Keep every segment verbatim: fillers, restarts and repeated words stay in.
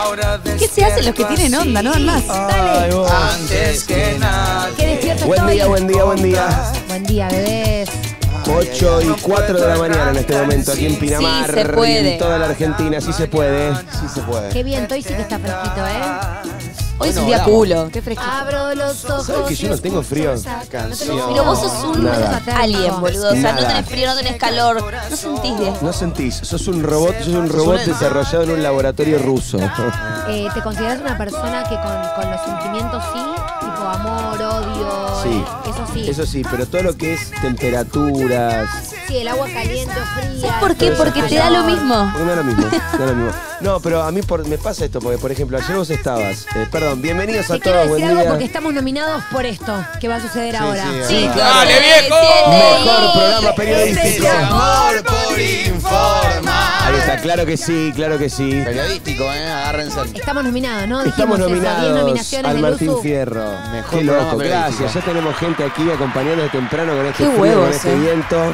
¿Qué se hacen los que tienen onda? No dan más. Dale. Antes que nada. Qué despierto Buen estoy. día, buen día, buen día. Buen día, bebés. ocho y cuatro de la mañana en este momento aquí en Pinamar. Sí, se puede. Y en toda la Argentina, sí se puede. Sí se puede. Qué bien, hoy sí que está fresquito, ¿eh? Hoy es un Bueno, día vamos. culo. Qué fresquito. Abro los ojos. ¿Sabes que yo no tengo frío? Canción. Pero vos sos un Nada. alien, boludo. O sea, no Nada. tenés frío, no tenés calor. No sentís de... No sentís, sos un robot, sos un robot desarrollado en un laboratorio ruso. Eh, ¿Te consideras una persona que con, con los sentimientos sí? Tipo amor, odio. Sí. Eso sí. Eso sí, pero todo lo que es temperaturas. Sí, el agua caliente o fría. ¿Sabes por qué? Todo eso Porque es te da lo calor. mismo. Porque me da lo mismo, me da lo mismo. No, pero a mí por- me pasa esto, porque por ejemplo, ayer vos estabas. eh, perdón, bienvenidos a Te quiero todos, decir buen algo día. porque estamos nominados por esto que va a suceder ahora. sí, Sí, Ah, claro. ¡dale, viejo! Mejor programa periodístico. Amor por informar. Ahí está, claro que sí, claro que sí. Periodístico, ¿eh? Agárrense. Estamos nominados, ¿no? Estamos Dijimos eso, diez nominados nominaciones al del Martín Usu. Fierro. Mejor Qué programa loco, periodístico. gracias. Ya tenemos gente aquí acompañando de temprano con este Qué frío, huevos, con este eh. viento.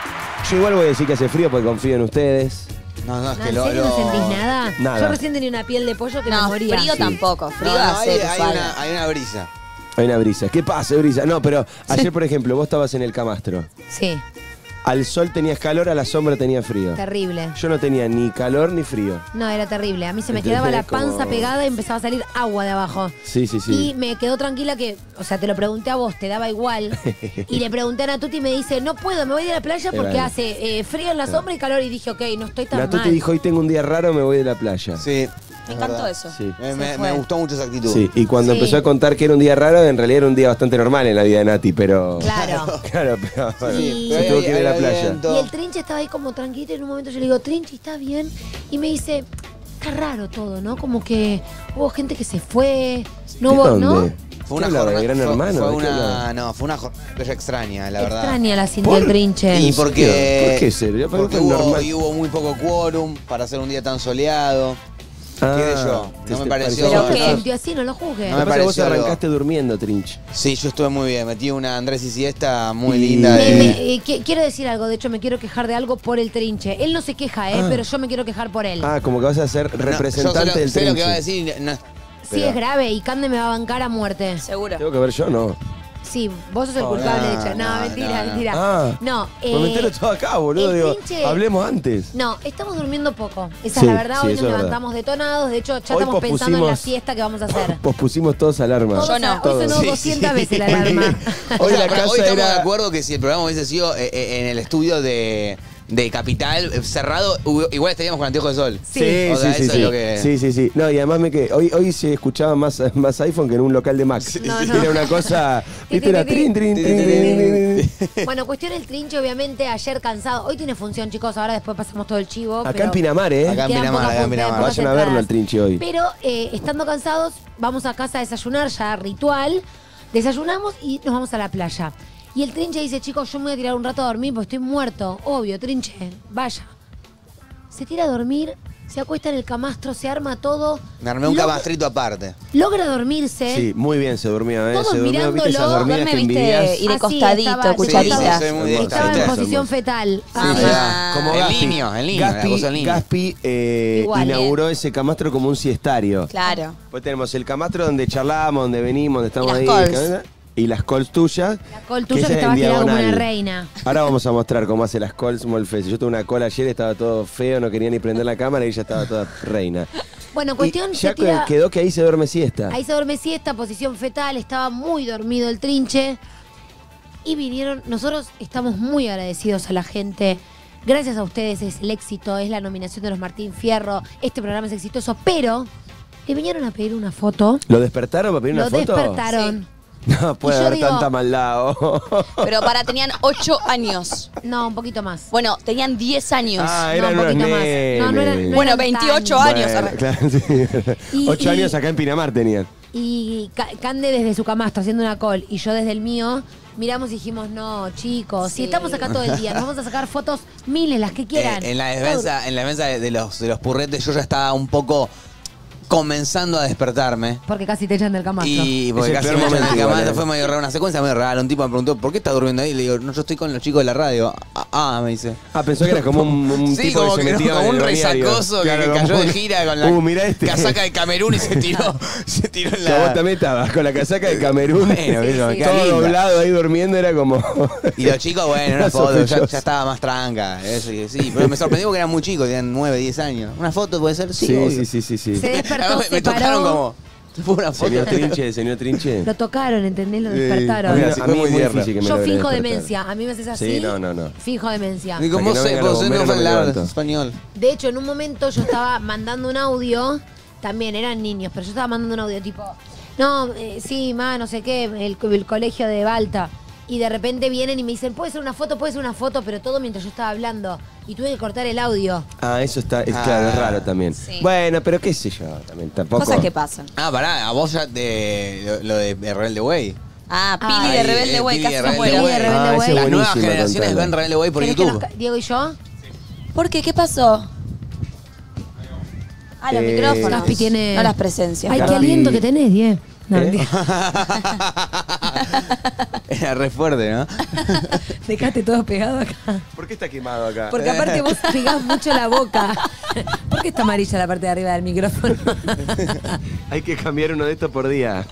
Yo igual voy a decir que hace frío porque confío en ustedes. No, no, es No, que ¿en lo. serio lo- no sentís nada? Nada. Yo recién tenía una piel de pollo que me No, moría. frío Sí. tampoco. No, Frío no, a hay, hacer hay usual. una, hay una brisa. Hay una brisa. ¿Qué pasa, brisa? No, pero ayer, por ejemplo, vos estabas en el camastro. Sí, Al sol tenías calor, a la sombra tenía frío. terrible. Yo no tenía ni calor ni frío. No, era terrible. A mí se me ¿Entendés? quedaba la panza Como- pegada y empezaba a salir agua de abajo. Sí, sí, Y sí. me quedó tranquila que, o sea, te lo pregunté a vos, te daba igual. Y le pregunté a Natuti y me dice, no puedo, me voy de la playa Eh, porque bueno. hace eh, frío en la sombra y calor. Y dije, ok, no estoy tan Natuti mal. dijo, hoy tengo un día raro, me voy de la playa. Sí. Me es encantó verdad. eso. Sí. Me, Se me- fue. me gustó mucho esa actitud. Sí, y cuando Sí. empezó a contar que era un día raro, en realidad era un día bastante normal en la vida de Nati, pero... Claro. Claro, pero bueno, Sí. se tuvo que ir a la playa. Y el Trinche estaba ahí como tranquilo y en un momento yo le digo, Trinche, ¿está bien? Y me dice, está raro todo, ¿no? Como que hubo gente que se fue, no ¿De hubo, dónde? ¿no? Fue una ¿Qué hablaba, de jornada. Gran fue- Hermano? Fue ¿De qué una, hablaba? no, fue una jornada extraña, la verdad. Extraña la sintió ¿Por? el Trinche. Y porque. ¿Por qué serio? Para mí Porque fue hubo, normal. y hubo muy poco quórum para hacer un día tan soleado. Ah, ¿Qué sé yo? te- No me te pareció- Pero no, que no. sintió así, no lo juzgue. No Me me parece que vos pareció algo. arrancaste durmiendo, Trinch. Sí, yo estuve muy bien. Metí una Andrés y siesta muy Y- linda. Me- de- me- eh, qui- quiero decir algo, de hecho me quiero quejar de algo por el Trinche. Él no se queja, ¿eh? Ah. Pero yo me quiero quejar por él. Ah, como que vas a ser No, yo representante sé lo- del sé lo que va a Trinche. decir. No, sí, pero- es grave y Cande me va a bancar a muerte. Seguro. Tengo que ver yo, ¿no? Sí, vos sos el Oh, culpable, no, de hecho. No, no, mentira, no, no. mentira. Ah, No, pues me eh, entero todo acá, boludo. el Digo, Trinche- hablemos antes. No, estamos durmiendo poco. Esa Sí, es la verdad. sí, Hoy eso nos es verdad. levantamos detonados. De hecho, ya Hoy estamos pensando en la pospusimos- siesta que vamos a hacer. Pospusimos todos alarma. Todos Yo a- no. Hoy Todos. sonó Sí, doscientas sí. veces la alarma. O Hoy sea, la pero casa hoy estamos de era... acuerdo que si el programa hubiese sido eh, eh, en el estudio de, de Capital eh, cerrado, hu- igual estaríamos con anteojos de sol. Sí, O sea, sí, sí, eso sí. es lo que- Sí, sí, sí. No, y además me que hoy, hoy se escuchaba más, más iPhone que en un local de Mac. No, no. Era una cosa. Ti, ¿Viste? ti, Era ti, trin, trin, ti, trin, ti, trin, ti, trin, trin. Bueno, cuestión el Trinche, obviamente, ayer cansado. Hoy tiene función, chicos. Ahora después pasamos todo el chivo. Acá pero en Pinamar, ¿eh? Acá en quedan Pinamar, pocas acá en fun- Pinamar. pocas Vayan a verlo entradas. al Trinche hoy. Pero eh, estando cansados, vamos a casa a desayunar, ya ritual. Desayunamos y nos vamos a la playa. Y el Trinche dice, chicos, yo me voy a tirar un rato a dormir porque estoy muerto. Obvio, Trinche, vaya. Se tira a dormir, se acuesta en el camastro, se arma todo. Me armé un Log- camastrito aparte. Logra dormirse. Sí, muy bien se durmió, ¿eh? Todos Se durmió, ¿viste esas mirándolo, dormidas duerme, que viste, envidias? y de Así, costadito, estaba- cucharita. Sí, soy muy de Estaba en Hermoso, posición hermoso. fetal. Sí, Ah. sí. Ah. Como En Gaspi. línea, en línea, la Gaspi, cosa en línea. Gaspi, eh, Igual, inauguró ese camastro como un siestario. Claro. Pues tenemos el camastro donde charlamos, donde venimos, donde estamos las ahí. calls. Y las calls tuyas. La col tuya esa que es estaba en tirada como una diagonal. reina. Ahora vamos a mostrar cómo hace las calls Molfese. Yo tuve una call ayer, estaba todo feo, no quería ni prender la cámara y ella estaba toda reina. Bueno, cuestión Y se ya tira- quedó que ahí se duerme siesta. Ahí se duerme siesta, posición fetal, estaba muy dormido el Trinche. Y vinieron, nosotros estamos muy agradecidos a la gente. Gracias a ustedes es el éxito, es la nominación de los Martín Fierro. Este programa es exitoso, pero le vinieron a pedir una foto. ¿Lo despertaron para pedir una Lo foto? despertaron. No puede Y yo haber digo- tanta maldad. Pero para, tenían ocho años. No, un poquito más. Bueno, tenían diez años. Ah, No, eran un unos poquito más. No, no eran- nenes. no Bueno, eran veintiocho tan- años. Bueno, claro, sí. Y- Ocho y- años acá en Pinamar tenían. Y Ca- Cande desde su camastro haciendo una call y yo desde el mío, miramos y dijimos, no, chicos, si Sí. estamos acá todo el día, nos vamos a sacar fotos miles, las que quieran. Eh, en la defensa, en la defensa de, de los, de los purretes, yo ya estaba un poco comenzando a despertarme. Porque casi te echan del camastro. Y porque Es el casi peor me echan momento de igual, camastro, eh. fue medio rara, una secuencia medio rara. Un tipo me preguntó, ¿por qué estás durmiendo ahí? Y le digo, no, yo estoy con los chicos de la radio. Ah, ah, me dice. Ah, pensó que era como un, un Sí, tipo como que se que no, metía como en un el balneario. resacoso que, Claro, que como cayó de un- gira con la Uh, mirá este. casaca de Camerún y se tiró, se tiró en Que vos la... también estabas con la casaca de Camerún. Bueno, eso, sí. qué todo linda. doblado ahí durmiendo, era como... Y los chicos, bueno, una Era foto, ya, sospechoso. ya estaba más tranca. Eso, y sí, pero me sorprendió porque eran muy chicos, tenían nueve, diez años. ¿Una foto puede ser? Sí, Sí, obvio. sí, sí, sí, sí. Se despertó, Además, se me tocaron paró. como... Fue una foto. Señor Trinche, señor Trinche. Lo tocaron, ¿entendés? Lo Sí. A despertaron. mí, Mira, a sí, mí fue es muy muy tierno. difícil que me Yo logre finjo despertar. demencia. A mí me haces así. Sí, no, no, no. Finjo demencia. Digo, Hasta que vos no sé, vengan los vos sé, no bomberos, fue no me hablar levanto. español. De hecho, en un momento yo estaba mandando un audio, también eran niños, pero yo estaba mandando un audio tipo, no, eh, sí, ma, no sé qué, el, el colegio de Balta. Y de repente vienen y me dicen, puede ser una foto, puede ser una foto, pero todo mientras yo estaba hablando. Y tuve que cortar el audio. Ah, eso está, es Ah. claro, es raro también. Sí. Bueno, pero qué sé yo, también tampoco. Cosas que pasan. Ah, pará, a vos ya de lo, lo de, de Rebelde Way. Ah, Pili Ah, de eh, Rebelde eh, Way, Pili de casi Rebelde muero. Pili de Rebelde Ah, ese Way. es Las nuevas buenísimo, generaciones contalo. ven Rebelde Way por ¿Querés que YouTube. nos ca- Diego y yo? ¿Por qué? ¿Qué pasó? Ah, los Eh, micrófonos. Gaspi tiene- No las presencias. Ay, qué Gaspi- aliento que tenés, Die. No, ¿Eh? mentira. Era re fuerte, ¿no? Dejaste todo pegado acá. ¿Por qué está quemado acá? Porque aparte vos pegás mucho la boca. ¿Por qué está amarilla la parte de arriba del micrófono? Hay que cambiar uno de estos por día.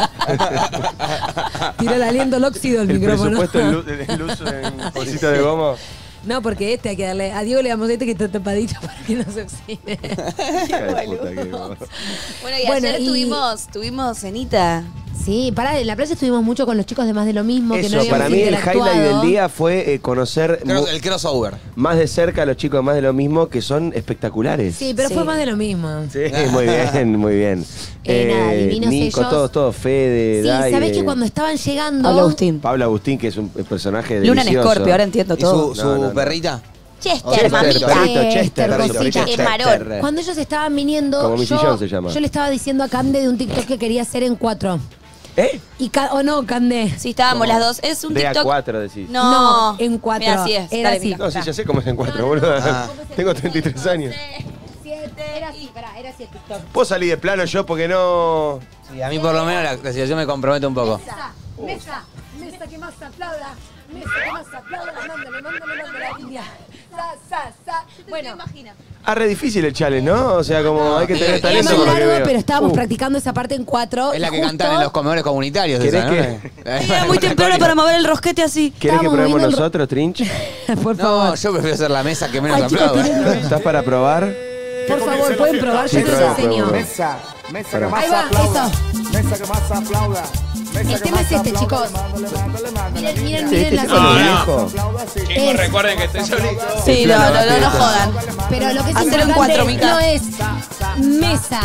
Tiró el aliento, el óxido del El micrófono. presupuesto en luz, en luz en bolsita de goma. No, porque este hay que darle. A Diego le damos este que está tapadito para que no se oxide. Hija de puta que vos. Bueno, y Bueno, ayer y- tuvimos, tuvimos cenita. Sí, pará, en la playa estuvimos mucho con los chicos de Más de lo Mismo. que no Eso, habíamos para mí el interactuado. highlight del día fue eh, conocer mu- Cross- el crossover. más de cerca a los chicos de Más de lo Mismo, que son espectaculares. Sí, pero Sí. fue Más de lo Mismo. Sí, muy bien, muy bien. Eh, nada, divinos Nico, ellos. todos, todos, Fede, Sí, Dai, ¿sabés eh, que cuando estaban llegando. Pablo Agustín. Pablo Agustín, que es un personaje Luna en delicioso. Escorpio, ahora entiendo ¿Y todo. su, su No, no, no. perrita? Chester, Chester, mamita. perrito, Chester, Chester, perrito, cosita. perrito, Es marón. Chester. Cuando ellos estaban viniendo, Como mi yo, sillón se llama. yo le estaba diciendo a Cande de un TikTok que quería hacer en cuatro. ¿Eh? Y Ca- o no, Cande. Sí, estábamos las dos. Es un De TikTok. A cuatro decís. No, No, en cuatro. Mira, así es. Era Dale, así. Mica. No, sí, ya sé cómo es en cuatro, boludo. Ah. Tengo treinta y tres años. Era así, pará, era así el TikTok. Puedo salir de plano yo porque no... Sí, a mí por lo menos la, la situación me compromete un poco. Mesa, mesa, mesa que más aplauda, mesa que más aplauda, mándale, mándale, mándale la línea. Sa, sa, sa. Bueno, Ah, re difícil el challenge, ¿no? O sea, como hay que tener es era talento más por lo que largo, veo. pero estábamos Uh, practicando esa parte en cuatro. Es la y que justo- cantan en los comedores comunitarios. ¿Querés esa, ¿no? que- Era muy temprano para mover el rosquete así. ¿Querés que Estábamos probemos moviendo el ro- nosotros, Trinch? Por No, favor, yo prefiero hacer la mesa que menos Ay, chicos, aplauda. tienen- ¿Estás para probar? por favor, pueden probar, Sí, yo te los probemos, enseño. probemos. Mesa, mesa Pará. que más Ahí va, aplauda. eso. Mesa que más aplauda. Mesa El que tema más es este, aplauda. chicos. Mándale, mándale, mándale. Miren, miren, Sí, miren este la es solo no. viejo. Aplauda, sí. Es- Recuerden que estoy solito. Sí, no, no, no, no jodan. Pero lo que es Hacelo en importante cuatro, Mica. no es mesa,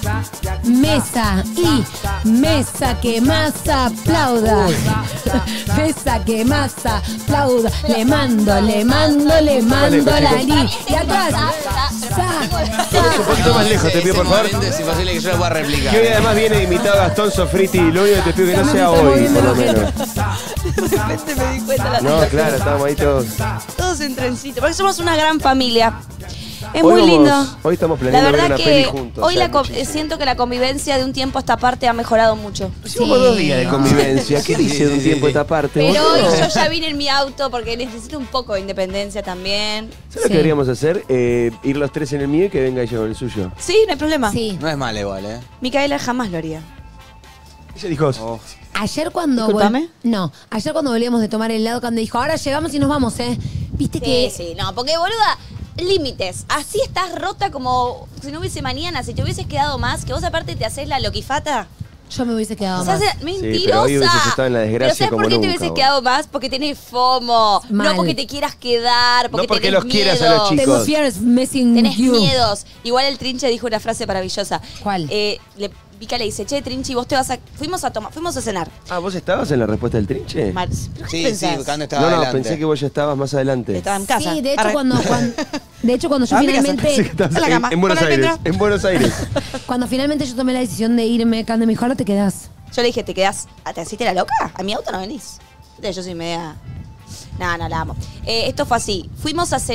mesa y mesa que más aplauda. Mesa que más aplauda. Le mando, le mando, le mando la li. Y atrás. Sa, Un poquito más lejos, te pido, por favor. Es imposible que yo lo pueda replicar. Que hoy además viene invitado Gastón Sofriti. Lo único que te pido que no sea hoy, por lo menos. De repente me di cuenta la No, claro, estamos ahí todos. Todos en trencito, porque somos una gran familia. Es Hoy muy vamos- lindo. hoy estamos La planeando ver verdad una que peli juntos, hoy ya la co- muchísimo. siento que la convivencia de un tiempo a esta parte ha mejorado mucho. Hicimos dos días de convivencia. ¿Qué dice de un tiempo a esta parte? Pero boludo? hoy yo ya vine en mi auto porque necesito un poco de independencia también. ¿Sabes lo que Sí. deberíamos hacer? Eh, ir los tres en el mío y que venga ella con el suyo. Sí, no hay problema. Sí. No es mal igual, ¿eh? Micaela jamás lo haría. Ella dijo, Oh. Ayer cuando vol- Discúlpame. no, ayer cuando volvíamos de tomar helado, cuando dijo, ahora llegamos y nos vamos, ¿eh? Viste Sí, que sí, no, porque boluda, límites. Así estás rota como si no hubiese mañana. Si te hubieses quedado más, que vos aparte te haces la loquifata. yo me hubiese quedado Se más. hace pero mentirosa. hoy hubieses estado en la desgracia Pero ¿sabes como por qué nunca, te hubieses vos. quedado más? Porque tenés FOMO. Mal. No porque te quieras quedar, porque No porque tenés los quieras a los miedos. chicos. Tengo fears missing Tenés you. miedos. Igual el Trinche dijo una frase maravillosa. ¿Cuál? Eh, le, Vika le dice, che, Trinchi, vos te vas a... Fuimos a tomar, fuimos a cenar. ah, ¿vos estabas en la respuesta del trinche? Mar- ¿Pero qué Sí, sí, pensás? Cande estaba No, no, adelante. pensé que vos ya estabas más adelante. Estaba en casa. Sí, de hecho Arre. cuando, cuando- de hecho cuando yo Ah, en mi casa. Pensé que finalmente estabas En la en, cama, en Buenos con el Aires. pendrive. En Buenos Aires. cuando finalmente yo tomé la decisión de irme, Cande me dijo, ahora te quedás. Yo le dije, ¿te quedás? ¿Te hiciste la loca? A mi auto no venís. Viste, yo soy media... No, no, la amo. Eh, esto fue así. Fuimos a cenar...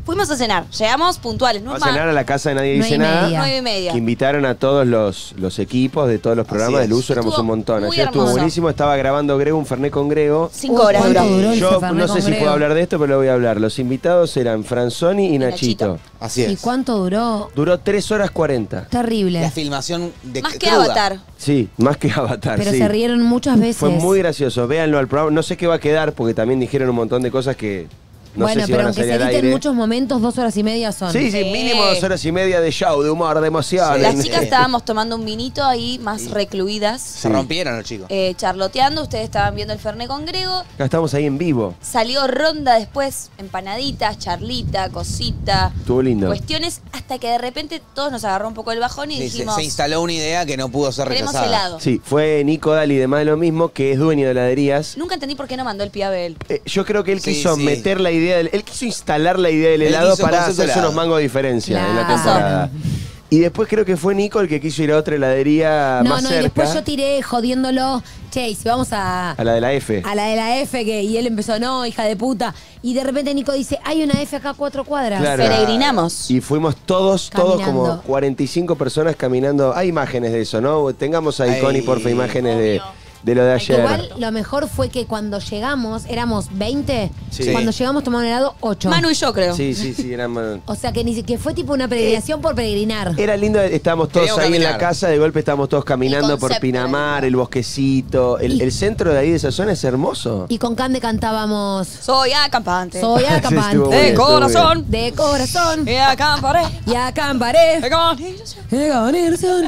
Fuimos a cenar, llegamos puntuales. No Vamos es a más- cenar a la casa de Nadie Nueve Dice y Nada. media. Nueve y media. Que invitaron a todos los, los equipos de todos los programas Así del es. uso, éramos Estuvo un montón. muy Ayer estuvo hermoso. buenísimo, estaba grabando Grego, un Fernet con Grego. Cinco Uy, horas ¿cuánto duró. duró el Yo Fernet no con sé si Grego? puedo hablar de esto, pero lo voy a hablar. Los invitados eran Franzoni y Nachito. Nachito. Así es. ¿Y cuánto duró? Duró tres horas cuarenta. Terrible. La filmación de Más que cruda. Avatar. Sí, más que Avatar, Pero sí. se rieron muchas veces. Fue muy gracioso. Véanlo al programa. No sé qué va a quedar porque también dijeron un montón de cosas que no bueno, sé si pero van a aunque salir se al editen aire. muchos momentos, dos horas y media son. Sí, sí, Sí. mínimo dos horas y media de show, de humor, de emoción. Las En- chicas eh, estábamos tomando un vinito ahí, más recluidas, Se rompieron los chicos. eh, charloteando. Ustedes estaban viendo el Fernet con Grego. Acá estamos ahí en vivo. Salió ronda después, empanaditas, charlita, cosita, Estuvo lindo. cuestiones, hasta que de repente todos nos agarró un poco el bajón y Sí, se, dijimos, se instaló una idea que no pudo ser queremos rechazada. helado. Sí, fue Nico Dali de Más de lo Mismo, que es dueño de heladerías. Nunca entendí por qué no mandó el pibe él. Eh, yo creo que él Sí, quiso sí. meter la idea del, él quiso instalar la idea del Él helado quiso para concepto hacerse helado. unos mangos de diferencia en la Claro. temporada. Y después creo que fue Nico el que quiso ir a otra heladería No, más no, cerca. y después yo tiré jodiéndolo. Che, y si vamos a, A la de la F. a la de la F, que, y él empezó, no, hija de puta. Y de repente Nico dice, hay una F acá a cuatro cuadras. Claro. Peregrinamos. Y fuimos todos, todos como Caminando. cuarenta y cinco personas caminando. Hay imágenes de eso, ¿no? Tengamos ahí, Ay, Connie, porfa, imágenes de, de lo de ayer. Igual lo mejor fue que cuando llegamos, éramos veinte, Sí. cuando llegamos tomamos un helado, ocho. Manu y yo creo. Sí, sí, sí, eran... O sea que ni siquiera fue tipo una peregrinación por peregrinar. Era lindo, estábamos todos Queríamos ahí en la caminar. casa, de golpe estábamos todos caminando El por concepto Pinamar, era el bosquecito. El, Y- el centro de ahí de esa zona es hermoso. Y con Cande cantábamos Soy acampante. Soy Sí, estuvo acampante bien, de estuvo corazón. de corazón Y acamparé. y acamparé De corazón. de corazón.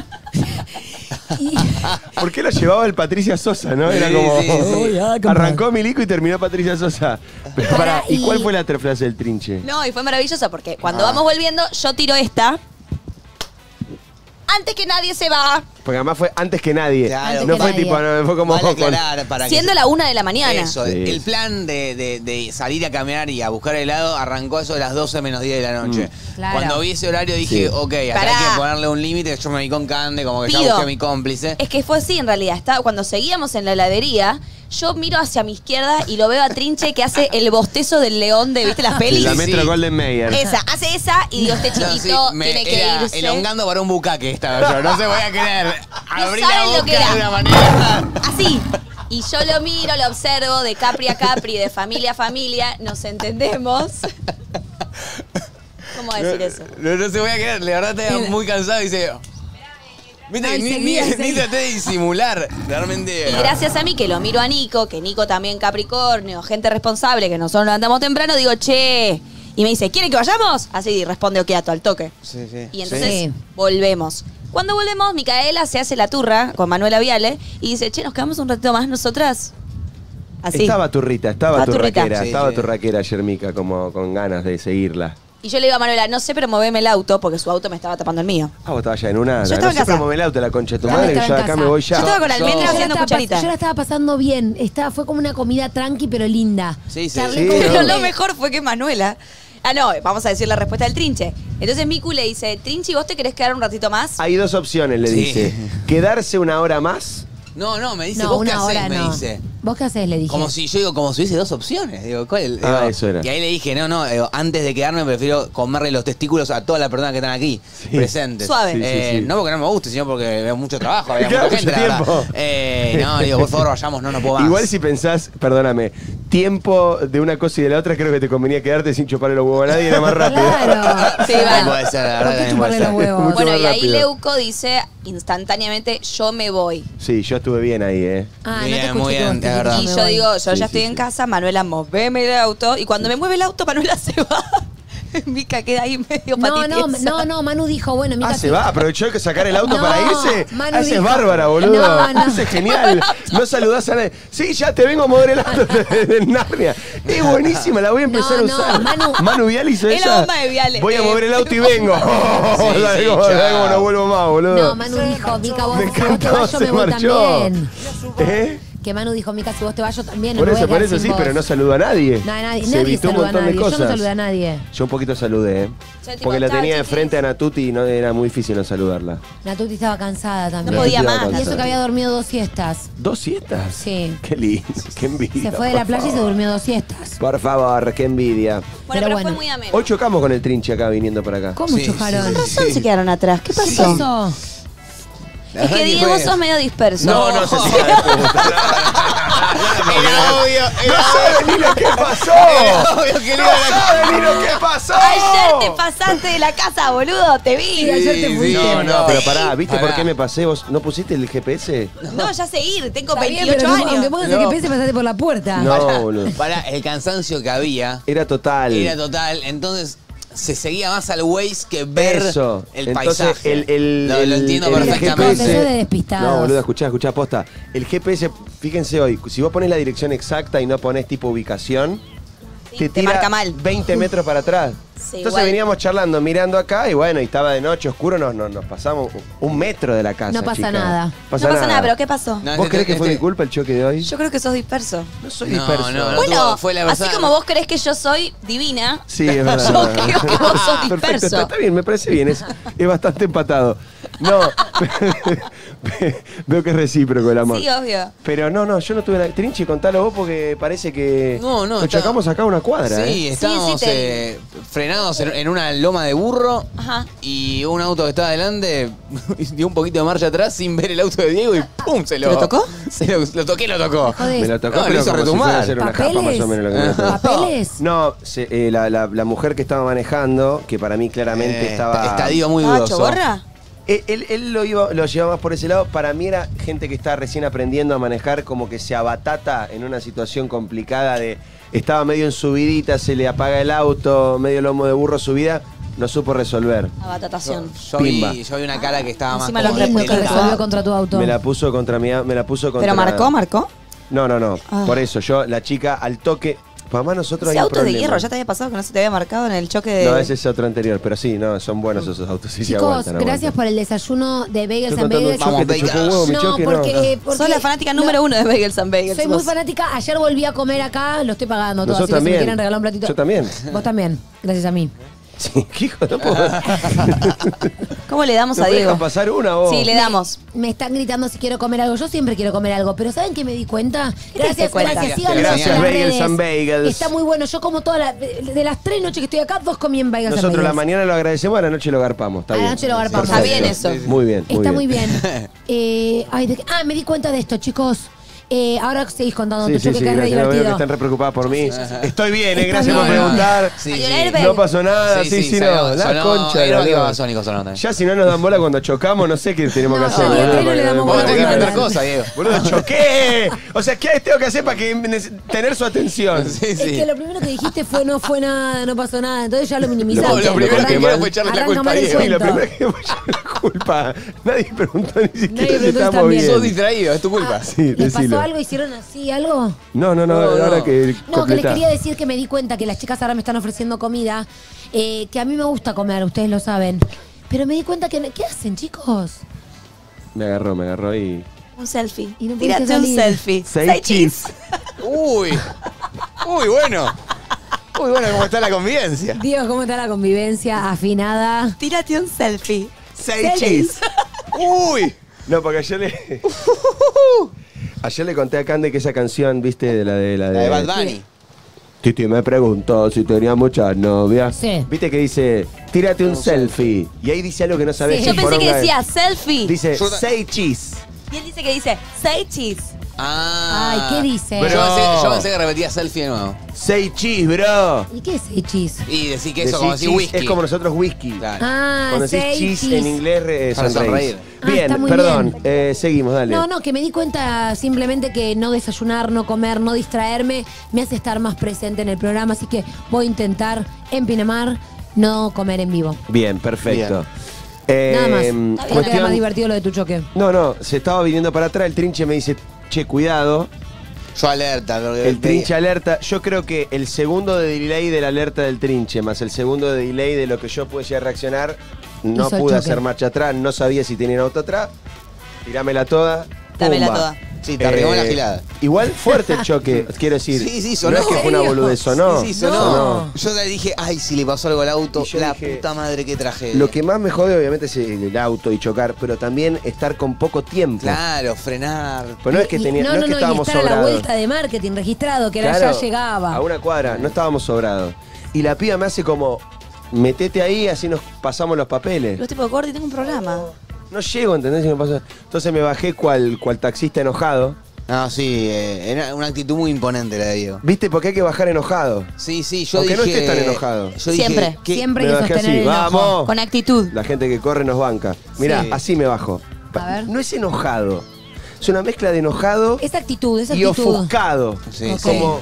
Y- ¿Por qué lo llevaba el Patricia Sosa, no? Era Sí, como... sí, sí. Voy a acampar. Arrancó Milico y terminó Patricia Sosa. Pero Pará, pará, ¿y y- cuál fue la otra frase del trinche? No, y fue maravilloso porque cuando Ah. vamos volviendo, yo tiro esta. Antes que nadie se va. Porque además fue antes que nadie. Claro. no Antes fue que tipo, nadie. no, fue como... Vale con- aclarar para que Siendo se- la una de la mañana. Eso, Sí. el plan de, de- de salir a caminar y a buscar helado arrancó eso de las doce menos diez de la noche. Claro. Cuando vi ese horario dije, Sí. ok, acá Pará. hay que ponerle un límite. Yo me vi con Cande, como que ya Pido. busqué a mi cómplice. Es que fue así en realidad. Estaba, cuando seguíamos en la heladería, yo miro hacia mi izquierda y lo veo a Trinche que hace el bostezo del león de, ¿viste las pelis? La Sí, Metro sí. Golden Mayer. Esa, hace esa y digo, este No, sí, chiquito me- tiene que era irse. elongando para un bucaque estaba yo. No se voy a creer. Abrí la saben lo boca que era. de una manera. Así. Y yo lo miro, lo observo de Capri a Capri, de familia a familia, nos entendemos. ¿Cómo decir eso? No, no se voy a creer, la verdad estaba muy cansado y dice. Viste, No, y ni, seguía, ni- seguía. ni traté de disimular. Realmente. Y gracias a mí, que lo miro a Nico, que Nico también Capricornio, gente responsable, que nosotros nos levantamos temprano, digo, che. Y me dice, ¿quieren que vayamos? Así responde Okiato al toque. Sí, sí. Y entonces Sí. volvemos. Cuando volvemos, Micaela se hace la turra con Manuela Viale y dice, che, ¿nos quedamos un ratito más nosotras? Así. Estaba turrita, estaba Estaba turrita. turraquera, Sí, estaba sí. turraquera ayer Mica, como con ganas de seguirla. Y yo le digo a Manuela, no sé, pero moveme el auto, porque su auto me estaba tapando el mío. Ah, vos estabas ya en una. Yo estaba no en sé, casa. pero mover el auto la concha de tu Yo madre, que estaba yo de en acá casa. me voy Yo ya. estaba con almendra Yo la haciendo estaba cucharita. pas- Yo la estaba pasando bien. Estaba, fue como una comida tranqui, pero linda. Sí, sí, Charlé sí. con Pero gente. lo mejor fue que Manuela... Ah, no, vamos a decir la respuesta del Trinche. Entonces Miku le dice, Trinche, ¿vos te querés quedar un ratito más? Hay dos opciones, le Sí. dice. Quedarse una hora más. No, no, me dice, No, ¿vos qué una hacés? hora Me no. dice. ¿Vos qué hacés? Le dije. Como si yo digo, como si hubiese dos opciones. Digo, ¿cuál? Ah, Digo, eso era. Y ahí le dije, no, no, digo, antes de quedarme prefiero comerle los testículos a todas las personas que están aquí, presentes. Suave. Sí, sí, Eh, sí. No porque no me guste, sino porque veo mucho trabajo, había Claro, mucha gente, mucho la verdad. tiempo. Eh, no, digo, por favor, vayamos, no, no puedo más. Igual si pensás, perdóname, tiempo de una cosa y de la otra, creo que te convenía quedarte sin chuparle los huevos a nadie, era más rápido. Claro. Sí, También va. puede ser, la ¿Por verdad qué que también puede chuparle ser. los huevos? Mucho Bueno, más y ahí rápido. Leuco dice instantáneamente, yo me voy. Sí, yo estuve bien ahí, ¿eh? Ah, Bien, no te escuché muy que bien, vos te de verdad. dijiste, Y me yo voy. digo, yo Sí, ya sí, estoy sí. en casa, Manuela, moveme el auto. Y cuando me mueve el auto, Manuela se va. Mica queda ahí medio No, no, patitiesa. no, no, Manu dijo, bueno, Mica, Ah, se va, aprovechó que sacar el auto No, para irse. Manu Ah, esa es dijo- bárbara, boludo. No, no. Esa es genial. No saludás a nadie. Sí, ya te vengo a mover el auto de, de Narnia. Es buenísima, la voy a empezar No, a no, usar. Manu- Manu Vial hizo Es la esa. bomba de Viale. Voy a Eh, mover el auto y vengo. Sí, ¿Sabés sí, cómo- chao. sabés cómo no vuelvo más, boludo? No, Manu dijo, Mica, vos, Me si vos te encantó, vas, yo se me voy marchó. también. ¿Eh? Que que Manu dijo, Mica, si vos te vas yo también. no Por me voy a eso, por quedar eso sin sí, vos. pero no saludo a nadie. No, nadie, Se nadie evitó un saluda a montón de nadie. Yo no cosas. saludé a nadie. Yo un poquito saludé, ¿eh? Yo, tipo, Porque la chao, tenía de chiquis. frente a Natuti y no era muy difícil no saludarla. Natuti estaba cansada también. No podía Natuti más. estaba Y eso que cansada. había dormido dos siestas. ¿Dos siestas? Sí. Qué lindo, qué envidia. Se fue de la por playa y se favor. durmió dos siestas. Por favor, qué envidia. Bueno, Pero pero, bueno. fue muy ameno. Hoy chocamos con el trinche acá viniendo para acá. ¿Cómo Sí, chocaron? Con razón se quedaron atrás. ¿Qué ¿Qué pasó? pasó? Es que Diego, vos sos medio disperso. No, no sé si hija de puta. Era obvio, No era sabe ni lo que pasó. Era obvio que le No iba a la- sabe ni lo que pasó. Ayer te pasaste de la casa, boludo. Te vi. Sí, ayer te Sí, fuiste. sí, No, no, pero pará, ¿viste Pará. por qué me pasé? ¿Vos no pusiste el G P S? No, ya sé ir. Tengo Está bien, veintiocho pero no- años. aunque pongas el No. G P S, pasaste por la puerta. No, boludo. Para el cansancio que había Era total. era total, entonces se seguía más al Waze que ver Eso. el Entonces, paisaje. el, el, lo, lo el- entiendo el perfectamente. G P S de despistados. No, boludo, escuchá, escuchá, posta. El G P S, fíjense hoy, si vos pones la dirección exacta y no pones tipo ubicación, Sí, te te tira marca mal. veinte metros para atrás. Sí, Entonces igual. veníamos charlando, mirando acá y bueno, y estaba de noche oscuro, nos, nos, nos pasamos un metro de la casa. No pasa chica. nada. No pasa nada, pero ¿qué pasó? No, ¿Vos este- creés que fue este- mi culpa el choque de hoy? Yo creo que sos disperso. No soy No, disperso. no, no. Bueno, tuvo- fue la así persona- como vos creés que yo soy divina, Sí, es verdad. yo creo que vos sos Perfecto, disperso. está, está bien, me parece bien, es, es bastante empatado. No, veo que es recíproco el amor. Sí, obvio. Pero no, no, yo no tuve nada. Trinchi, contalo vos porque parece que No, no, nos está- chocamos acá a una cuadra. Sí, ¿eh? estábamos sí, te- eh, frenados en, en una loma de burro Ajá. y un auto que estaba adelante dio un poquito de marcha atrás sin ver el auto de Diego y ¡pum! Se lo, ¿Te lo tocó? Se lo, lo toqué y lo tocó. Jodés. Me lo tocó, No, pero lo hizo como si retumbar. fuera a hacer una japa más o menos lo que me lo tocó. ¿Papeles? No, se- eh, la, la- la mujer que estaba manejando, que para mí claramente Eh, estaba... Estadio muy ¿Estaba dudoso. choborra? Él, él- él lo, iba, lo llevaba más por ese lado. Para mí era gente que está recién aprendiendo a manejar, como que se abatata en una situación complicada de... Estaba medio en subidita, se le apaga el auto, medio lomo de burro subida, no supo resolver. La batatación. Yo Pimba. vi, yo vi una cara que estaba Encima más lo Qué lindo que repelenta. resolvió contra tu auto. Me la puso contra mi... Me la puso contra... ¿Pero marcó, marcó? No, no, no. Ah. Por eso, yo, la chica, al toque... Mamá, nosotros Ese hay un auto es de problema. hierro, ¿ya te había pasado que no se te había marcado en el choque de...? No, ese es otro anterior, pero sí, no, son buenos esos autos. Sí, sí, Chicos, aguantan, gracias aguantan. por el desayuno de Bagels Estoy and contando Bagels. choque, Vamos, te chupó un Bagels. huevo, mi No, choque, porque, porque Sos la fanática no, número uno de Bagels and Bagels. Soy muy vos. fanática. Ayer volví a comer acá, lo estoy pagando todo. Nosotros Así que si me también. quieren regalar un platito. Yo también. Vos también, gracias a mí. Sí, ¿qué hijo? No puedo. ¿Cómo le damos ¿No a me Diego? dejan pasar una vos? Sí, le damos. Me están gritando si quiero comer algo. Yo siempre quiero comer algo, pero ¿saben qué me di cuenta? te diste Gracias, cuenta? gracias. Síganme Gracias, en las Bagels redes. and Bagels. Está muy bueno. Yo como todas las... De las tres noches que estoy acá, dos comí en Bagels and Nosotros la Bagels. mañana lo agradecemos, a la noche lo garpamos. Está A la bien. noche lo garpamos. Está bien Perfecto. eso. Muy bien, muy Está bien. muy bien. Eh, ay, de qué- ah, me di cuenta de esto, chicos. Eh, ahora seguís contando Sí, tu sí, choque sí, que es re gracias. Veo que divertido. están re preocupadas por mí. Estoy bien, eh, Está gracias por bien. preguntar. Sí, Hay un sí. airbag. No pasó nada, sí, Sí, sí, sí, no. sonó- La sonó- concha de era la algo lora. basónico sonó también. Ya si no nos dan bola cuando chocamos, no sé qué tenemos No, que hacer. sí, boludo, a ti no le para damos que- Vos bola tenés que cuando aprender hablan. cosas, Diego. Boludo, choqué. O sea, ¿qué tengo que hacer para que nece- tener su atención? Sí, Es sí. que lo primero que dijiste fue no fue nada, no pasó nada. Entonces ya lo Lo, minimizaste. lo primero que Arranca quiero mal. fue echarle la Arranca culpa a mal el Diego. Sí, lo cuento. primero que voy a echar la culpa. Nadie preguntó ni siquiera Nadie si preguntó si estamos están bien. bien. Sos distraído, es tu culpa. Sí, ¿Les pasó decilo. algo? ¿Hicieron así algo? No, no, no, No, no. ahora que No, que les completá. quería decir que me di cuenta que las chicas ahora me están ofreciendo comida, eh, que a mí me gusta comer, ustedes lo saben. Pero me di cuenta que... ¿Qué hacen, chicos? Me agarró, me agarró y... Un selfie. Y no pudiste Tírate un salir. selfie. Say Say cheese. cheese. Uy. Uy, bueno. Uy, bueno, ¿cómo está la convivencia? Dios, ¿cómo está la convivencia afinada? Tírate un selfie. Say cheese. Uy. No, porque ayer le... ayer le conté a Cande que esa canción, viste, de la de... La La de Bad Bunny. Titi me preguntó si tenía muchas novias. Sí. Viste que dice, tírate un selfie. Y ahí dice algo que no sabés. Sí. qué Yo pensé que poronga es. decía selfie. Dice, Yo ta- say cheese. Y él dice que dice say cheese. Ah. Ay, ¿qué dice? Yo Bro. pensé, yo pensé que repetía selfie de nuevo. Say cheese, bro. ¿Y qué es el cheese? Y decir que Decí eso, como decir cheese, whisky. Es como nosotros whisky. Claro. Ah, Cuando decís say cheese, cheese. en inglés, eh, Para sonreís. sonreír. Ah, Bien, está muy perdón. bien. eh, seguimos, dale. No, no, que me di cuenta simplemente que no desayunar, no comer, no distraerme me hace estar más presente en el programa, así que voy a intentar en Pinamar no comer en vivo. Bien, perfecto. Eh, Nada más. Está bien, que era cuestión- más divertido lo de tu choque. No, no, se estaba viniendo para atrás, el trinche me dice, che, cuidado. Yo alerta. porque El trinche alerta, yo creo que el segundo de delay de la alerta del trinche, más el segundo de delay de lo que yo pude llegar a reaccionar, no Hizo el pude choque. hacer marcha atrás, no sabía si tenían auto atrás. Tirámela toda. Dámela pumba. toda. Sí, te arregló la gilada. Igual fuerte el choque, quiero decir. Sí, sí, sonó. No es que fue una boludez, sonó. Sí, sí, sonó. Sonó. Yo le dije, ay, si le pasó algo al auto, Y yo la dije, puta madre, qué tragedia. Lo que más me jode, obviamente, es el auto y chocar, pero también estar con poco tiempo. Claro, frenar. Pues no es que, Y- tenía, no, no, no, es que no, y estábamos estar a la sobrados. vuelta de marketing registrado, que era Claro, ya llegaba. A una cuadra, no estábamos sobrados. Y la piba me hace como, metete ahí, así nos pasamos los papeles. Los tipos de corte, tengo un programa. No llego, ¿entendés? Si me pasa- Entonces me bajé cual, cual taxista enojado. No, sí, eh, era una actitud muy imponente la de Diego. ¿Viste? Porque hay que bajar enojado. Sí, sí, yo Aunque no dije... estés tan enojado. Yo dije, Siempre, ¿qué? siempre hay Me que bajé sostener así, el enojo. ¡vamos! Con actitud. La gente que corre nos banca. Mirá, Sí. así me bajo. A ver. No es enojado. Es una mezcla de enojado Esa actitud, esa y actitud. ofuscado. Sí, Ok. sí. Como,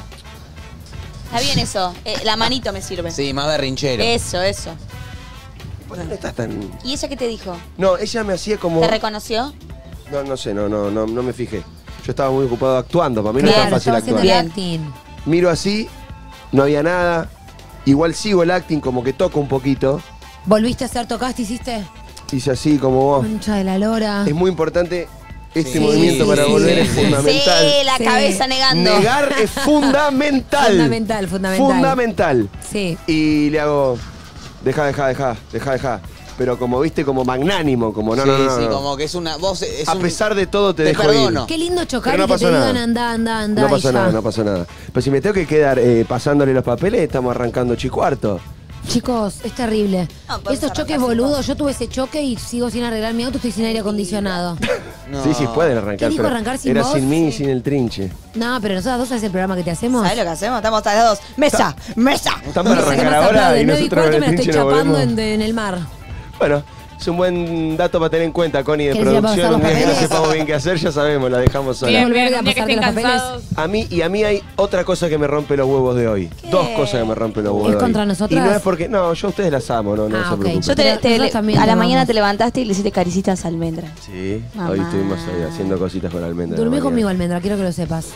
Está bien eso. Eh, la manito me sirve. Sí, más berrinchero. Eso, eso. ¿por qué no estás tan...? ¿Y ella qué te dijo? No, ella me hacía como... ¿Te reconoció? No, no sé, no, no, no, no me fijé. Yo estaba muy ocupado actuando, para mí no Claro, es tan fácil estaba haciendo actuar. el acting. Miro así, no había nada. Igual sigo el acting, como que toco un poquito. ¿Volviste a hacer tocaste, hiciste? Hice así, como vos. Concha de la lora. Es muy importante este Sí, movimiento para sí, volver, sí, es sí. fundamental. Sí, la Sí. cabeza negando. Negar es fundamental. Fundamental, fundamental. Fundamental. Sí. Y le hago, deja, deja, deja, deja, deja. Pero como viste, como magnánimo, como no, sí, no, no, sí, no. como que es una voz. Es A un- pesar de todo te, te dejo perdono. ir. Qué lindo chocar Pero no y que te pasó nada. digan anda, anda, anda. No y pasó ya. nada, no pasó nada. Pero si me tengo que quedar eh, pasándole los papeles, estamos arrancando chicuarto. Chicos, es terrible. No, podemos Esos choques arrancar sin boludos, vos. yo tuve ese choque y sigo sin arreglar mi auto, estoy sin aire acondicionado. No. Sí, sí, pueden arrancar. ¿Qué dijo pero arrancar sin Era vos? sin mí y Sí. sin el trinche. No, pero nosotros dos, ¿sabes el programa que te hacemos? ¿Sabes lo que hacemos? Estamos hasta las dos. ¡Mesa! ¡Mesa! Están para Esa que arrancar más ahora aplaude, y nueve y nosotros cuarto con me el la estoy trinche nos chapando volvemos. en, en el mar. Bueno, es un buen dato para tener en cuenta, Connie, de ¿Querés ir a pasar producción. Un los día que no papeles? sepamos bien qué hacer, ya sabemos, la dejamos sola. Bien. Bien, volver bien, a un día que pasarte estén los papeles? cansados. A mí, y a mí hay otra cosa que me rompe los huevos de hoy. ¿Qué? Dos cosas que me rompen los huevos ¿Es de hoy. contra nosotras? Y no es porque, no, yo a ustedes las amo, no, no Ah, se ok. preocupen. Yo te, Pero te- nosotros también a la te mañana amamos. te levantaste y le hiciste caricitas a almendra. Sí, Mamá. hoy estuvimos ahí haciendo cositas con almendra. Durmí en la conmigo, mañana. Almendra, quiero que lo sepas.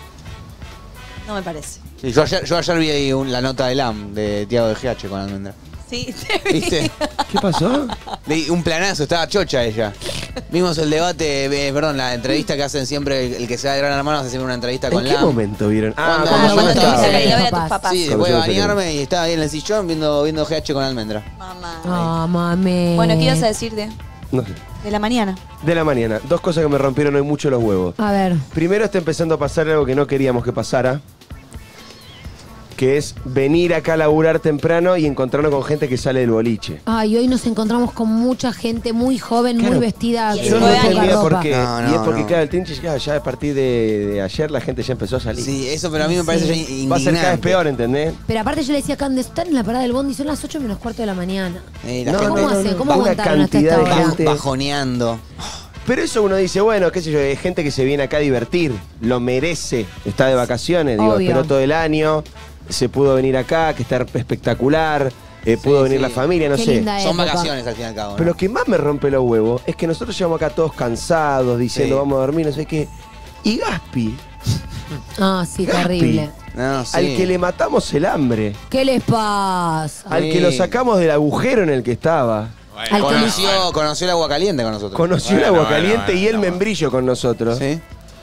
No me parece. Sí, yo, ayer, yo ayer vi ahí un- la nota del A M de Tiago de G H con Almendra. Sí, te vi. ¿Viste? ¿Qué pasó? Vi un planazo, estaba chocha ella. Vimos el debate, eh, perdón, la entrevista que hacen siempre, el, el que se da de gran hermano hace siempre una entrevista ¿En con qué la A M. momento vieron? Ah, Cuando- cuando Ah, yo cuando no te estaba. fuiste a bien. ir a ver a tus Papás. papás. Sí, Cuando después yo de no tenía. bañarme y estaba ahí en el sillón viendo, viendo G H con Almendra. Mamá. Ah, mami. Bueno, ¿qué ibas a decir de, No sé. de la mañana? De la mañana. Dos cosas que me rompieron hoy mucho los huevos. A ver. Primero está empezando a pasar algo que no queríamos que pasara. Que es venir acá a laburar temprano y encontrarnos con gente que sale del boliche. Ay, hoy nos encontramos con mucha gente muy joven, Claro. muy vestida. Y con Yo no Nueve poca entendía años. por ropa. qué. No, no, y es porque, no. claro, el trinche ya, ya a partir de, de ayer la gente ya empezó a salir. Sí, eso, pero a mí me parece ya indignante. Va a ser cada vez peor, ¿entendés? Pero aparte yo le decía, Cande, están en la parada del bondi, son las ocho menos cuarto de la mañana. Eh, la No, gente ¿Cómo hace? ¿Cómo Una aguantaron hasta cantidad esta de hora? gente. bajoneando. Pero eso uno dice, bueno, qué sé yo, hay gente que se viene acá a divertir, lo merece, está de vacaciones, digo, Obvio. esperó todo el año, se pudo venir acá, que está espectacular, eh, pudo venir sí. la familia, no Qué sé. linda Son época. vacaciones al fin y al cabo. ¿no? Pero lo que más me rompe los huevos es que nosotros llegamos acá todos cansados, diciendo Sí. vamos a dormir, no sé qué. Y Gaspi, Ah, sí, Gaspi, terrible. No, sí. al que le matamos el hambre, ¿Qué les pasa? al Sí. que lo sacamos del agujero en el que estaba, Al que Conoció, conoció el agua caliente con nosotros. conoció el Bueno, agua bueno, caliente bueno, y el bueno. membrillo con nosotros. ¿Sí?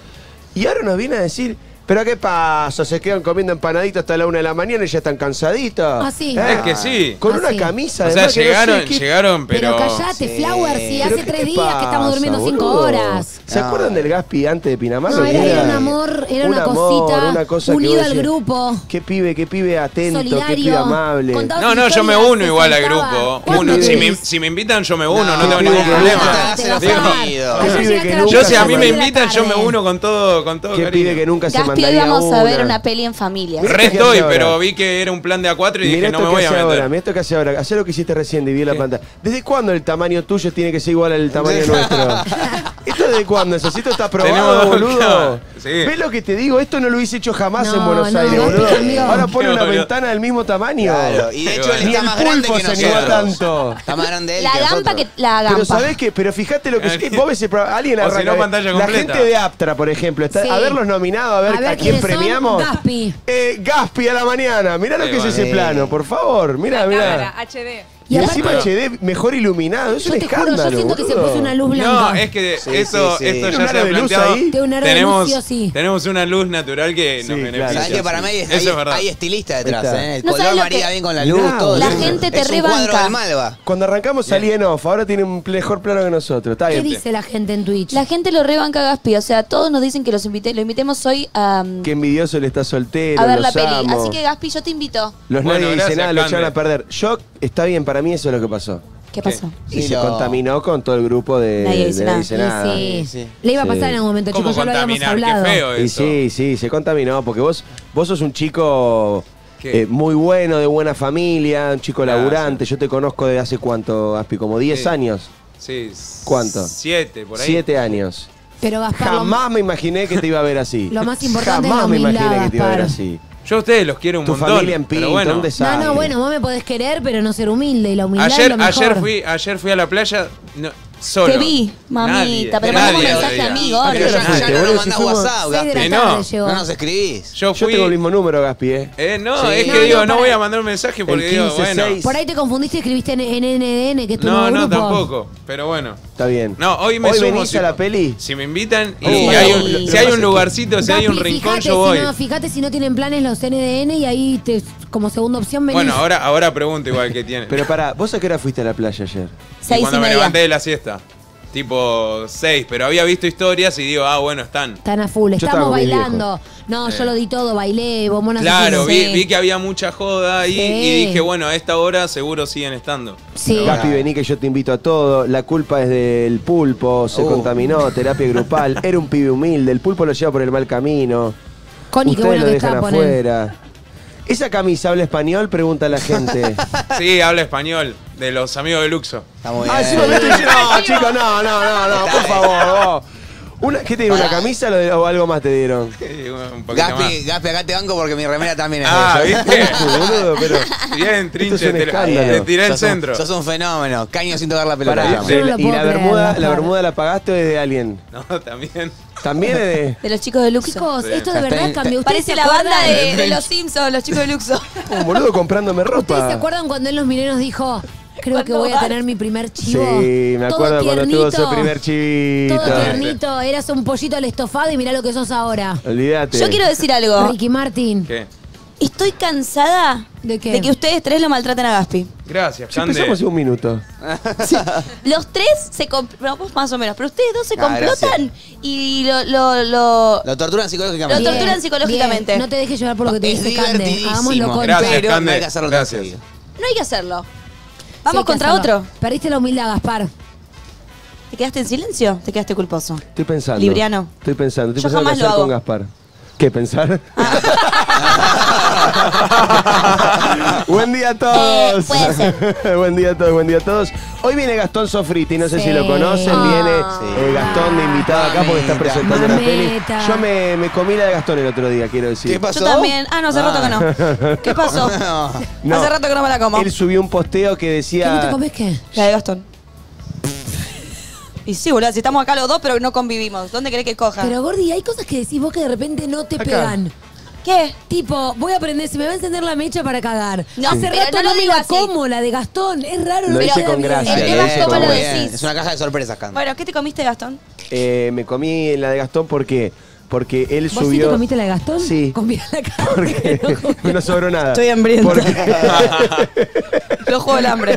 Y ahora nos viene a decir, ¿pero qué pasa? Se quedan comiendo empanaditas hasta la una de la mañana y ya están cansaditos. Ah, sí. ¿Eh? Es que sí. Con Ah, una sí. camisa O sea, además que no sé llegaron, qué- llegaron, Pero, pero. callate, Sí. Flower, si ¿Pero hace qué tres te días que estamos pasa, durmiendo cinco boludo? horas. ¿Se No. acuerdan del Gaspi antes de Pinamar? No, era, era un amor, era un una amor, cosita, una cosa que unido vos al decís, grupo, Qué pibe, qué pibe atento, qué pibe solidario. amable. Contaba No, sus no, yo me historias, uno se igual al sentaba. grupo. ¿Cuánto Uno, si tenés? me, si me invitan, yo me uno, no, No, tengo qué ningún pibe que problema. nunca se la Digo, perdido. Qué ayer pibe llegaste que a la nunca Yo, casa si a mí de me la invitan, yo me tarde. uno con todo, con todo Qué cariño. pibe que nunca se Gaspi, hoy mandaría vamos a ver una. una peli en familia. Mirá Re esto que estoy, hace pero ahora. vi que era un plan de a cuatro y Mirá dije, esto no me que voy a hace ahora, meter. mirá esto que hace ahora. Hacé lo que hiciste recién, dividir la pantalla. ¿Desde cuándo el tamaño tuyo tiene que ser igual al tamaño nuestro? ¿Esto desde cuándo? ¿Eso esto está Tenemos probado, dos, boludo? claro. Sí. ¿Ves lo que te digo? Esto no lo hubiese hecho jamás No, en Buenos no, Aires, Gaspi boludo. cambió. Ahora pone Qué una boludo. ventana del mismo tamaño. Claro, y de hecho él Ni está el más grande pulpo que se animó nosotros. tanto. Está más grande él La que gampa nosotros. que la Pero gampa. ¿sabés qué? Pero fíjate lo que es. Vos ves el programa, alguien O si arranca. no, pantalla la completa. gente de Aptra, por ejemplo, está, Sí. a verlos nominados, a ver A a, ver quién quiénes son. premiamos. Gaspi. Eh, Gaspi a la mañana. Mirá lo Sí, que es bueno. ese plano, por favor. Mirá, mirá. Cámara, H D. Y, Y encima aparte- H D mejor iluminado. Es Yo un te juro, escándalo. yo siento que se boludo. puso una luz blanca. No, es que Sí, eso, sí, sí. esto ¿Tiene ya un se aro ha de luz planteado. ahí? Tiene un aro de tenemos, luz, sí o sí. tenemos una luz natural que Sí, nos claro. beneficia. ¿Sabés que para mí hay, Eso hay, es verdad. hay estilista detrás, Ahí está. ¿eh? El No color sabés lo varía que- bien con la luz, Mirá, todo. La Es un- gente te es un cuadro rebanca. del Malva. Cuando arrancamos salí en off, ahora tiene un mejor plano que nosotros. Está ¿Qué bien. dice la gente en Twitch? La gente lo rebanca a Gaspi, o sea, todos nos dicen que los invité, lo invitemos hoy a, Qué envidioso le está soltero. a ver la los peli. amo. Así que Gaspi, yo te invito. Los Bueno, nadie dice gracias, nada, lo Cande. echaron a perder. Yo, está bien, para mí eso es lo que pasó. ¿Qué pasó? Y Sí, se lo- contaminó con todo el grupo de Nadie dice de nada. dice Y nada. sí. Sí. Le iba a Sí. pasar en algún momento, ¿Cómo chicos, ya lo habíamos contaminar? hablado. Qué feo Y eso. sí, sí, se contaminó, porque vos, vos sos un chico ¿Qué? eh, muy bueno, de buena familia, un chico Gracias. laburante. Yo te conozco de hace cuánto, Aspi, como diez Sí. años, Sí. ¿Cuánto? Siete, por ahí. siete años. Pero Gaspar, lo- Jamás me imaginé que te iba a ver así. Lo más importante es Jamás la me humildad, imaginé que te iba a ver Gaspar. así. Yo a ustedes los quiero un Tu montón. familia en pero Pinto, bueno. un No, desastre. no, bueno, vos me podés querer, pero no ser humilde. Y la humildad es Ayer, lo mejor. ayer, fui, ayer fui a la playa no, solo. Te vi, mamita, Nadie, pero nadie mandame un lo mensaje a veía. mí, Pero gordo. qué hora ya, fuiste, ya no boludo? nos Si mandás fuimos- WhatsApp, Seis de Gaspi. la no, tarde llegó. No nos escribís. Yo Yo fui. tengo el mismo número, Gaspi, ¿eh? Eh, no, Sí. es que No, digo, no, no para- voy a mandar un mensaje porque El digo, quince, bueno. seis. Por ahí te confundiste y escribiste en, en N D N, que es tu No, nuevo no, grupo. tampoco. Pero bueno. Está bien. No, hoy me ¿Hoy sumo. venís si, a la peli? Si me invitan y Oh, hay bueno, un- lo- si lo hay pasa un que- lugarcito, si hay un Gaspi, rincón, fíjate yo voy. Si no, fíjate si no tienen planes los N D N y ahí te, como segunda opción venís. Bueno, ahora, ahora pregunto igual que tiene. Pero pará, ¿vos a qué hora fuiste a la playa ayer? Y Seis y cuando me media. levanté de la siesta. Tipo seis, pero había visto historias y digo, ah, bueno, están. Están a full, Yo estamos estaba con mis bailando. No, yo lo di todo, bailé, bombonas Claro, vi, haciendo- vi que había mucha joda ahí Sí. y dije, bueno, a esta hora seguro siguen estando. Sí. Gaspi, vení que yo te invito a todo. La culpa es del pulpo, se Uh. contaminó, terapia grupal. Era un pibe humilde, el pulpo lo lleva por el mal camino. Connie, qué Ustedes bueno lo que dejan está, ponen. afuera. ¿Esa camisa habla español? Pregunta la gente. Sí, habla español, de los amigos de Luxo. Está muy bien. Ah, encima me estoy diciendo, no, chicos, no, no, no, no, por favor, vos. Una, ¿Qué te dieron, una camisa o lo- o algo más te dieron? Un poquito Gaspi, Gaspi, acá te banco porque mi remera también es Ah, de eso. ¿viste? Boludo, pero... más. Bien, Trinche, Esto es un te, escándalo. te tiré el Sos un- centro. Sos un fenómeno. Caño sin tocar la pelota. Pará, digamos. Yo no de- lo ¿y puedo la creer, bermuda, Gaspar. la bermuda la pagaste o es de alguien? No, también. ¿También es de...? De los chicos de Luxo. Chicos, Sí. esto de Está verdad bien. cambió. ¿Ustedes Parece se la banda acuerdan? de, de los Simpsons, los chicos de Luxo. Un boludo comprándome ¿Ustedes se ropa. acuerdan cuando en Los Mineros dijo, creo que voy a tener mi primer Sí, chivo? me Todo acuerdo cuando tuvo tiernito, su primer chivito. Todo tiernito, eras un pollito al estofado y mirá lo que sos ahora. Olvídate. Yo quiero decir algo. Ricky Martin. ¿Qué? Estoy cansada ¿De qué? de que ustedes tres lo maltraten a Gaspi. Gracias, Si Cande. empezamos hace un minuto. Los tres se complotan, más o menos, pero ustedes dos se Ah, complotan y lo, lo, lo, Lo torturan psicológicamente. Lo torturan psicológicamente. Bien, no te dejes llevar por lo que te Es dice Cande. divertidísimo. Hagámoslo con Gracias, Pero Cande. no hay que hacerlo tan Gracias. seguido. No hay que hacerlo. Sí, Vamos hay que contra hacerlo. otro. Perdiste la humildad, Gaspar. ¿Te quedaste en silencio? ¿Te quedaste culposo? Estoy pensando. Libriano. Estoy pensando. Estoy Yo pensando jamás qué lo hacer hago. con Gaspar. ¿Qué pensar? Buen día a todos. Eh, puede ser. Buen día a todos, buen día a todos. Hoy viene Gastón Sofriti, no sé Sí. si lo conocen. Ah. Viene Sí. eh, Gastón de invitado acá porque está Mamita. presentando la peli. Mamita. Yo me, me comí la de Gastón el otro día, quiero decir. ¿Qué pasó? Yo también. Ah, no, hace rato que no. ¿Qué pasó? No. No. Hace rato que no me la como. Él subió un posteo que ¿Qué no te decía... comes qué? La de Gastón. Y sí, boludo, si estamos acá los dos, pero no convivimos. ¿Dónde querés que coja? Pero Gordi, hay cosas que decís vos que de repente no te Acá. pegan. ¿Qué? Tipo, voy a aprender, se me va a encender la mecha para cagar. No, Hace pero rato no no, lo me digo la así. como, la de Gastón. Es raro, Lo no me hice queda con bien. gracia. El lo tema es hice cómo con lo Muy gracia. bien. decís. Es una caja de sorpresas, Cande. Bueno, ¿qué te comiste, Gastón? Eh, me comí la de Gastón porque, porque él ¿Vos sí subió... te comiste la de Gastón? Sí. Con bien la cara. Porque No, no sobró nada. Estoy hambrienta. Porque- Lo juego el hambre.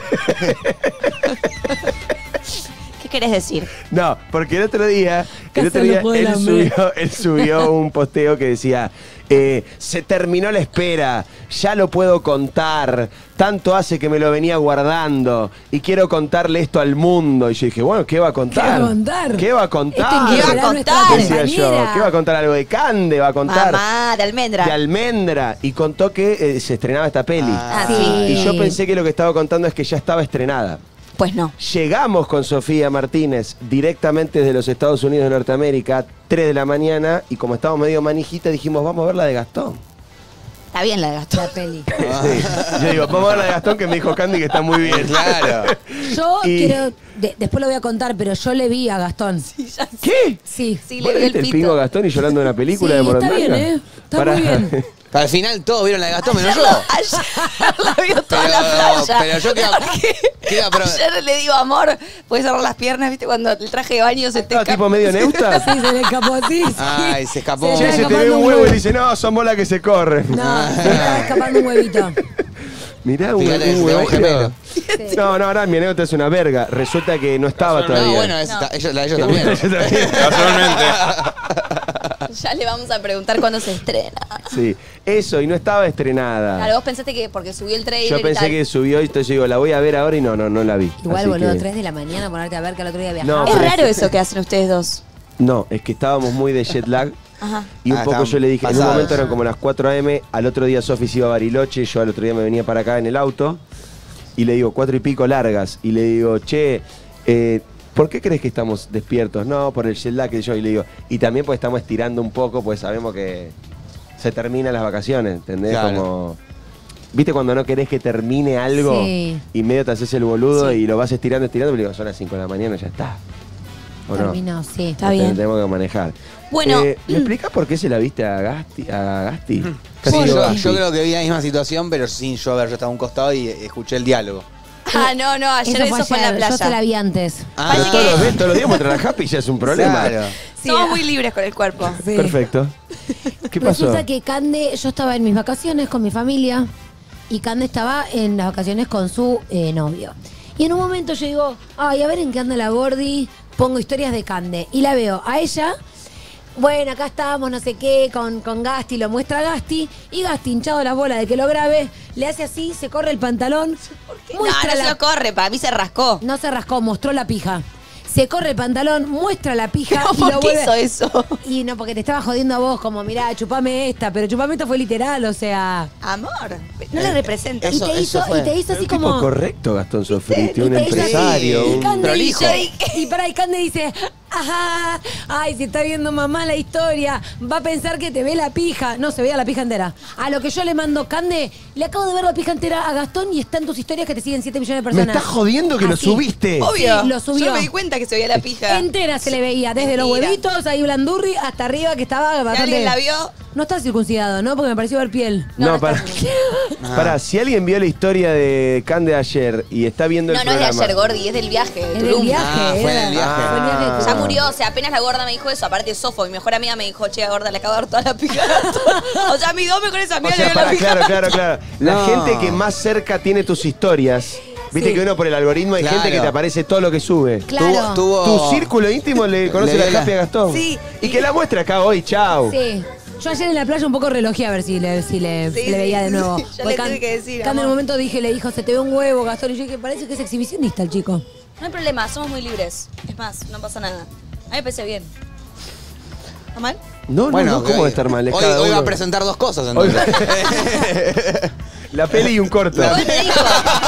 ¿Qué querés decir? No, porque el otro día, el Casa otro no día puede él, la subió, él subió un posteo que decía, eh, se terminó la espera, ya lo puedo contar, tanto hace que me lo venía guardando y quiero contarle esto al mundo. Y yo dije, bueno, ¿qué va a contar? ¿Qué va a contar? ¿Qué va a contar? Este ¿Qué va a será nuestra contar? Decía yo, compañera. ¿qué va a contar? Algo de Cande, va a contar. Mamá, de almendra. De almendra. Y contó que eh, se estrenaba esta peli. Ah, sí. Y yo pensé que lo que estaba contando es que ya estaba estrenada. Pues no. Llegamos con Sofía Martínez directamente desde los Estados Unidos de Norteamérica, tres de la mañana, y como estábamos medio manijita, dijimos, vamos a ver la de Gastón. Está bien la de Gastón. La peli. Sí. Yo digo, vamos a ver la de Gastón, que me dijo Candy que está muy bien. Claro. Yo Y- quiero, de- después lo voy a contar, pero yo le vi a Gastón. ¿Qué? Sí. Sí, ¿Vos le vi viste el el pito. pingo a Gastón y llorando en una película Sí, de está Morondanga? bien, ¿eh? Está Pará. muy bien. Al final todos vieron la de Gastón, menos Ayer, yo. la, ayer la vio toda Pero- la playa. pero yo queda- Porque queda, pero- ayer le digo, amor, puedes cerrar las piernas, ¿viste? Cuando el traje de baño se te Estaba escapa. tipo medio neusta. Sí, se le escapó así. sí. Ay, se escapó. Se Che, le se te escapando ve un un huevo y huevo. dice, no, son bolas que se corren. No, se le estaba escapando un huevito. Mirá, un, Fíjate que un se te va un huevito. gemelo. No, no, ahora mi anécdota es una verga. Resulta que no estaba No, todavía. No, bueno, es- No. ta- ellos, la de ellos también. Casualmente. Ya le vamos a preguntar cuándo se estrena. Sí, eso, y no estaba estrenada. Claro, vos pensaste que porque subió el trailer Yo y pensé tal. que subió y entonces digo, la voy a ver ahora y no, no, no la vi. Igual, Así boludo, que- tres de la mañana ponerte a ver que el otro día No, viajaba. Es pero raro eso que hacen ustedes dos. No, es que estábamos muy de jet lag. Ajá. Y un Ah, poco estaban yo le dije, en un pasados. momento eran como las cuatro a eme, al otro día Sofi se iba a Bariloche, yo al otro día me venía para acá en el auto, y le digo, cuatro y pico largas, y le digo, che, eh, ¿por qué crees que estamos despiertos? No, por el jet lag que yo, y le digo, y también pues estamos estirando un poco, pues sabemos que se terminan las vacaciones, ¿entendés? Claro. Como, ¿viste cuando no querés que termine algo? Sí. Y medio te haces el boludo Sí. y lo vas estirando, estirando, y le digo, son las cinco de la mañana, ya está. ¿O no? Terminó, sí. Está Lo bien. Tenemos que manejar. Bueno. Eh, ¿Me explicás por qué se la viste a Gasti? A Gasti? Sí, Casi yo, digo yo Gasti. creo que vi la misma situación, pero sin yo haber, yo estaba a un costado y eh, escuché el diálogo. Ah, no, no, ayer eso, fue en la ayer, playa. Yo se la vi antes. Ah, Parece Todos que- los días, todos los días mostrar a Happy ya es un problema. Claro. Somos muy libres con el cuerpo. Sí. Perfecto. ¿Qué pasó? Resulta que Cande, yo estaba en mis vacaciones con mi familia y Cande estaba en las vacaciones con su eh, novio. Y en un momento yo digo, ay, a ver en qué anda la Gordi, pongo historias de Cande. Y la veo a ella, bueno, acá estamos, no sé qué, con, con Gasti, lo muestra Gasti, y Gasti, hinchado las bolas de que lo grabe, le hace así, se corre el pantalón, No, muestra no se la- lo corre, para mí se rascó. no se rascó, mostró la pija. Se corre el pantalón, muestra la pija y ¿Por lo qué vuelve... hizo eso? Y no, porque te estaba jodiendo a vos, como, mirá, chupame esta, pero chupame esta fue literal, o sea... Amor, no le representa. Eso- y, te hizo, eso fue. y te hizo Es así un tipo como... correcto, Gastón Sofriti, un y te hizo así, empresario. y un- Cande prolijo. dice, y, y para y Cande dice, ajá, ay, si está viendo mamá la historia, va a pensar que te ve la pija. No, se veía la pija entera. A lo que yo le mando, Cande, le acabo de ver la pija entera a Gastón y está en tus historias que te siguen siete millones de Me personas. estás jodiendo que lo Así. subiste. Obvio. Sí, lo subió. Yo me di cuenta que se veía la pija. Entera se le veía, desde los Mentira. huevitos, ahí blandurri, hasta arriba que estaba bastante... alguien la vio? No está circuncidado, ¿no? Porque me pareció ver piel. No, No, no para. está Para, si alguien vio la historia de Cande ayer y está viendo el No, no es de programa. ayer, Gordi, es del viaje. De Es del Tulum. viaje. Ah, fue en era. el viaje. Fue el viaje de Ah. Ya Tulum. murió, o sea, apenas la gorda me dijo eso. Aparte, Sofo, mi mejor amiga, me dijo, che, gorda, le acabo de dar toda la pija. O sea, mis dos mejores O amigas sea, le dio la para, pija. claro, claro, claro. La No. gente que más cerca tiene tus historias. Viste Sí. que uno por el algoritmo hay Claro. gente que te aparece todo lo que sube. Claro. Tuvo- tuvo- Tu círculo íntimo le conoce Le la dio la- Happy a Gastón. Sí. Y que la muestre acá hoy, chao. Sí. Yo ayer en la playa un poco relojé a ver si le, si le, Sí, si le veía sí, de nuevo. sí. Yo Porque le Can- tuve que decir, Can en amor. un momento dije, le dijo, se te ve un huevo, Gastón. Y yo dije, parece que es exhibicionista el chico. No hay problema, somos muy libres. Es más, no pasa nada. A mí me parece bien. ¿Está mal? No, no, no, ¿cómo hoy- va a estar mal? Es Hoy, cada hoy va uno. a presentar dos cosas, Hoy- entonces. La peli y un corto. Igual me dijo.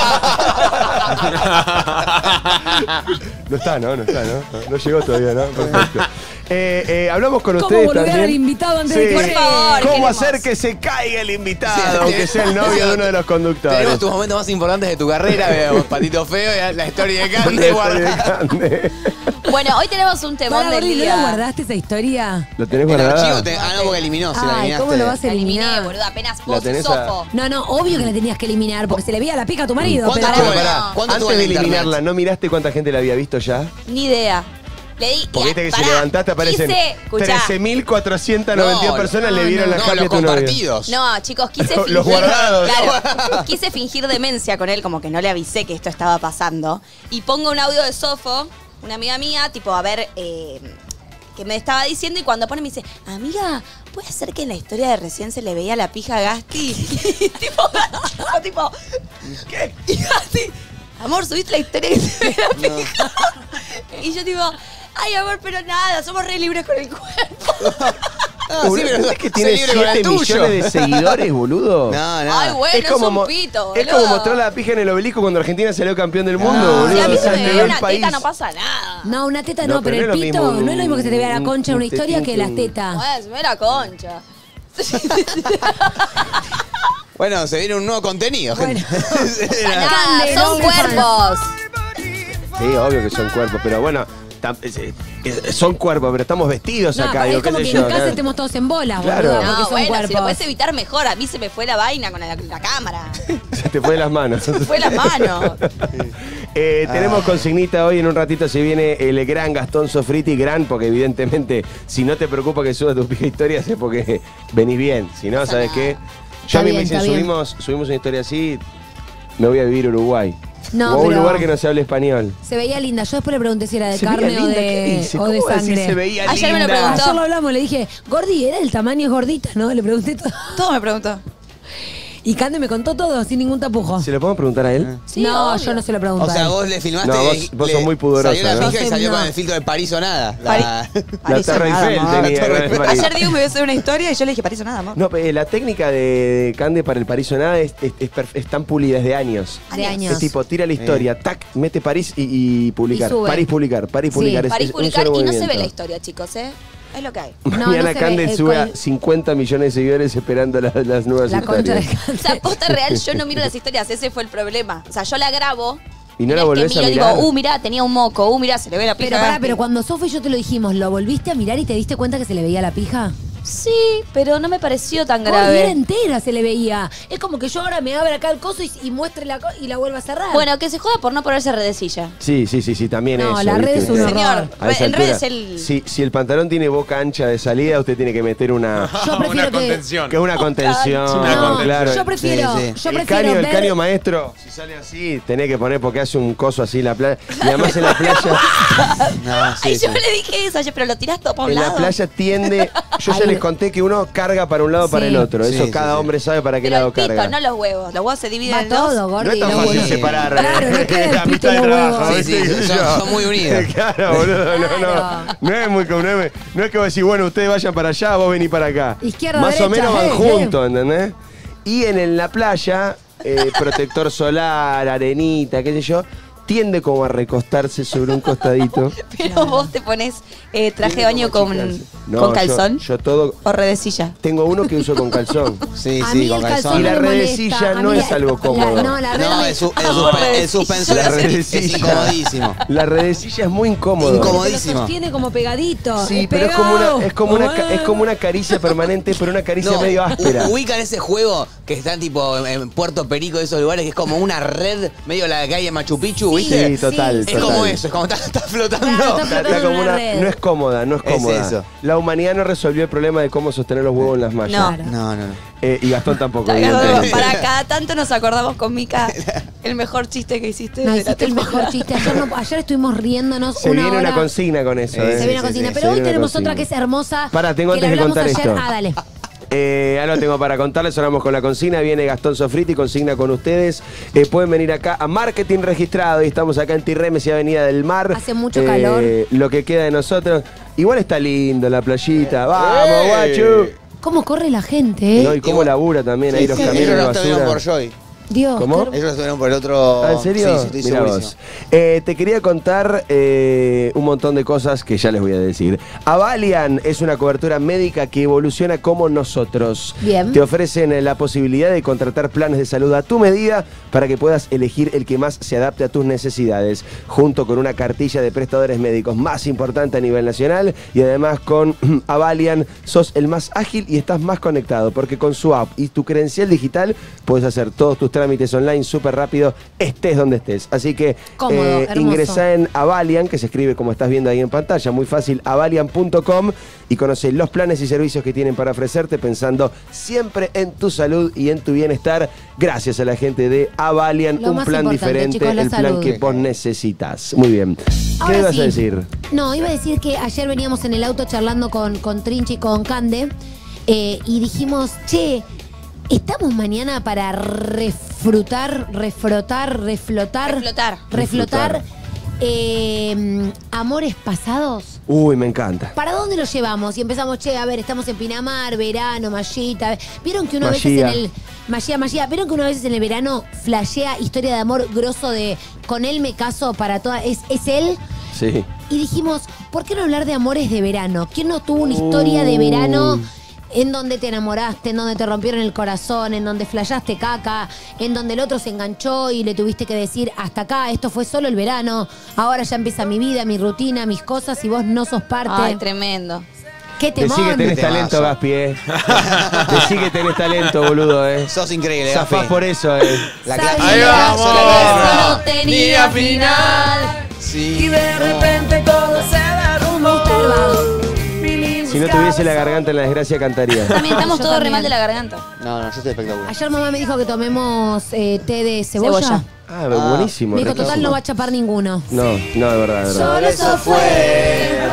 No está, ¿no? No está, ¿no? No, no llegó todavía, ¿no? Perfecto. Eh, eh, hablamos con ¿Cómo ustedes boludear también. al invitado antes de que Por llegue? favor, ¿Cómo queremos. hacer que se caiga el invitado, Sí, aunque sea el novio de uno de los conductores? Tenemos tus momentos más importantes de tu carrera, veo Patito Feo y la historia de Cande guardada. Cande. Bueno, hoy tenemos un temón Para, del Gordi, ¿no día. la guardaste esa historia? ¿Lo tenés El guardado? archivo te- ah, no, porque eliminó, si la Ay, eliminaste. ¿cómo lo vas a La eliminé, eliminar? boludo, apenas La vos, tenés a- Sofo. No, no, obvio que la tenías que eliminar porque se le veía la pica a tu marido. ¿Cuánto Pero estuvo Pará, en- pará. ¿Cuánto estuvo Antes de en internet? eliminarla, ¿no miraste cuánta gente la había visto ya? Ni idea. Le di. Porque y- viste que pará, si levantaste aparecen quise, escuchá. trece mil cuatrocientas noventa y dos No, personas no, le vieron no. la No, Happy los a tu novio. compartidos. No, chicos, quise Los fingir. guardados. Claro, quise fingir demencia con él, como que no le avisé que esto estaba pasando. Y pongo un audio de Sofo, una amiga mía, tipo, a ver, eh, que me estaba diciendo. Y cuando pone, me dice, amiga, ¿puede ser que en la historia de recién se le veía la pija a Gasti? Y tipo, yo, tipo, ¿qué? Y Gasti, amor, ¿subiste la historia que se ve la pija? Y yo, tipo, ay, amor, pero nada, somos re libres con el cuerpo. Ah, sí, pero ¿Sabés que sé tiene libre con el siete tuyo. millones de seguidores, boludo? No, no. Ay, bueno, es, mo- un pito, es boludo. como mostrar la pija en el obelisco cuando Argentina salió campeón del mundo, Ah, boludo. Si a mí O se sea, me te ve ve el una país. teta, no pasa nada. No, una teta No, no, pero pero, no el es lo pito mismo no es lo mismo que se te vea la un- concha en una un historia tetín que que las un- tetas. Bueno, se me ve la concha. Bueno, se viene un nuevo contenido, gente. Nada, Cande, son no, cuerpos. Sí, obvio que son cuerpos, pero bueno, tam- es- es- son cuerpos, pero estamos vestidos No, acá. pero digo, es como qué que sé en yo, casa ¿no? estemos todos en bolas, Claro. boluda, No, porque son bueno, si lo cuerpos. puedes evitar mejor. A mí se me fue la vaina con la, la cámara. Se te fue de las manos. Se fue la mano. Eh, tenemos consignita hoy, en un ratito se viene el gran Gastón Sofriti, gran, porque evidentemente si no te preocupa que suba tu pija historias es porque venís bien, si no, pasa ¿sabes nada. qué? Yo Está a mí bien, me dicen, está bien. subimos, subimos una historia así, me voy a vivir a Uruguay. No, o a un pero- lugar que no se hable español. Se veía linda. Yo después le pregunté si era de Se veía carne o linda, ¿qué de, dice? o de ¿Cómo decís sangre. se veía Ayer me lo linda? preguntó. Ayer lo hablamos, le dije, Gordi, ¿era el tamaño es gordita? ¿No? Le pregunté todo. Todo me preguntó. Y Cande me contó todo sin ningún tapujo. ¿Se lo podemos preguntar a él? Sí, no, obvio. yo no se lo pregunté. O sea, vos le filmaste. No, vos- y vos le- sos muy pudorosa, Salió la ¿no? pija y Yo salió soy- con no. el filtro de París o nada. París. La- La París o Torre nada, Eiffel amor. tenía. La Torre ¿no? Eiffel. París. Ayer Diego me iba a hacer una historia y yo le dije, París o nada, amor. No, pero, eh, la técnica de Cande para el París o nada es, es, es perf- es tan pulida, es de años. De años. Es tipo, tira la historia, tac, mete París y, y publicar. Y sube. París publicar, París Sí. publicar. Es- París es un publicar solo y no se ve movimiento. la historia, chicos, ¿eh? Es lo que hay. No, no Mañana se Cande ve, eh, sube a con- cincuenta millones de seguidores esperando la- las nuevas La concha de historias. O sea, posta real, yo no miro las historias, ese fue el problema. O sea, yo la grabo. ¿Y no la es que volvés a miro, mirar? digo, uh, mirá, tenía un moco, uh, mirá, se le ve la pija. Pero pará, pero cuando Sofi y yo te lo dijimos, ¿lo volviste a mirar y te diste cuenta que se le veía la pija? Sí, pero no me pareció tan Gordi, era grave. entera se le veía. Es como que yo ahora me abra acá el coso y, y muestre la co- y la vuelva a cerrar. Bueno, que se joda por no ponerse redecilla. Sí, sí, sí, sí, también No, eso. la red ¿viste? es un Usted- horror. Señor, a esa en altura, redes el... Si, si el pantalón tiene boca ancha de salida, usted tiene que meter una... Yo prefiero Una que- contención. Que una contención, Una no, contención. claro. yo prefiero, Sí, sí. yo el prefiero caño, el ver- caño maestro, si sale así, tenés que poner porque hace un coso así en la playa. Y además en la playa, No, sí, Ay, sí. yo le dije eso ayer, pero lo tiraste todo para un en la lado. playa tiende. Yo ya Ay, les conté que uno carga para un lado o para Sí. el otro. Eso Sí, sí, cada sí. hombre sabe para qué Pero lado el pito, carga. no los huevos. Los huevos se dividen Va en dos. todo, No Gordi. es tan los fácil huevos. separar Claro, no queda el la pito mitad y del los trabajo. huevos. Sí, ¿viste? sí, ¿Qué sé son- yo? son muy unidos. Claro, boludo, no, no. Claro. No es muy no es, no es que vos decís, bueno, ustedes vayan para allá, vos venís para acá. Izquierda, Más o derecha, menos van eh, juntos, ¿entendés? Y en, el- la playa, eh, protector solar, arenita, qué sé yo, tiende como a recostarse sobre un costadito. Pero vos te pones eh, traje de baño Como con, achicarse. No, con yo- calzón Yo, todo. o redecilla. Tengo uno que uso con calzón. Sí, A sí, mí con el calzón. calzón Y la me molesta. redecilla A no mí es la- algo la- cómodo. no, la red No, me- el, su- el suspe- el suspensor La es, es redecilla. incomodísimo. La redecilla es muy incómodo. Incómodo. Te lo Comodísimo. sostiene como pegadito. Sí, Es pero es como pegado. una, es como una, ca- es como una caricia permanente, pero una caricia No, medio áspera. u- ubican ese juego que está tipo en- en Puerto Perico, de esos lugares, que es como una red medio la que hay en Machu Picchu, ¿viste? Sí, total, Es total. como eso, es como está, está flotando. Claro, Está- está flotando como en una una- red. no es cómoda, no es Es cómoda. eso. La humanidad no resolvió el problema de cómo sostener los huevos en las mallas. No. No, no, no. Eh, y Gastón tampoco, Para evidentemente. cada tanto nos acordamos con Mica el mejor chiste que hiciste. No, de la hiciste el temporada. mejor chiste. Ayer, no- ayer estuvimos riéndonos Se una viene hora. una consigna con eso. Eh, ¿eh? Se Sí, viene una sí, cocina. sí, Pero se hoy viene una tenemos consigna. otra que es hermosa. Pará, tengo que la antes de hablamos contar ayer. esto. Ah, dale. Eh, ahora lo tengo para contarles, sonamos con la consigna, viene Gastón Sofriti, consigna con ustedes. Eh, pueden venir acá a Marketing Registrado y estamos acá en Tirremes y Avenida del Mar. Hace mucho calor. Lo que queda de nosotros. Igual está lindo la playita. ¡Vamos, guachu! ¿Cómo corre la gente, eh? No, y cómo labura también ahí los sí, camiones de Ellos no estuvieron basura. por Joy. Dios. ¿Cómo? qué- Ellos estuvieron por el otro. Ah, ¿en serio? Sí, sí, estoy Mirá segurísimo. vos. Eh, te quería contar eh, un montón de cosas que ya les voy a decir. Avalian es una cobertura médica que evoluciona como nosotros. Bien. Te ofrecen eh, la posibilidad de contratar planes de salud a tu medida para que puedas elegir el que más se adapte a tus necesidades, junto con una cartilla de prestadores médicos más importante a nivel nacional y además con Avalian sos el más ágil y estás más conectado porque con su app y tu credencial digital puedes hacer todos tus trámites online súper rápido, estés donde estés. Así que Cómodo, hermoso. ingresa en Avalian, que se escribe como estás viendo ahí en pantalla, muy fácil, avalian punto com y conoce los planes y servicios que tienen para ofrecerte pensando siempre en tu salud y en tu bienestar. Gracias a la gente de Avalian, Lo un más plan importante, diferente, chicos, la el plan salud. que vos necesitas. Muy bien. ¿Qué Ahora me ibas sí. a decir? No, iba a decir que ayer veníamos en el auto charlando con, con Trinche y con Cande eh, y dijimos, che, ¿estamos mañana para refrutar, refrotar, reflotar? Reflotar. Reflotar eh, amores pasados. Uy, me encanta. ¿Para dónde los llevamos? Y empezamos, che, a ver, estamos en Pinamar, verano, Mallita. ¿Vieron que una vez Magia. en el. Magia, Magia. ¿Vieron que una vez en el verano flashea historia de amor grosso de con él me caso para toda. ¿Es, es él? Sí. Y dijimos, ¿por qué no hablar de amores de verano? ¿Quién no tuvo una historia de verano en donde te enamoraste, en donde te rompieron el corazón, en donde flashaste caca, en donde el otro se enganchó y le tuviste que decir hasta acá, esto fue solo el verano, ahora ya empieza mi vida, mi rutina, mis cosas y vos no sos parte. Ay, tremendo. ¿Qué Decí temón? que tenés talento, Gaspi, eh. Decí que tenés talento, boludo, eh. Sos increíble, Zafás Gaspi. por eso, eh. La Sabía clase. Ahí vamos. que eso no tenía final. Sí. todo se derrumbó. Si no tuviese la garganta en la desgracia, cantaría. También estamos Yo todos re también. mal de la garganta. No, no, yo estoy espectacular. Ayer mamá me dijo que tomemos eh, té de cebolla. Cebolla. Ah, buenísimo. Me dijo, riquísimo. total, no va a chapar ninguno. No, no, de verdad, de verdad. Solo eso fue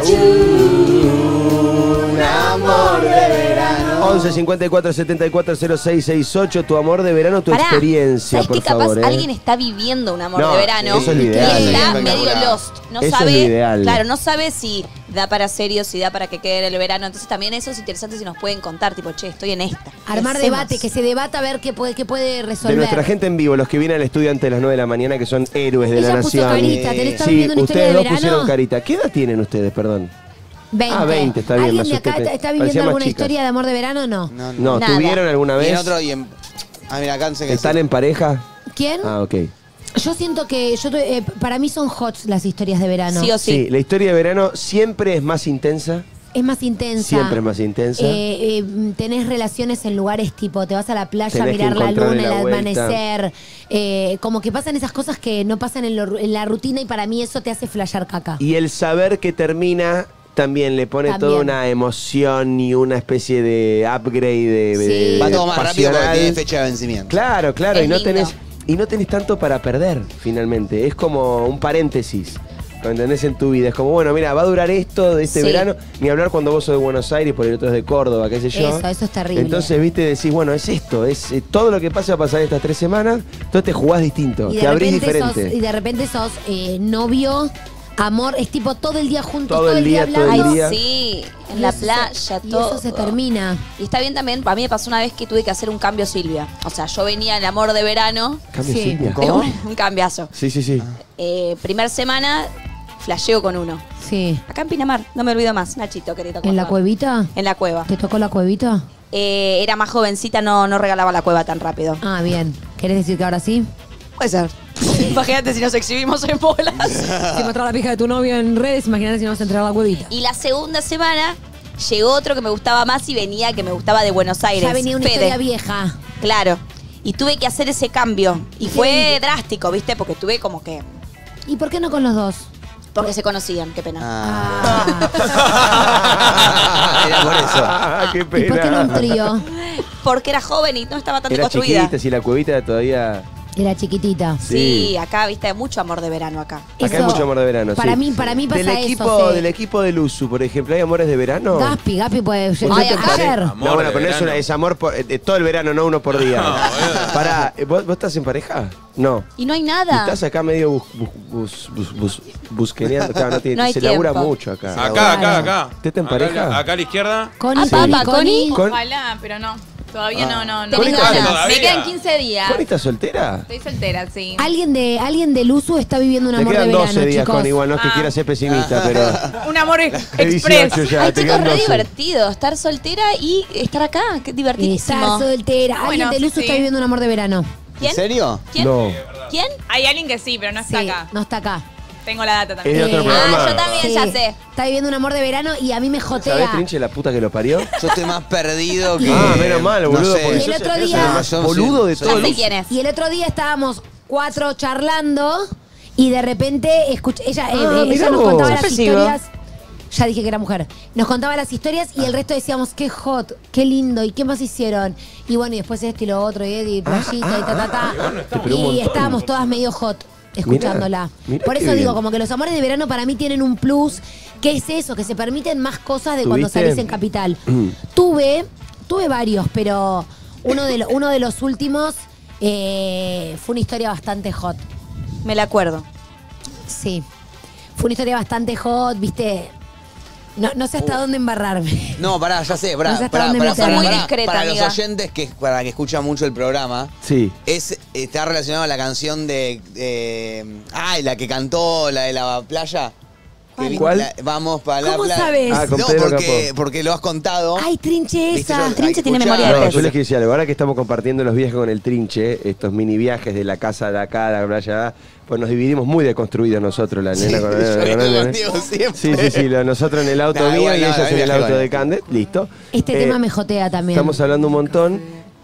Un amor de verano. once cincuenta y cuatro setenta y cuatro cero seis sesenta y ocho, tu amor de verano, tu Pará, experiencia, ¿sabes por que capaz favor, eh. alguien está viviendo un amor No, de verano? eso es lo y ideal. está Sí, medio espectacular. lost. No Eso es sabe. lo ideal. Claro, no sabe si da para serio, si da para que quede en el verano. Entonces también eso es interesante si nos pueden contar, tipo, che, estoy en esta. Armar ¿Qué hacemos? debate, que se debata a ver qué puede, qué puede De resolver. nuestra gente en vivo, los que vienen al estudio antes de las nueve de la mañana, que son héroes de Ella la puso nación. carita, ¿te le estás Sí, viendo una historia ustedes de dos verano? pusieron carita. ¿Qué edad tienen ustedes, perdón? veinte. Ah, veinte, está bien, me ¿Alguien de acá asusté. está, está Parecía viviendo más alguna chicas. historia de amor de verano o no? No, no. No, Nada. ¿tuvieron alguna Y vez? en otro y en... Ah, mira, acá sé que ¿Están sí. en pareja? ¿Quién? Ah, ok. Yo siento que yo tu- eh, para mí son hot las historias de verano. Sí o sí. Sí, la historia de verano siempre es más intensa. Es más intensa. Siempre es más intensa. Eh, eh, tenés relaciones en lugares tipo, te vas a la playa a Tenés que mirar la encontrarle luna, la el vuelta. amanecer. Eh, como que pasan esas cosas que no pasan en, lo- en la rutina y para mí eso te hace flashear caca. Y el saber que termina también le pone También. toda una emoción y una especie de upgrade de, Sí. de- Va todo más rápido porque pasional. tiene fecha de vencimiento. Claro, claro, Es y no lindo. tenés y no tenés tanto para perder finalmente. Es como un paréntesis. ¿Lo entendés en tu vida? Es como, bueno, mira, va a durar esto de este Sí. verano, ni hablar cuando vos sos de Buenos Aires, por el otro es de Córdoba, qué sé yo. Eso, eso es terrible. Entonces, viste, decís, bueno, es esto, es eh, todo lo que pasa va a pasar estas tres semanas, entonces te jugás distinto, Y te de, abrís repente diferente. sos, y de repente sos eh, novio, amor, es tipo todo el día juntos, Todo todo, el el día día, todo el hablando. día. Sí, en Y la eso se- playa, y todo. eso se termina. Y está bien también, a mí me pasó una vez que tuve que hacer un cambio, Silvia. O sea, yo venía en amor de verano, Cambio, Sí. Silvia. de ¿Cómo? un, un cambiazo. Sí, sí, sí. Eh, primer semana, flasheo con uno. Sí. Acá en Pinamar, no me olvido más, Nachito, querido. ¿En la contar. cuevita? En la cueva. ¿Te tocó la cuevita? Eh, era más jovencita, no, no regalaba la cueva tan rápido. Ah, bien. ¿Querés decir que ahora sí? Puede ser. Imagínate si nos exhibimos en bolas. Si mostrar la pija de tu novio en redes, imagínate si no vas a entregar la cuevita. Y la segunda semana llegó otro que me gustaba más y venía que me gustaba de Buenos Aires. Ya venía una Fede. historia vieja. Claro. Y tuve que hacer ese cambio. Y fue drástico, ¿viste? Porque tuve como que... ¿Y por qué no con los dos? Porque se conocían, qué pena. Ah. Ah. Era por eso. Ah, qué ¿Y por qué no un pena. trío? Porque era joven y no estaba tan Era construida. chiquita, si la cuevita era todavía... Era chiquitita. Sí, Sí. acá, viste, hay mucho amor de verano acá. Acá hay Eso, mucho amor de verano, Para sí. mí, para mí pasa del eso. equipo, sí. Del equipo del Usu, por ejemplo, ¿hay amores de verano? Gaspi, Gaspi puede ¿Por llegar qué te ayer. pare- Amor No, bueno, de pero no es, verano. una- es amor por, eh, todo el verano, no uno por día. No, bueno. Pará, ¿eh, ¿vos, vos estás en pareja? No. Y no hay Y nada. estás acá medio bus, bus, bus, bus, bus- busquereando. Claro, no tiene- No hay se labura tiempo. mucho acá. Acá, Claro. acá, acá. ¿Usted está en Acá, pareja? Acá a la izquierda. Connie, Ah, Connie, papá, Connie. Con- Ojalá, pero no. Todavía no, no, no. ¿Tenés Me quedan- ganas? ¿Todavía? Me quedan quince días. ¿Connie está soltera? Estoy soltera, sí. Alguien de alguien del uso está viviendo un Te amor de quedan verano, doce días, chicos. Connie, igual no es que Ah. quiera ser pesimista, pero... Un amor ex- Es dieciocho express. ya, Ay, te chicos, quedan re doce. divertido. Estar soltera y estar acá. Qué Estar divertidísimo. soltera. Alguien Bueno, del uso sí. está viviendo un amor de verano. ¿Quién? ¿En serio? ¿Quién? No. ¿Quién? Hay alguien que sí, pero no está Sí, acá. no está acá. Tengo la data ¿Es también. de otro Eh, programa? Ah, yo también, Sí. ya sé. Está viviendo un amor de verano y a mí me jotea. ¿Sabés, Trinche, la puta que lo parió? Yo estoy más perdido que. Ah, menos mal, boludo, No sé. porque Y el sos- otro sos día- el más Yo boludo de soy- todos. Ya sé quién es. Y el otro día estábamos cuatro charlando y de repente escuché, ella, eh, Ah, eh, mirá ella nos vos. contaba las Sorpresivo. historias. Ya dije que era mujer. Nos contaba las historias y el resto decíamos, qué hot, qué lindo, y qué más hicieron. Y bueno, y después esto y lo otro, y, y playita, y ta, ta, ta. Te pegó un Y montón. estábamos todas medio hot escuchándola. Mirá, mirá Por qué eso digo, bien. como que los amores de verano para mí tienen un plus, que es eso, que se permiten más cosas de cuando ¿Tuviste? salís en Capital. tuve, tuve varios, pero uno de, lo- uno de los últimos eh, fue una historia bastante hot. Me la acuerdo. Sí. Fue una historia bastante hot, viste. No, no sé hasta dónde embarrarme. No, pará, ya sé, pará, No sé hasta pará, dónde pará, meterme. pará, Muy pará. discreta, Para amiga. los oyentes que para que escuchan mucho el programa, Sí. es está relacionado a la canción de, de- ay, la que cantó la de la playa. Que vi- ¿Cuál? la- vamos para la ¿Cómo playa. sabes? Ah, con no, Pedro porque, Capó. porque lo has contado. Ay, Trinche ¿Viste? esa. Yo- Trinche ay, tiene escuchá. memoria de No, pez. yo les quiero decir algo. Ahora que estamos compartiendo los viajes con el Trinche, estos mini viajes de la casa de acá a la playa acá, pues nos dividimos muy deconstruidos nosotros, la nena con yo la nena. viajo con la con nena. Diego siempre. Sí, sí, sí, lo- nosotros en el auto Nah, mío igual, y no, ellos no, en el viaje auto con de él. Candet, listo. Este Eh, tema me jotea también. Estamos hablando un montón.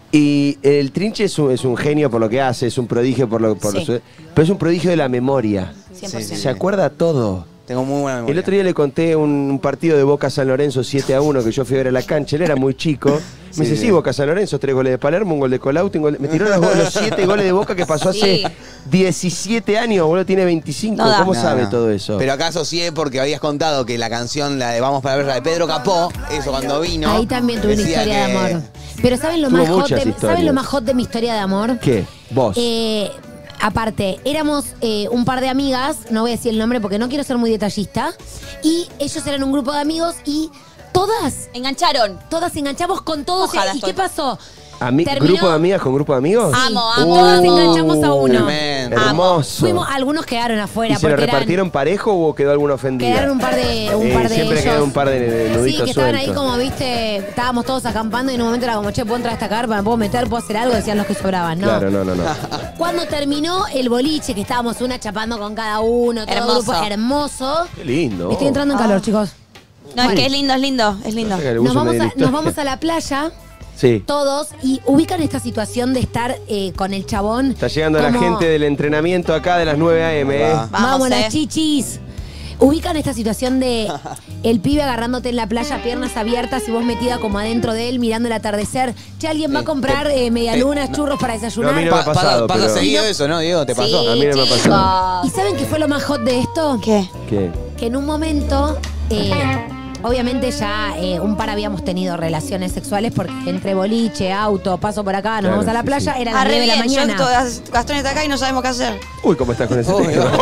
Y el Trinche es un, es un genio por lo que hace, es un prodigio por lo, por Sí. lo- pero es un prodigio de la memoria. cien por ciento. Sí, Se acuerda todo. Tengo muy buena memoria. El otro día le conté un, un partido de Boca San Lorenzo siete a uno que yo fui a ver a la cancha, él era muy chico. Me dice, Sí. sí, Boca San Lorenzo, tres goles de Palermo, un gol de Colau, un gol de-". Me tiró los, go- los siete goles de Boca que pasó hace Sí. diecisiete años, boludo, tiene veinticinco. No da. ¿Cómo No, sabe no. todo eso? Pero acá asocié porque habías contado que la canción, la de Vamos para la playa de Pedro Capó, eso cuando vino. Ahí también tuve una decía historia de que- amor. Pero ¿saben lo, Tuvo más hot muchas de, historias. ¿saben lo más hot de mi historia de amor? ¿Qué? ¿Vos? Eh, aparte, éramos eh, un par de amigas, no voy a decir el nombre porque no quiero ser muy detallista, y ellos eran un grupo de amigos y todas, Engancharon. todas enganchamos con todos. Ojalá ¿Y estoy. qué pasó? Ami- terminó- ¿Grupo de amigas con grupo de amigos? Amo, Sí, amo. todas enganchamos a uno. Tremendo. Hermoso. Fuimos, algunos quedaron afuera ¿Y se lo porque eran- repartieron parejo o quedó alguna ofendida? quedaron un par de, un Eh, par de siempre ellos. queda un par de, de nuditos Sí, que estaban ahí sueltos. como, viste, estábamos todos acampando y en un momento era como, che, ¿puedo entrar a esta carpa? ¿Me puedo meter? ¿Puedo hacer algo? Decían los que sobraban, ¿no? Claro, no, no, no. Cuando terminó el boliche, que estábamos una chapando con cada uno, todo Hermoso. grupo hermoso. Qué lindo. Estoy entrando en calor, chicos. No, es que es lindo, es lindo, es lindo. Pasa que le Nos uso vamos, medio a, la historia. nos vamos a la playa, Sí. todos, y ubican esta situación de estar eh, con el chabón. Está llegando la como, gente del entrenamiento acá de las nueve a eme, ¿eh? Va. Vamos, Vamos, las eh. chichis. Ubican esta situación de el pibe agarrándote en la playa, piernas abiertas y vos metida como adentro de él mirando el atardecer. Che, alguien va a Sí, comprar te- eh, medialunas, eh, no. churros para desayunar. No, a mí no me ha Pa- pasado, pasa, pasa pero- seguido eso, ¿no, Diego? ¿Te pasó? Sí, A mí no me ha chicos. pasado. ¿Y saben qué fue lo más hot de esto? ¿Qué? ¿Qué? Que en un momento, eh, obviamente ya eh, un par habíamos tenido relaciones sexuales porque entre boliche, auto, paso por acá, nos Claro, vamos a la sí, playa, sí. era las Arre nueve de la bien, yo mañana. todas- Gastón está acá y no sabemos qué hacer. Uy, ¿cómo estás con ese Uy, texto?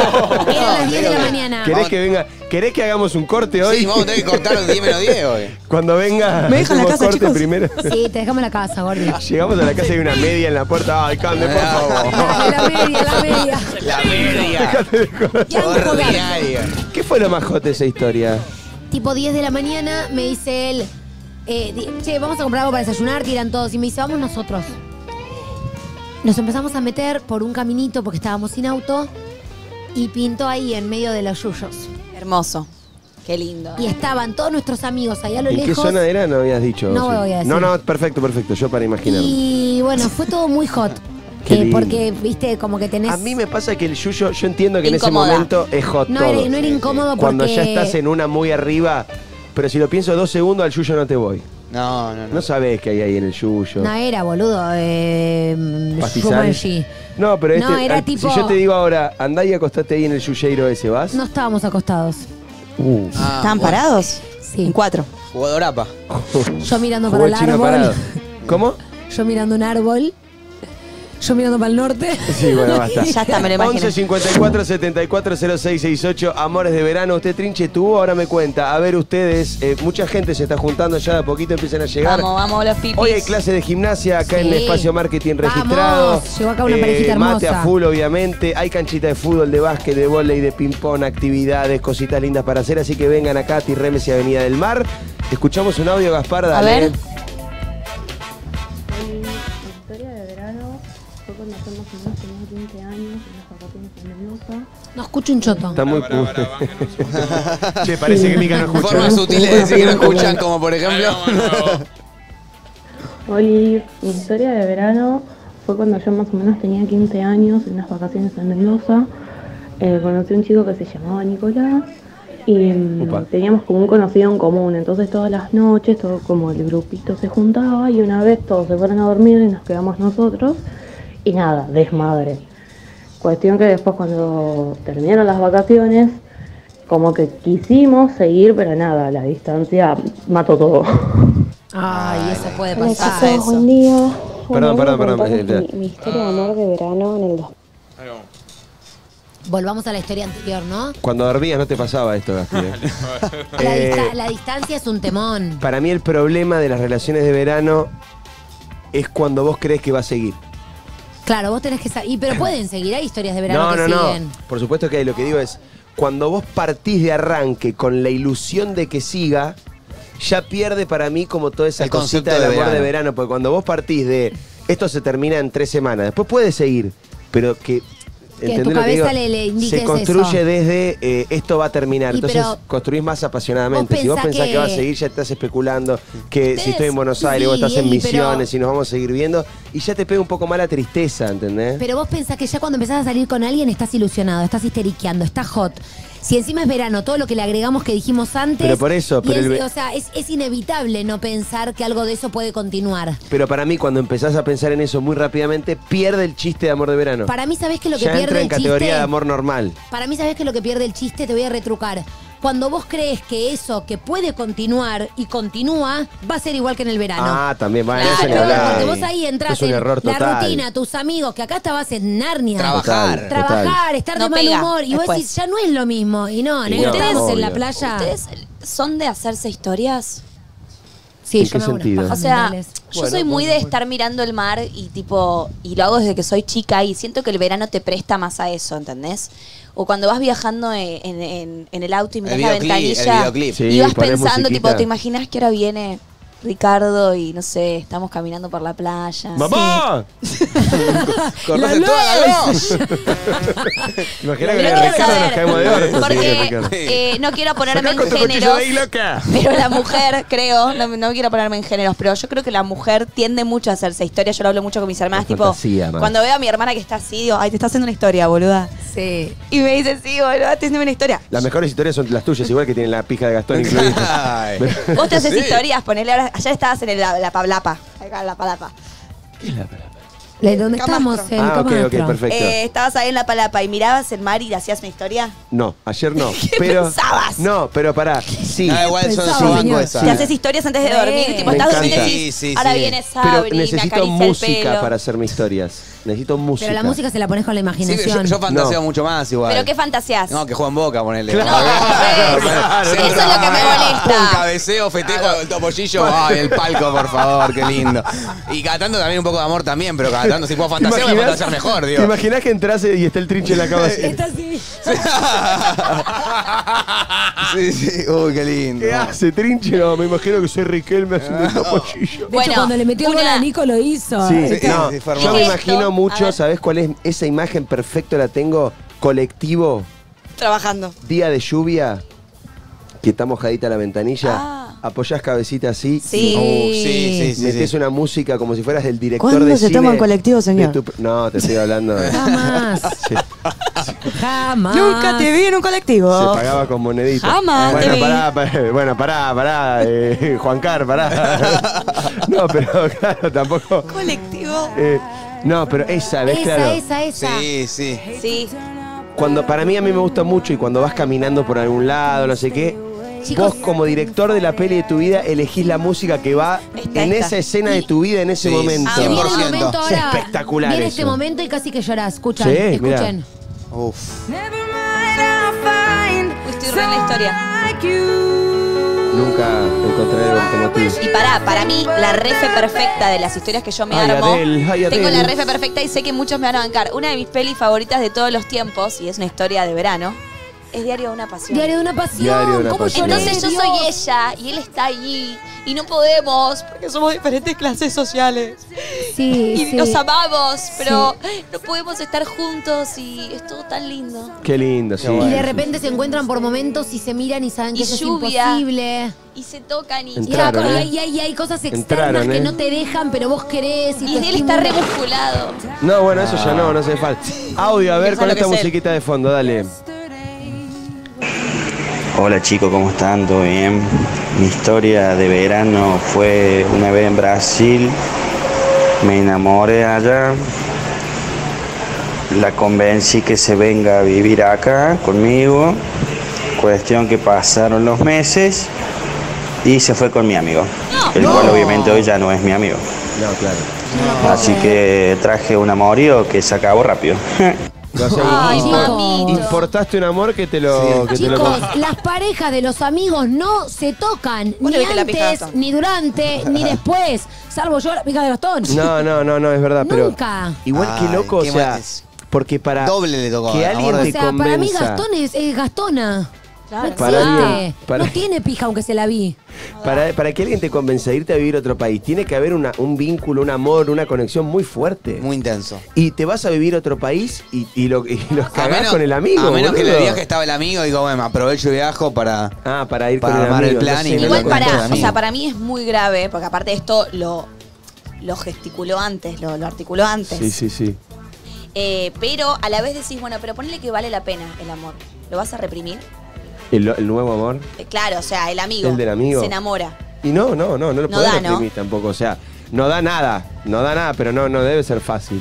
Eran las diez de la mañana. ¿Querés que venga? ¿Querés que hagamos un corte hoy? Sí, vamos a tener que cortar los diez menos diez hoy. Cuando venga, ¿Me dejan la hacemos casa, corte chicos? primero. Sí, te dejamos en la casa, Gordi. Llegamos a la casa y hay una media en la puerta. Ay, Cande, por favor. La media, la media. La media. Déjate de joder. Ya, un poco. Ordinaria. ¿Qué fue lo más hot de esa historia? Tipo diez de la mañana me dice él, eh, di- che, vamos a comprar algo para desayunar, tiran todos. Y me dice, vamos nosotros. Nos empezamos a meter por un caminito porque estábamos sin auto y pintó ahí en medio de los yuyos. Hermoso. Qué lindo. Y estaban todos nuestros amigos ahí a lo ¿En qué lejos. zona era? No habías dicho. No Sí. voy a decir. No, no, perfecto, perfecto. Yo para imaginar. Y bueno, fue todo muy hot. Qué Eh, lindo. porque, viste, como que tenés... A mí me pasa que el yuyo, yo entiendo que Incomoda. en ese momento es hot No todo. era- no era incómodo porque... Cuando ya estás en una muy arriba, pero si lo pienso dos segundos al yuyo no te voy. No, no, no. No sabés qué hay ahí en el yuyo. No era, boludo. Eh, Pastizal. Jumanji. No, pero este, No, era al- tipo- si yo te digo ahora, andá y acostate ahí en el yuyeiro ese, ¿vas? No estábamos acostados. Uh. Ah, ¿Estaban bueno. parados? Sí. En cuatro. Jugador APA. Yo mirando Jugó para el el chino árbol. parado. ¿Cómo? Yo mirando un árbol. Yo mirando para el norte. Sí, bueno, basta. Ya está, me lo imagino. once cincuenta y cuatro setenta y cuatro cero seis sesenta y ocho, Amores de Verano. Usted, Trinche, tuvo, ahora me cuenta. A ver, ustedes, eh, mucha gente se está juntando ya, de a poquito empiezan a llegar. Vamos, vamos los pipis. Hoy hay clase de gimnasia acá en Sí. el Espacio Marketing Vamos. registrado. Llegó acá una parejita Mate hermosa. a full, obviamente. Hay canchita de fútbol, de básquet, de vóley, de ping-pong, actividades, cositas lindas para hacer. Así que vengan acá a Tirremes y Avenida del Mar. Escuchamos un audio, Gaspar, dale. ver. Mi historia de verano fue cuando yo más o menos tenía quince años, en las vacaciones en Mendoza. No escucho un choto. Está muy... Pará, pará, pará, bájenos. Che, parece que Mica no escucha. Formas ¿no? sutiles de decir que no escuchan, como por ejemplo. Vamos de nuevo. Oli, mi historia de verano fue cuando yo más o menos tenía quince años, en unas vacaciones en Mendoza. Eh, conocí a un chico que se llamaba Nicolás y mm, Upa. teníamos como un conocido en común. Entonces todas las noches, todo como el grupito se juntaba y una vez todos se fueron a dormir y nos quedamos nosotros. Y nada, desmadre. Cuestión que después cuando terminaron las vacaciones, como que quisimos seguir, pero nada, la distancia mató todo. Ay, eso puede Hola pasar. pasa chicos, eso. buen día. Perdón, Bueno, perdón, voy a perdón, contarles eh, Mi, mi historia de amor de verano en el dos. Ahí vamos. Volvamos a la historia anterior, ¿no? Cuando dormías no te pasaba esto, Gasti. ¿eh? La, Eh, dista- la distancia es un temón. Para mí el problema de las relaciones de verano es cuando vos crees que va a seguir. Claro, vos tenés que saber. Pero pueden seguir, hay historias de verano No, que no, no. siguen. Por supuesto que hay. Lo que digo es, cuando vos partís de arranque con la ilusión de que siga, ya pierde para mí como toda esa El cosita concepto del de amor verano. de verano. Porque cuando vos partís de esto se termina en tres semanas, después puede seguir, pero que... Que ¿entendés tu lo que cabeza digo? le- le indique Se construye eso. desde eh, esto va a terminar. Y Entonces pero construís más apasionadamente. vos Si vos pensá pensás que... que va a seguir, ya estás especulando que si Ustedes- estoy en Buenos Aires, sí, vos estás en Eli, pero- Misiones y nos vamos a seguir viendo. Y ya te pega un poco más la tristeza, ¿entendés? Pero vos pensás que ya cuando empezás a salir con alguien estás ilusionado, estás histeriqueando, estás hot. Si encima es verano, todo lo que le agregamos que dijimos antes. Pero por eso, y pero es- el ve- o sea, es, es inevitable no pensar que algo de eso puede continuar. Pero para mí, cuando empezás a pensar en eso muy rápidamente, pierde el chiste de amor de verano. Para mí, ¿sabés qué es lo que ya pierde entra en el categoría chiste? de amor normal. Para mí, ¿sabés qué es lo que pierde el chiste? Te voy a retrucar. Cuando vos crees que eso que puede continuar y continúa, va a ser igual que en el verano. Ah, también va Claro, eso ni hablar. porque vos ahí entras Es un en error la total. rutina, tus amigos, que acá estabas en Narnia. Trabajar. Total. Trabajar, estar No de mal pega humor. Y vos después. decís, ya no es lo mismo. Y no, Y negro, no, estábamos en la obvio. playa. ¿Ustedes son de hacerse historias? Sí, ¿En yo qué me hago unas sentido? pajas O sea, mentales. yo Bueno, soy muy bueno, de estar mirando el mar y tipo, y lo hago desde que soy chica y siento que el verano te presta más a eso, ¿entendés? O cuando vas viajando en, en- en- en el auto y miras El la videoclip, el ventanilla videoclip. Sí, y vas ponés pensando, musiquita. tipo, ¿te imaginas que ahora viene Ricardo y no sé, estamos caminando por la playa? ¡Mamá! Cortaste toda la voz. Imagina Pero que quiero a Ricardo nos saber, caemos de orto. sí, porque Ricardo. eh, no quiero ponerme en Sacá con tu cuchillo géneros, de ahí, loca. pero la mujer, creo, no, no quiero ponerme en géneros, pero yo creo que la mujer tiende mucho a hacerse historia. Yo lo hablo mucho con mis hermanas, La tipo, fantasía, más. cuando veo a mi hermana que está así, digo, ay, te está haciendo una historia, boluda. Sí. Y me dice, sí, boluda, te haciendo una historia. Las mejores historias son las tuyas, igual que tienen la pija de Gastón incluida. Ay. Vos te haces Sí. historias, ponele ahora, ayer estabas en el, la, la pablapa, acá en la palapa. ¿De ¿Dónde Camastro. estamos? El Ah, ok, ok, Camastro. perfecto. Eh, estabas ahí en la palapa y mirabas el mar y hacías una historia. No, ayer no. ¿Qué pero, pensabas? No, pero pará. Sí. Ah, igual son Pensaba, su banco señor. esa. Te haces historias antes de Sí. dormir, tipo, Me estás durmiendo y encanta. decís, Sí, sí, ahora sí. viene Pero Sabri, me necesito acaricia el música pelo. para hacerme historias. Necesito música. Pero la música se la pones con la Sí, imaginación. yo, yo fantaseo No. mucho más igual. ¿Pero qué fantaseás? No, que juega en Boca, ponele. Claro, No, claro, ¿ves? claro, Eso es lo que me Pum, molesta. cabeceo, festejo, el topollillo. Ay, el palco, por favor, qué lindo. Y cada tanto también un poco de amor también, pero cada tanto si puedo ¿Te fantasear, voy a imaginas- fantasear mejor, ¿Te digo. imaginas que entras y está el trinche en la cama así? Está así. Sí, sí, uy, qué lindo. ¿Qué hace, trinche? No, me imagino que soy Riquelme haciendo un topollillo. De hecho, cuando le metió el gol una- a Nico lo hizo. Sí, Sí, no, sí, fue yo hermoso. me Esto, imagino a mucho, ver. ¿sabés cuál es esa imagen perfecta? La tengo colectivo, Trabajando. día de lluvia, que está mojadita la ventanilla, Ah. apoyás cabecita así, Sí. Oh, sí, sí, sí. metés sí. una música como si fueras del director ¿Cuándo de se cine. toma en colectivo, señor? de tu- no, te estoy hablando de... Jamás. Sí, Jamás. Nunca te vi en un colectivo. se pagaba con moneditas. Jamás te Bueno, vi. pará, pará, bueno, pará, pará, eh, Juan Car, pará. No, pero claro, tampoco... Colectivo. eh, no, pero esa, ¿ves? Esa, Claro. esa, esa. Sí, sí. Sí. Cuando para mí a mí me gusta mucho y cuando vas caminando por algún lado, no sé qué, Chicos, vos como director de la peli de tu vida elegís la música que va Esta, en esta. esa escena de tu vida en ese Sí, momento. Ah, se viene el cien por ciento. momento Es ahora. espectacular Viene eso. este momento y casi que llorás. Escuchan, Sí, escuchen. Uf. Uy, estoy re en la historia. Nunca encontraré algo como tú. Y pará, para mí, la refe perfecta de las historias que yo me Ay, armo. Adele, ay, tengo Adele. la refe perfecta y sé que muchos me van a bancar. Una de mis pelis favoritas de todos los tiempos, y es una historia de verano, es Diario de una pasión. Diario de una pasión. Diario de una ¿Cómo pasión. lloré, Entonces yo Dios? soy ella y él está allí y no podemos porque somos diferentes clases sociales Sí, y sí. nos amamos, pero no podemos estar juntos y es todo tan lindo. Qué lindo, sí. Y de repente se encuentran por momentos y se miran y saben que Y eso lluvia. es imposible. Y se tocan y, Y, Entraron, hay, ¿eh? y hay- y hay cosas externas Entraron, que ¿eh? no te dejan, pero vos querés. Y, y te él está estimulan. remusculado. No, bueno, eso ya no, no hace falta. Audio, a ver Quiero con saber esta lo que es él. musiquita de fondo, dale. Hola chicos, ¿cómo están? ¿Todo bien? Mi historia de verano fue una vez en Brasil, me enamoré allá, la convencí que se venga a vivir acá conmigo, cuestión que pasaron los meses y se fue con mi amigo, el cual obviamente hoy ya no es mi amigo. No, claro. Así que traje un amorío que se acabó rápido. O sea, Ay, impor- mamito. importaste un amor que te lo, que te lo Chicos, las parejas de los amigos no se tocan Vos ni le viste la pija de antes, Gastón. ni durante, ni después. Salvo yo la pija de Gastón. No, no, no, no, es verdad, pero Nunca. igual que Ay, loco, o qué sea, mal es. Porque para Doble le tocó. que amor alguien de- O te sea, para mí convenza. Gastón es, es Gastona. Claro. No Para existe. alguien- para- No tiene pija aunque se la vi. Para, para que alguien te convenza de irte a vivir a otro país, tiene que haber una- un vínculo, un amor, una conexión muy fuerte. Muy intenso. Y te vas a vivir a otro país y, y lo, y los A cagás menos- con el amigo. A menos que en el boludo. viaje estaba el amigo y digo, bueno, aprovecho y viajo para. Ah, para ir Para con el armar el amigo. plan no y sé, me no Igual lo cuento para, de o amigo. sea, para mí es muy grave, porque aparte esto lo, lo gesticuló antes, lo, lo articuló antes. Sí, sí, sí. Eh, pero a la vez decís, bueno, pero ponele que vale la pena el amor. ¿Lo vas a reprimir? El, el nuevo amor. Eh, claro, o sea, el amigo. El del amigo. Se enamora. Y no, no, no, no lo No podés da, ¿no? reprimir tampoco. O sea, no da nada, no da nada, pero no, no debe ser fácil.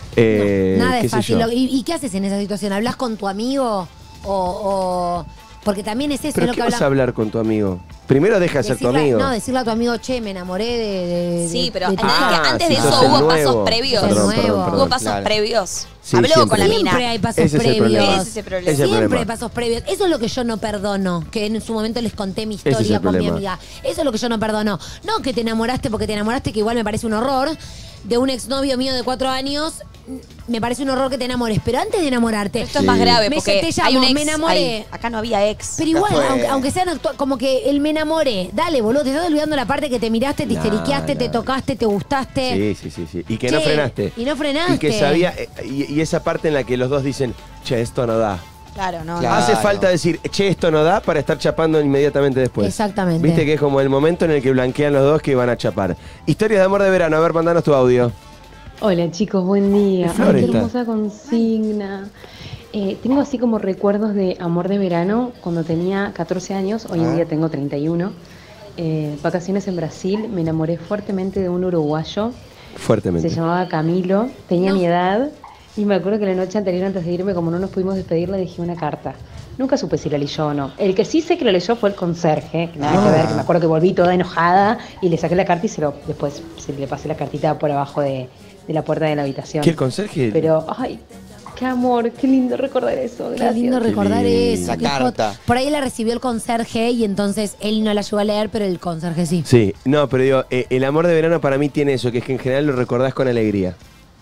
Eh, Nada qué es sé fácil. yo. ¿Y, y qué haces en esa situación? ¿Hablas con tu amigo? O, o- porque también es eso, ¿Pero lo qué que vas a hablamos. hablar con tu amigo? Primero deja de ser tu Decirle- amigo. No, decirle a tu amigo, che, me enamoré de. de- Sí, de- pero de- ¿entendés Ah, que antes si de sos eso el hubo nuevo. pasos previos? Sos el Perdón, perdón, nuevo. perdón. Hubo pasos claro. previos. Sí, Habló siempre. con la mina. Siempre hay pasos Ese es el previos. problema. Ese es el problema. Ese es el Siempre problema. hay pasos previos. Eso es lo que yo no perdono. Que en su momento les conté mi Ese es historia el con mi problema. amiga. Eso es lo que yo no perdono. No que te enamoraste porque te enamoraste, que igual me parece un horror. De un exnovio mío de cuatro años, me parece un horror que te enamores. Pero antes de enamorarte. Esto es más grave Me porque te llamo, hay un ex me enamoré. ahí. Acá no había ex. Pero igual, fue- aunque, aunque sean actua- como que el me enamoré. Dale, boludo, te estás olvidando la parte que te miraste, te No, histeriqueaste, te no. tocaste, te gustaste. Sí, sí, sí, sí. Y que Che, no frenaste. y no frenaste. Y que sabía, eh, y, y esa parte en la que los dos dicen, che, esto no da. Claro, no. Claro. Hace falta decir, che, esto no da para estar chapando inmediatamente después. Exactamente. Viste que es como el momento en el que blanquean los dos que van a chapar. Historias de amor de verano. A ver, mandanos tu audio. Hola chicos, buen día. Es Flor Ay, qué esta. hermosa consigna. Eh, tengo así como recuerdos de amor de verano cuando tenía catorce años, hoy en día tengo treinta y uno. Eh, vacaciones en Brasil, me enamoré fuertemente de un uruguayo, Fuertemente. se llamaba Camilo, tenía mi edad y me acuerdo que la noche anterior antes de irme, como no nos pudimos despedir, le dejé una carta. Nunca supe si la leyó o no. El que sí sé que lo leyó fue el conserje, que nada que ver, que me acuerdo que volví toda enojada y le saqué la carta y se lo, después se le pasé la cartita por abajo de, de la puerta de la habitación. ¿Qué el conserje? Pero, ay, qué amor, qué lindo recordar eso. Qué Gracias. lindo recordar lindo. eso. La qué hot. carta. Por ahí la recibió el conserje y entonces él no la llegó a leer, pero el conserje sí. Sí, no, pero digo, eh, el amor de verano para mí tiene eso, que es que en general lo recordás con alegría.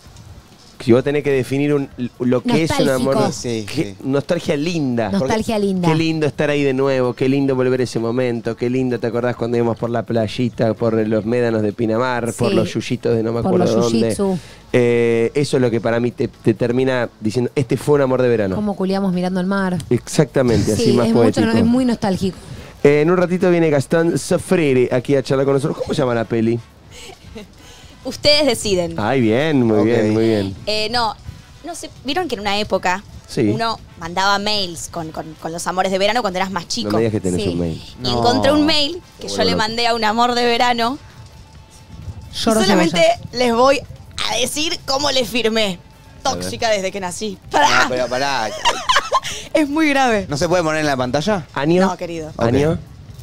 Si vos tenés que definir un- lo que es un Nostálgico. amor, Sí, qué- sí. nostalgia linda. Nostalgia Porque linda. Qué lindo estar ahí de nuevo, qué lindo volver a ese momento, qué lindo te acordás cuando íbamos por la playita, por los médanos de Pinamar, Sí. por los yuyitos de no me Por acuerdo los dónde. yuyitsu. Eh, eso es lo que para mí te, te termina diciendo, este fue un amor de verano. Como culiamos mirando el mar. Exactamente, así Sí, más es, poético. mucho, es muy nostálgico. Eh, en un ratito viene Gastón Sofreri aquí a charlar con nosotros. ¿Cómo se llama la peli? Ustedes deciden. Ay, bien, muy Ok. bien, muy bien. Eh, no, no sé, vieron que en una época Sí. uno mandaba mails con, con- con los amores de verano cuando eras más chico. No me digas que tenés Sí. un mail. Y No. encontré un mail que Te yo vuelvo le loco. mandé a un amor de verano. Lloro y solamente cebolla. les voy a decir cómo le firmé. Tóxica desde que nací. ¡Pará! No, pero pará. Es muy grave. ¿No se puede poner en la pantalla? ¿Año? No, querido. ¿Año?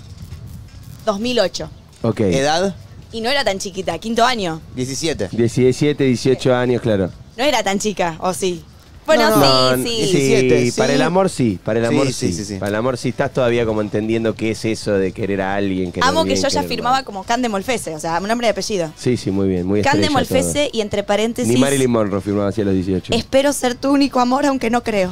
dos mil ocho. Ok. ¿Edad? Y no era tan chiquita, quinto año. diecisiete. diecisiete, dieciocho años, claro. No era tan chica, ¿o sí? Bueno, No, sí, no, sí. sí. diecisiete, para el amor sí, para el Sí, amor sí, sí, sí, sí. Para el amor sí, estás todavía como entendiendo qué es eso de querer a alguien. querer Amo que bien, yo ya querer firmaba mal. como Cande Molfese, o sea, un nombre de apellido. Sí, sí, muy bien, muy Cande estrella Molfese y entre todo. paréntesis, Ni Marilyn Monroe firmaba así a los dieciocho. espero ser tu único amor, aunque no creo.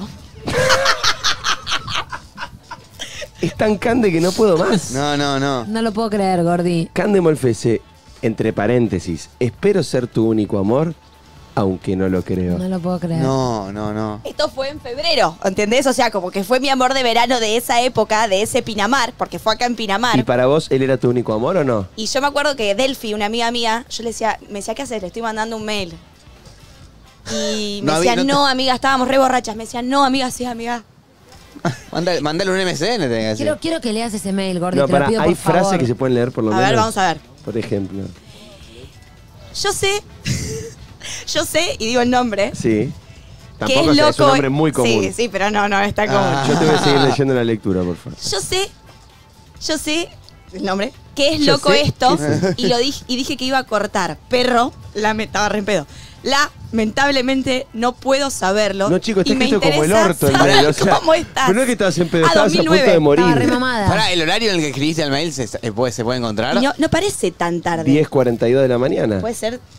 Es tan cande que no puedo más. No, no, no. No lo puedo creer, Gordi. Cande Molfese, entre paréntesis, espero ser tu único amor, aunque no lo creo. No lo puedo creer. No, no, no. Esto fue en febrero, ¿entendés? O sea, como que fue mi amor de verano de esa época, de ese Pinamar, porque fue acá en Pinamar. ¿Y para vos él era tu único amor o no? Y yo me acuerdo que Delphi, una amiga mía, yo le decía, me decía, ¿qué haces? Le estoy mandando un mail. Y me No decía, había- no no, te- amiga, estábamos re borrachas. Me decía, no, amiga, sí, amiga. Mándale, mándale un M S N, tenés que decir. Quiero, quiero que leas ese mail, Gordi, No, te lo para, pido hay por favor. frases que se pueden leer por lo A menos. ver, vamos a ver. Por ejemplo. Yo sé, yo sé, y digo el nombre, Sí. que Tampoco es es, loco. es un nombre muy común. Sí, sí, pero no, no, está común. Ah. Yo te voy a seguir leyendo la lectura, por favor. Yo sé, yo sé, el nombre, que es Yo loco sé, esto, ¿qué es eso? y lo dije, y dije que iba a cortar. Perro, la estaba re en pedo. Lamentablemente no puedo saberlo. No, chico, está y me escrito como el interesa orto el saber mail. O sea, ¿cómo estás? pero no es que estabas en pedo, Ah, estabas a punto de dos mil nueve. morir. Estaba re mamada. Pará, ¿el horario en el que escribiste el mail se, eh, puede, se puede encontrar? Y no, no parece tan tarde. diez cuarenta y dos de la mañana. Puede ser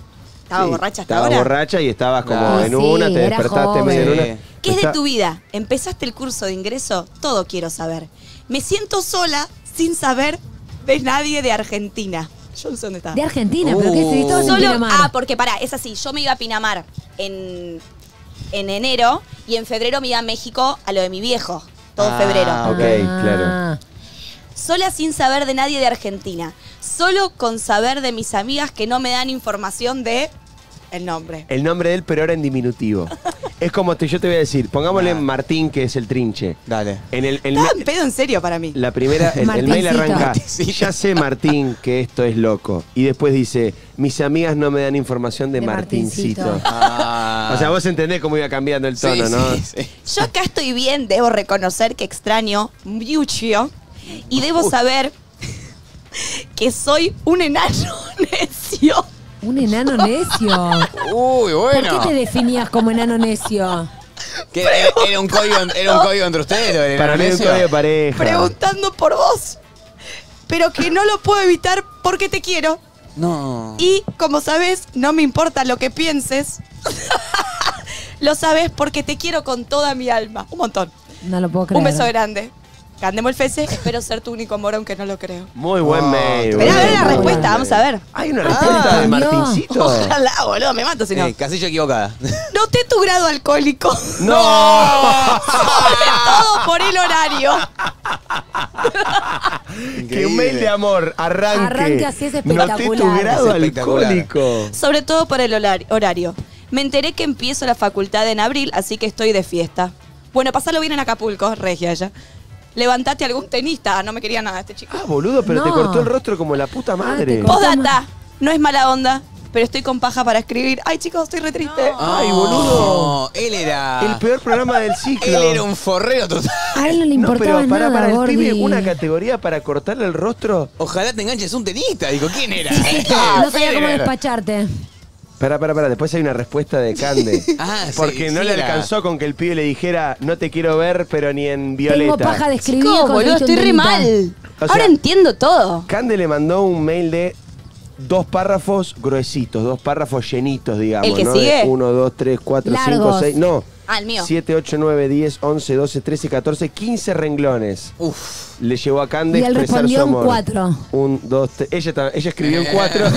¿Estaba Sí, borracha hasta estaba ahora? borracha y estabas como Claro. en Sí, una, te era despertaste joven. medio en Sí. una. ¿Qué es de Está- tu vida? ¿Empezaste el curso de ingreso? Todo quiero saber. Me siento sola sin saber de nadie de Argentina. Yo no sé dónde está. De Argentina, pero ¿qué es? Estabas en Solo, Pinamar. ah, porque pará, es así. Yo me iba a Pinamar en, en enero y en febrero me iba a México a lo de mi viejo. Todo Ah, febrero. ok, Ah. claro. Sola sin saber de nadie de Argentina. Solo con saber de mis amigas que no me dan información de el nombre. El nombre de él, pero ahora en diminutivo. Es como te, yo te voy a decir, pongámosle Ah. Martín, que es el trinche. Dale. En el, el Estaba me- en pedo en serio para mí. la primera, el, el mail Martincito. arranca, Martincito. ya sé Martín que esto es loco. Y después dice, mis amigas no me dan información de, De Martincito. Martincito. Ah. O sea, vos entendés cómo iba cambiando el tono, Sí, ¿no? sí, sí. Yo acá estoy bien, debo reconocer que extraño mucho y debo saber que soy un enano necio. Un enano necio. Uy, ¿Por bueno. qué te definías como enano necio? ¿Qué, era, era un código, ¿Era un código entre ustedes? lo del Para mí es un necio? código de pareja. Preguntando por vos. Pero que no lo puedo evitar porque te quiero. No. Y como sabes, no me importa lo que pienses. Lo sabes porque te quiero con toda mi alma. Un montón. No lo puedo creer. Un beso grande. Candemo el Fese, espero ser tu único amor, aunque no lo creo. Muy buen Oh, mail. Esperá boludo. a ver la Muy respuesta, buen vamos mail. a ver. ¿Hay una Ah, respuesta de respondió. Martincito? Ojalá, boludo, me mato si no. Sí, casillo equivocada. Noté tu grado alcohólico. ¡No! Sobre todo por el horario. Que un mail de amor arranque. Arranque así es Noté tu espectacular. grado Es espectacular. alcohólico. Sobre todo por el holar- horario. Me enteré que empiezo la facultad en abril, así que estoy de fiesta. Bueno, pasalo bien en Acapulco, regia ella. Levantate algún tenista. No me quería nada este chico. Ah, boludo, pero te No. cortó el rostro como la puta madre. te cortó. Postdata. No es mala onda, pero estoy con paja para escribir. Ay, chicos, estoy re triste. Ay, boludo. No, él era. El peor programa del ciclo. Él era un forrero total. A él no le No, importaba pero para, nada, para el Gordi. pibe, una categoría para cortarle el rostro. Ojalá te enganches un tenista. Digo, ¿quién era? Sí, sí, Ah, no sabía cómo Federer. despacharte. Para, para, para. Después hay una respuesta de Cande. Ah, sí, Porque no sí le era. alcanzó con que el pibe le dijera, no te quiero ver, pero ni en violeta. Tengo paja de escribir. Chicos, boludo, conseguiste un estoy re temita. mal. O Ahora sea- entiendo todo. Cande le mandó un mail de dos párrafos gruesitos, dos párrafos llenitos, digamos. ¿El que ¿no? sigue? De uno, dos, tres, cuatro, cinco, Largos. seis. No. Ah, el mío. siete, ocho, nueve, diez, once, doce, trece, catorce, quince renglones. Uf. Le llevó a Cande Y él expresar respondió su en amor. cuatro. Un, dos, tres. Ella, ta- ella escribió en cuatro.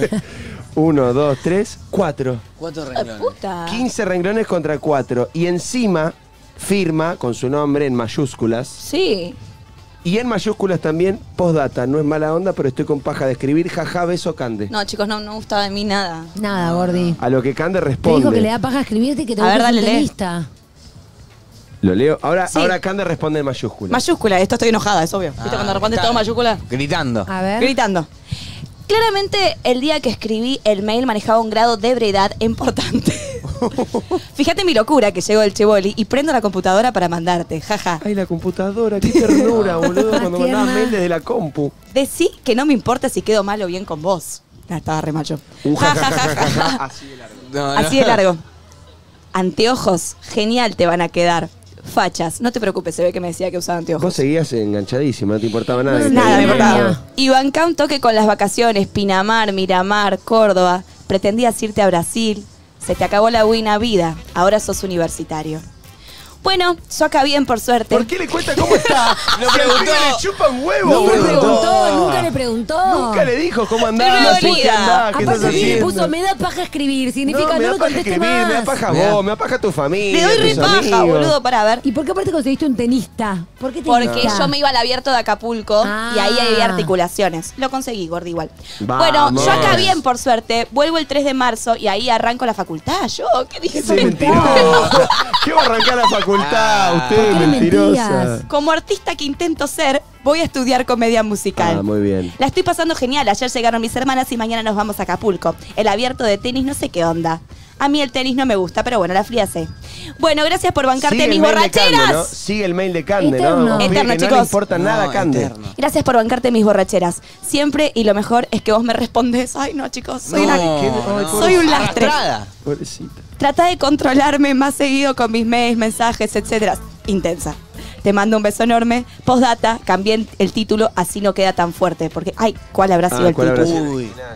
Uno, dos, tres, cuatro. Cuatro Ay, renglones. puta. quince renglones contra cuatro. Y encima firma con su nombre en mayúsculas. Sí. Y en mayúsculas también, postdata. No es mala onda, pero estoy con paja de escribir. Jaja, beso Cande. No, chicos, no, no gustaba de mí nada. Nada, Gordi. A lo que Cande Te responde. dijo que le da paja escribirte y que te A ver, busques un dale, lee. tenista. Lo leo. Ahora, Sí. ahora Cande responde en mayúsculas. Mayúscula, esto estoy enojada, es obvio. ¿Viste Ah, cuando responde está todo mayúscula? Gritando. A ver. Gritando. Claramente, el día que escribí el mail manejaba un grado de ebriedad importante. Fíjate mi locura que llegó el Chevoli y prendo la computadora para mandarte, jaja. Ay, la computadora, qué ternura, boludo. Ah, Cuando tierna. mandabas mail desde la compu. Decí que no me importa si quedo mal o bien con vos. Ah, estaba re macho. Un Ja, ja, ja, ja, jajajaja. ja. Así de largo. No, no. Así de largo. Anteojos, genial te van a quedar. Fachas, no te preocupes, se ve que me decía que usaba anteojos. Vos seguías enganchadísima, no te importaba nada. No, que te Nada, me digan importaba. nada. Y bancá un toque con las vacaciones, Pinamar, Miramar, Córdoba. Pretendías irte a Brasil. Se te acabó la buena vida. Ahora sos universitario. Bueno, yo acá bien, por suerte. ¿Por qué le cuenta cómo está? Lo Si al preguntó. pibe le chupa un huevo, Lo Nunca le boludo. preguntó, nunca le preguntó. Nunca le dijo cómo Estoy andás, re por qué dolida. andás, qué estás Aparte, sí, le haciendo. puso, me da paja escribir. Significa no, no, me da me paja conteste escribir, más. me da paja Me da- vos, me da paja tu familia. Le doy re tus paja, amigos. boludo, para ver. ¿Y por qué aparte conseguiste un tenista? ¿Por qué tenista? Porque yo me iba al abierto de Acapulco Ah. y ahí había articulaciones. Lo conseguí, gordi, igual. Vamos. Bueno, yo acá bien, por suerte. Vuelvo el tres de marzo y ahí arranco la facultad. ¿Yo? ¿Qué dije? Sí, mentirosa. ¿Qué va a arrancar la facultad? Ah. Usted, ¿Por qué le mentirosa. mentías? Como artista que intento ser, voy a estudiar comedia musical. Ah, muy bien. La estoy pasando genial. Ayer llegaron mis hermanas y mañana nos vamos a Acapulco. El abierto de tenis, no sé qué onda. A mí el tenis no me gusta, pero bueno, la fría sé. Bueno, gracias por bancarte Sigue mis el mail de borracheras. Cande, ¿no? Sigue el mail de Cande, Eterno. ¿no? Un pibe Eterno, que No chicos. le importa nada No, a Cande. eterno. Gracias por bancarte mis borracheras. Siempre y lo mejor es que vos me respondes. Ay, no, chicos, soy, No, una- ¿qué? no. Ay, soy un lastre. Arrastrada. Pobrecita. Trata de controlarme más seguido con mis mails, mensajes, etcétera. Intensa. Te mando un beso enorme. Postdata, cambié el título, así no queda tan fuerte. Porque, ay, ¿cuál habrá sido Ah, el ¿cuál título? habrá sido el Uy. original?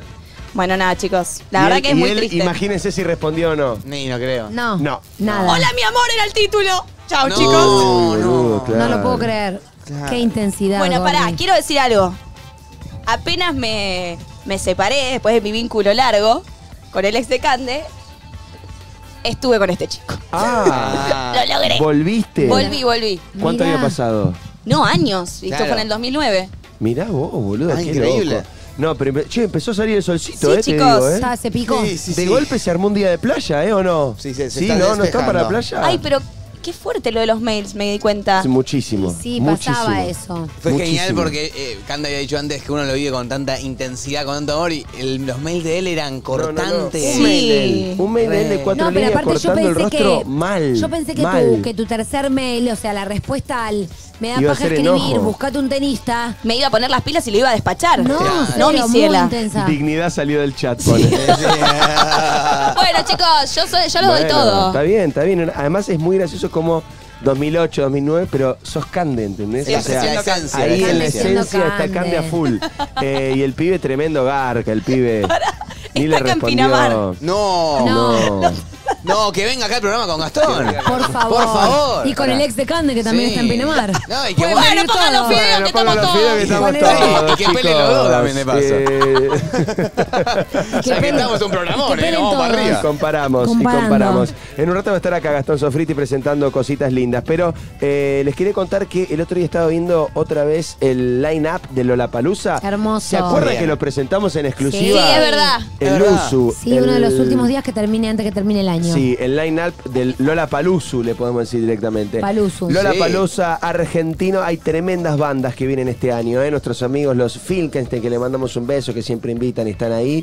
Bueno, nada, chicos. La Y verdad él- que es y muy él, triste. Imagínense si respondió o no. Ni, no creo. No. No. Nada. Hola, mi amor, era el título. Chao, No, chicos. no. Boludo, claro. No lo puedo creer. Claro. Qué intensidad. Bueno, pará, Gordi. quiero decir algo. Apenas me, me separé después de mi vínculo largo con el ex de Cande, estuve con este chico. Ah, Lo logré. ¿volviste? Volví, volví. ¿Cuánto Mirá. había pasado? No, años. Esto Claro. fue en el dos mil nueve. Mirá vos, boludo, Ah, qué increíble. loco. No, pero empe- che, empezó a salir el solcito, Sí, eh, chicos. te digo, eh. Ya se picó. Sí, sí, de sí. golpe se armó un día de playa, ¿eh? ¿O no? Sí, se- se sí, está no, no están para la despejando. playa. Ay, pero qué fuerte lo de los mails, me di cuenta. Sí, muchísimo. Sí, muchísimo. pasaba eso. Fue genial Muchísimo. porque eh, Canda había dicho antes que uno lo vive con tanta intensidad, con tanto amor, y el- los mails de él eran No, no, no. cortantes. Un mail de Sí. él. Un mail de él de Re. cuatro No, pero líneas aparte yo cortando el pensé rostro que. mal. Yo pensé que mal. tu, que tu tercer mail, o sea, la respuesta al me da Iba a paja ser escribir, enojo. buscate un tenista. Me iba a poner las pilas y lo iba a despachar. No, Claro. en no, serio, mi muy ciela. intensa. Dignidad salió del chat, pone. Bueno, chicos, yo, soy, yo lo doy Bueno, todo. Está bien, está bien. Además es muy gracioso como dos mil ocho, dos mil nueve, pero sos Cande, ¿entendés? Sí, o sea, siendo la esencia, ahí la en la esencia. esencia está Cande. Cande a full. Eh, y el pibe tremendo garca, el pibe. Ni le está acá en respondió. Pinamar. No, no, No. no, que venga acá el programa con Gastón. Por favor. Por favor. Y con Pará. el ex de Cande, que también Sí. está en Pinamar. No, y que Pueden bueno, venir pongan los todos. videos, Bueno, que pongan estamos los videos que todos. estamos Bueno, todos, y que peleen los dos también de paso. Eh, Que Ya que peleen- estamos un programón, que eh, peleen vamos para todos. arriba. Y comparamos, Comparando. y comparamos. En un rato va a estar acá Gastón Sofriti presentando cositas lindas, pero eh, les quería contar que el otro día estaba viendo otra vez el line-up de Lollapalooza. Hermoso. ¿Se acuerdan Bien. que lo presentamos en Sí, exclusiva? es verdad. El Es verdad. Luzu. Sí, uno de los el- últimos días que termine antes que termine el año. Sí, el line-up del Lollapalooza, le podemos decir directamente. Paluzu. Lollapalooza argentino. Hay tremendas bandas que vienen este año, ¿eh? Nuestros amigos los Filkenstein, que le mandamos un beso, que siempre invitan y están ahí.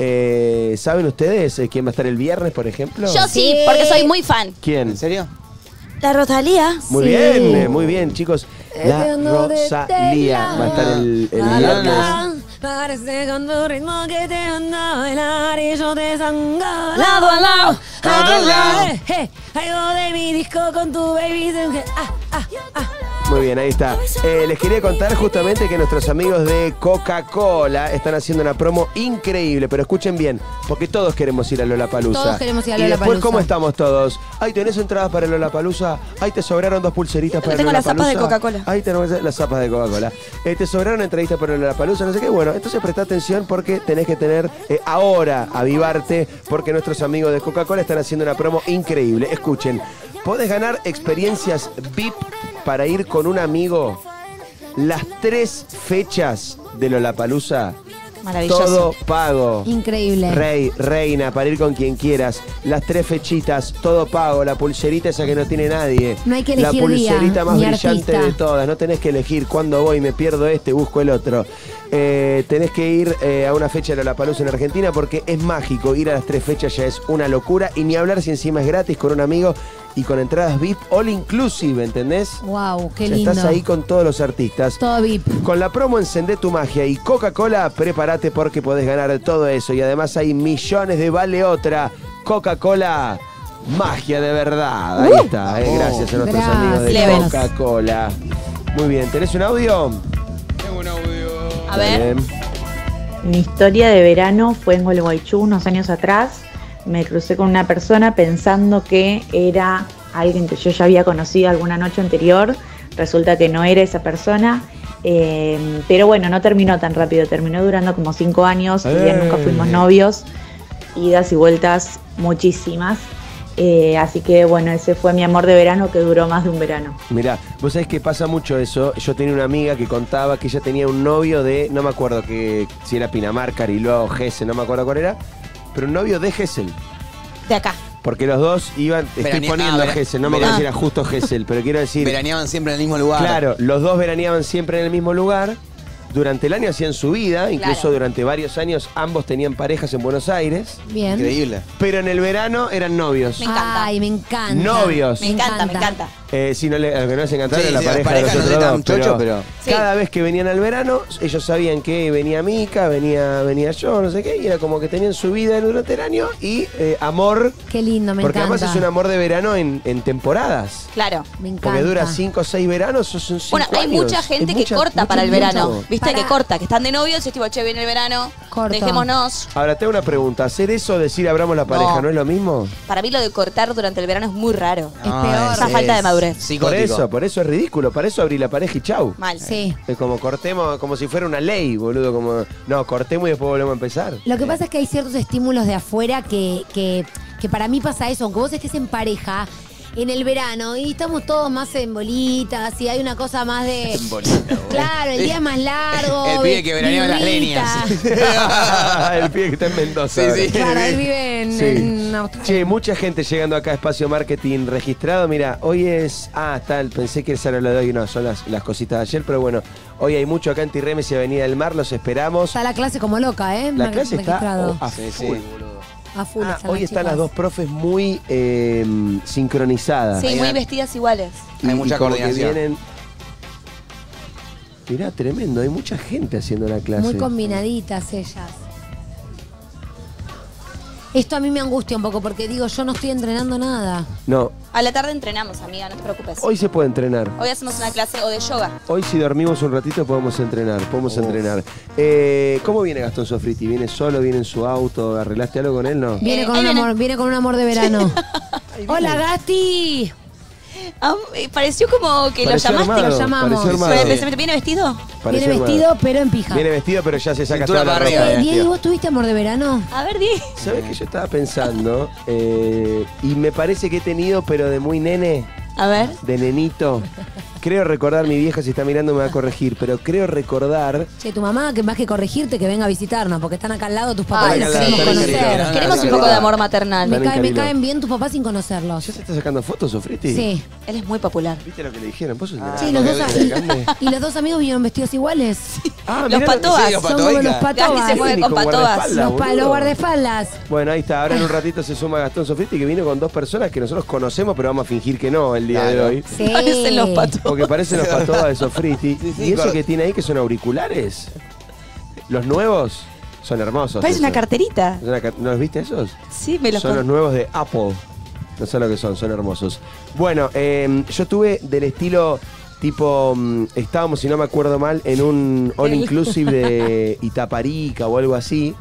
Eh, ¿Saben ustedes eh, quién va a estar el viernes, por ejemplo? Yo sí, Sí. porque soy muy fan. ¿Quién? ¿En serio? La Rosalía. Muy Sí. bien, eh, muy bien, chicos. La Entiendo de Rosalía va a estar el, el A viernes. loca, parece con tu ritmo que te manda a bailar y yo te zango lado a lado. A otro lado. Eh, eh, Algo de mi disco con tu baby. Ah, ah, ah. Muy bien, ahí está. Eh, les quería contar justamente que nuestros amigos de Coca-Cola están haciendo una promo increíble, pero escuchen bien, porque todos queremos ir a Lollapalooza. Todos queremos ir a Y después, Lollapalooza. ¿cómo estamos todos? Ay, ¿tenés entradas para Lollapalooza? Ay, te sobraron dos pulseritas para tengo las zapas de Lollapalooza. Coca-Cola. Ahí tenemos las zapas de Coca-Cola. Eh, te sobraron entrevistas para Lollapalooza, no sé qué. Bueno, entonces presta atención porque tenés que tener eh, ahora, avivarte, porque nuestros amigos de Coca-Cola están haciendo una promo increíble. Escuchen, podés ganar experiencias V I P para ir con un amigo las tres fechas de Lollapalooza. Maravilloso. Todo pago. Increíble. Rey, reina, para ir con quien quieras. Las tres fechitas, todo pago. La pulserita esa que no tiene nadie. No hay que La elegir día, pulserita más ni brillante artista. de todas. No tenés que elegir cuándo voy, me pierdo este, busco el otro. Eh, tenés que ir eh, a una fecha de Lollapalooza en Argentina porque es mágico. Ir a las tres fechas ya es una locura. Y ni hablar si encima es gratis con un amigo y con entradas V I P all inclusive, ¿entendés? Wow, qué O sea, lindo. estás ahí con todos los artistas. Todo V I P. Con la promo Encendé tu magia y Coca-Cola, prepárate porque podés ganar todo eso. Y además hay millones de vale otra. Coca-Cola, magia de verdad. Ahí está, eh, gracias a nuestros Gracias. amigos de Levels. Coca-Cola. Muy bien, ¿tenés un audio? Tengo un audio. A ver. Bien. Mi historia de verano fue en Gualeguaychú unos años atrás. Me crucé con una persona pensando que era alguien que yo ya había conocido alguna noche anterior. Resulta que no era esa persona. Eh, pero bueno, no terminó tan rápido. Terminó durando como cinco años. Y ya nunca fuimos novios. Idas y vueltas muchísimas. Eh, así que bueno, ese fue mi amor de verano que duró más de un verano. Mirá, vos sabés que pasa mucho eso. Yo tenía una amiga que contaba que ella tenía un novio de, no me acuerdo que, si era Pinamar, Cariló, Gessel, no me acuerdo cuál era, pero un novio de Gessel. De acá. Porque los dos iban, estoy Veranea- poniendo ah, vera- Gessel, no me vera- acuerdo si era justo Gessel, pero quiero decir, Veraneaban siempre en el mismo lugar. claro, los dos veraneaban siempre en el mismo lugar. Durante el año hacían su vida, incluso Claro. durante varios años ambos tenían parejas en Buenos Aires, Bien. Increíble. pero en el verano eran novios. Me encanta. Ay, me encanta. Novios. Me encanta, me encanta. Eh, sí, no le, a lo que no les encantaba Sí, era la sí, las pareja de los parejas no otros eran dos, chochos, pero- Sí. cada vez que venían al verano, ellos sabían que venía Mica, venía, venía yo, no sé qué, y era como que tenían su vida durante el año y eh, amor, Qué lindo, me porque encanta. además es un amor de verano en, en temporadas. Claro. Me encanta. Porque dura cinco o seis veranos, eso son cinco Bueno, hay años. mucha gente Es que mucha- corta mucho para el tiempo. verano. ¿Viste? Para- Que corta, que están de novios y es tipo, che, viene el verano. Corto. Dejémonos. Ahora, te hago una pregunta. ¿Hacer eso, decir abramos la pareja, no, No. es lo mismo? Para mí lo de cortar durante el verano es muy raro. Es peor. Esa falta de madurez. Por Psicótico. eso, por eso es ridículo. Para eso abrí la pareja y chau. Mal. Sí. Es como cortemos, como si fuera una ley, boludo. Como, no, cortemos y después volvemos a empezar. Lo que pasa es que hay ciertos estímulos de afuera que, que, que para mí pasa eso. Aunque vos estés en pareja, en el verano, y estamos todos más en bolitas, y hay una cosa más de... En bolita, boludo. Claro, el día es más largo. El pibe que veraneaba en las birrita. leñas. El pibe que está en Mendoza. Sí, ahora. sí. Claro, él vive en, Sí. en Australia. Che, mucha gente llegando acá a Espacio Marketing registrado. Mira, hoy es... Ah, tal, pensé que era lo de hoy. No, son las, las cositas de ayer, pero bueno. Hoy hay mucho acá en Tirremes y Avenida del Mar. Los esperamos. Está la clase como loca, ¿eh? La Mar- clase está registrado. a Sí, full, sí. boludo. A full Ah, están hoy las están las chicas. dos profes muy eh, sincronizadas. Sí, Ahí muy va. vestidas iguales. Hay mucha como que coordinación. vienen... Mirá, tremendo. Hay mucha gente haciendo la clase. Muy combinaditas ellas. Esto a mí me angustia un poco porque digo, yo no estoy entrenando nada. No, A la tarde entrenamos, amiga, no te preocupes. hoy se puede entrenar. Hoy hacemos una clase o de yoga. Hoy si dormimos un ratito podemos entrenar, podemos entrenar. Eh, ¿Cómo viene Gastón Sofriti? ¿Viene solo? ¿Viene en su auto? ¿Arreglaste algo con él? No. Viene, Eh, con, él un viene- amor, viene con un amor de verano. Hola, Gasti. Ah, eh, pareció como que Pareció lo llamaste. armado, Lo llamamos. pareció armado. Fue- pensé, ¿viene vestido? Pareció Viene armado. vestido, pero en pija. Viene vestido, pero ya se saca Cintura toda la para ropa. arriba, Eh, eh. Diego, ¿vos tuviste amor de verano? A ver, Di. ¿Sabes qué yo estaba pensando? Eh, y me parece que he tenido, pero de muy nene, A ver. de nenito. Creo recordar, mi vieja si está mirando me va a corregir, pero creo recordar... Che, tu mamá, que más que corregirte, que venga a visitarnos, porque están acá al lado tus papás Ay, y los sí. queremos Están en conocer. Cariló. Queremos un poco de amor maternal. Me, Están en caen, me Cariló. caen bien tus papás sin conocerlos. ¿Ya se está sacando fotos, Sofriti? Sí. Él es muy popular. ¿Viste lo que le dijeron? ¿Vos sos de la- Sí, los dos, de y, la carne? y los dos amigos vinieron vestidos iguales. Ah, Los mirá lo- patobas. sí, los Son como los Patoicas. Gasti patobas. se mueve Ni con con patobas. guardaespaldas. Los, pa- boludo. los guardaespaldas. Bueno, ahí está. Ahora en un ratito se suma Gastón Sofriti, que vino con dos personas que nosotros conocemos, pero vamos a fingir que no el día de Claro. hoy. Sí. Parecen los patos. Porque parecen los patobas de Sofriti. Sí, sí, y eso cor- que tiene ahí, que son auriculares. Los nuevos son hermosos. Parece esos. una carterita. Es una car- ¿No los viste esos? Sí, me los Son los nuevos de Apple. No sé lo que son, son hermosos. Bueno, eh, yo tuve del estilo tipo, mm, estábamos, si no me acuerdo mal, en un all inclusive de Itaparica o algo así.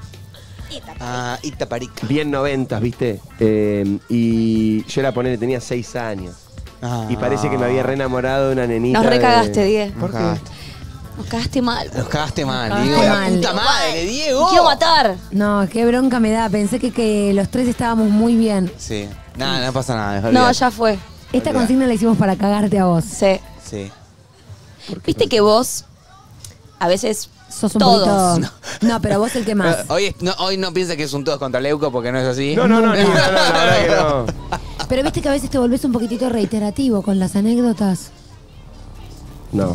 Ah, Itaparica. Bien noventas, ¿viste? Eh, y yo era ponerle, tenía seis años. Ah. Y parece que me había re enamorado de una nenita. Nos de- recagaste, Diego. ¿Por qué? Cagaste. Nos cagaste mal. Nos cagaste mal, Cagaste Diego. La mal. puta madre, Diego. Quiero matar. No, qué bronca me da. Pensé que, que los tres estábamos muy bien. Sí. Nada, no pasa nada. mejor No, olvidate. ya fue. Esta Olvidá. consigna la hicimos para cagarte a vos. Sí. Sí. Viste que vos, a veces, Sos un todos. poquito... No, pero vos el que más. Eh, Hoy, es- no, hoy no piensa que es un todos contra Leuco porque no es así. No, no, no, no, no, no, la verdad que no. Pero viste que a veces te volvés un poquitito reiterativo con las anécdotas. No.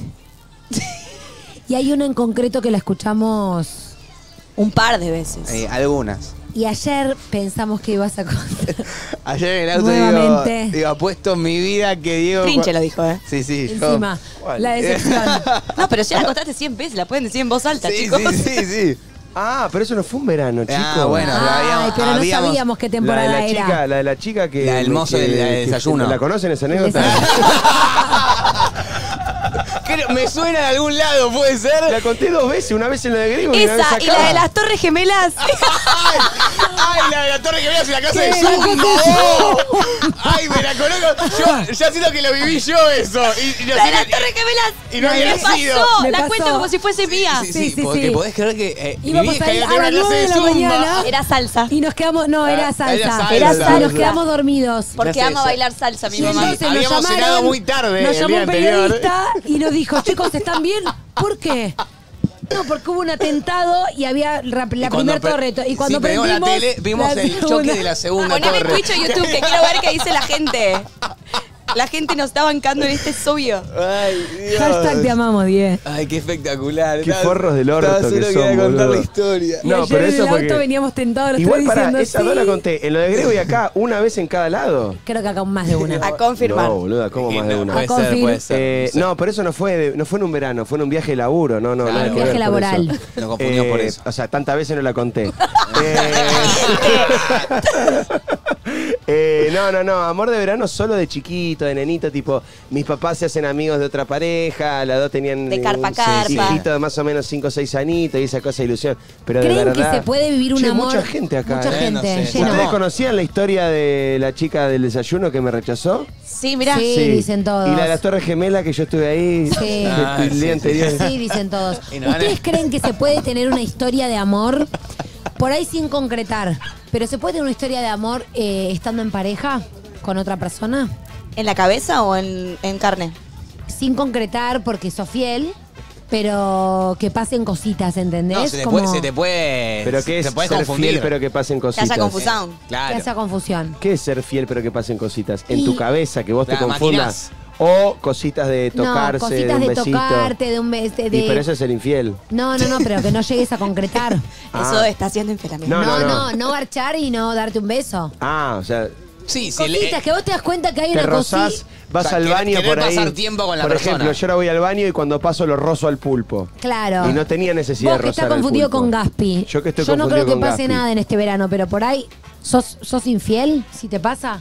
Y hay una en concreto que la escuchamos. Un par de veces. Eh, algunas. Y ayer pensamos que ibas a contar. Ayer en el auto digo, Nuevamente. digo, apuesto en mi vida que Diego... Trinche lo dijo, ¿eh? Sí, sí, yo... Encima, ¿Cuál? la decepción. No, pero ya la contaste cien veces, la pueden decir en voz alta, Sí, chicos. sí, sí, sí. Ah, pero eso no fue un verano, chicos. Ah, bueno, Ay, habíamos- pero no habíamos- sabíamos qué La de temporada la era. chica, la de la chica que. La del mozo que- del- del que- desayuno. ¿La conocen esa anécdota? Creo- me suena de algún lado, ¿puede ser? La conté dos veces, una vez en la de Griego y una vez Esa, acá. y la de las Torres Gemelas. ¡Ay! ¡Ay, la de la torre que veas en la casa de ¿Qué? La Zumba! casa de ¡Oh! ¡Ay, me la conozco! Yo ya siento que lo viví yo eso. Y, y no La de sé- las Torres Gemelas. Y no había Me nacido. pasó, Me la pasó. cuento como si fuese mía. Sí, sí, Sí, sí, sí, porque sí. podés creer que eh, mi Íbamos vieja a ir iba a a tener las una clase nueve de de la Zumba. mañana. Era salsa. Y nos quedamos, no, era salsa. Era salsa. Era salsa. Y nos Salsa. quedamos dormidos. Porque Ya sé ama eso. bailar salsa, mi Y mamá. entonces nos Habíamos llamaron, cenado muy tarde Nos el llamó día un anterior. periodista y nos dijo, chicos, ¿están bien? ¿Por qué? No, porque hubo un atentado y había la, la Y cuando primer pre- torre. Y cuando sí, prendimos la prendimos tele, vimos la el segunda. choque de la segunda Poneme torre. Twitch o YouTube, que quiero ver qué dice la gente. La gente nos está bancando en este subio. Ay, Dios. Hashtag te amamos, Die. Ay, qué espectacular. Qué Estaba- forros del orto estaba que solo son, quería contar boludo. la historia. Y No, ayer pero en eso el porque- auto veníamos tentados, lo Igual estoy para diciendo. esa sí. no la conté. En lo de Grego y acá, una vez en cada lado. Creo que acá más de una. A confirmar. No, boluda, ¿cómo más de una? Puede A ser, confirm. puede ser. Eh, no, pero eso no fue, de- no fue en un verano, fue en un viaje de laburo, no, no, Claro. nada que Un viaje ver con laboral. eso. Nos confundimos por Eh, eso. O sea, tantas veces no la conté. Eh, Eh, no, no, no. Amor de verano solo de chiquito, de nenito. Tipo, mis papás se hacen amigos de otra pareja. Las dos tenían De carpa a un carpa. hijito de más o menos cinco o seis anitos y esa cosa de ilusión. Pero de ¿Creen verdad. que se puede vivir un Che, amor? mucha gente acá. Mucha ¿eh? gente, no sé. lleno. ¿Ustedes conocían la historia de la chica del desayuno que me rechazó? Sí, mirá. Sí, dicen todos. Y la de las Torres Gemelas que yo estuve ahí. Sí. Ah, el día sí, anterior. Sí, dicen todos. Y no van a- ¿Ustedes creen que se puede tener una historia de amor, por ahí sin concretar, pero se puede tener una historia de amor eh, estando en pareja con otra persona? ¿En la cabeza o en, en carne? Sin concretar porque sos fiel, pero que pasen cositas, ¿entendés? No, se te, Como puede, se te puede. Pero ¿qué es se puede ser confundir. fiel pero que pasen Que cositas? haya confusión. que Claro. esa confusión. ¿Qué es ser fiel pero que pasen cositas? En Y- tu cabeza, que vos te Claro, confundas. O cositas de tocarse, no, cositas de un de, besito. tocarte, de un beso. De... Y pero eso es ser infiel. No, no, no, pero que no llegues a concretar. Ah. Eso está siendo infiel, amigo. No, No, no, no, no. no, garchar y no darte un beso. Ah, o sea, Sí, si el- Cositas, que vos te das cuenta que hay te una rozás, cosita. vas O sea, al querer- baño querer por ahí. pasar tiempo con la por persona. ejemplo, yo ahora voy al baño y cuando paso lo rozo al pulpo. Claro. Y no tenía necesidad Vos de que rozar estás al confundido pulpo. con Gaspi. Yo que estoy Yo no creo confundido que con pase Gaspi. nada en este verano, pero por ahí sos, sos infiel, si te pasa.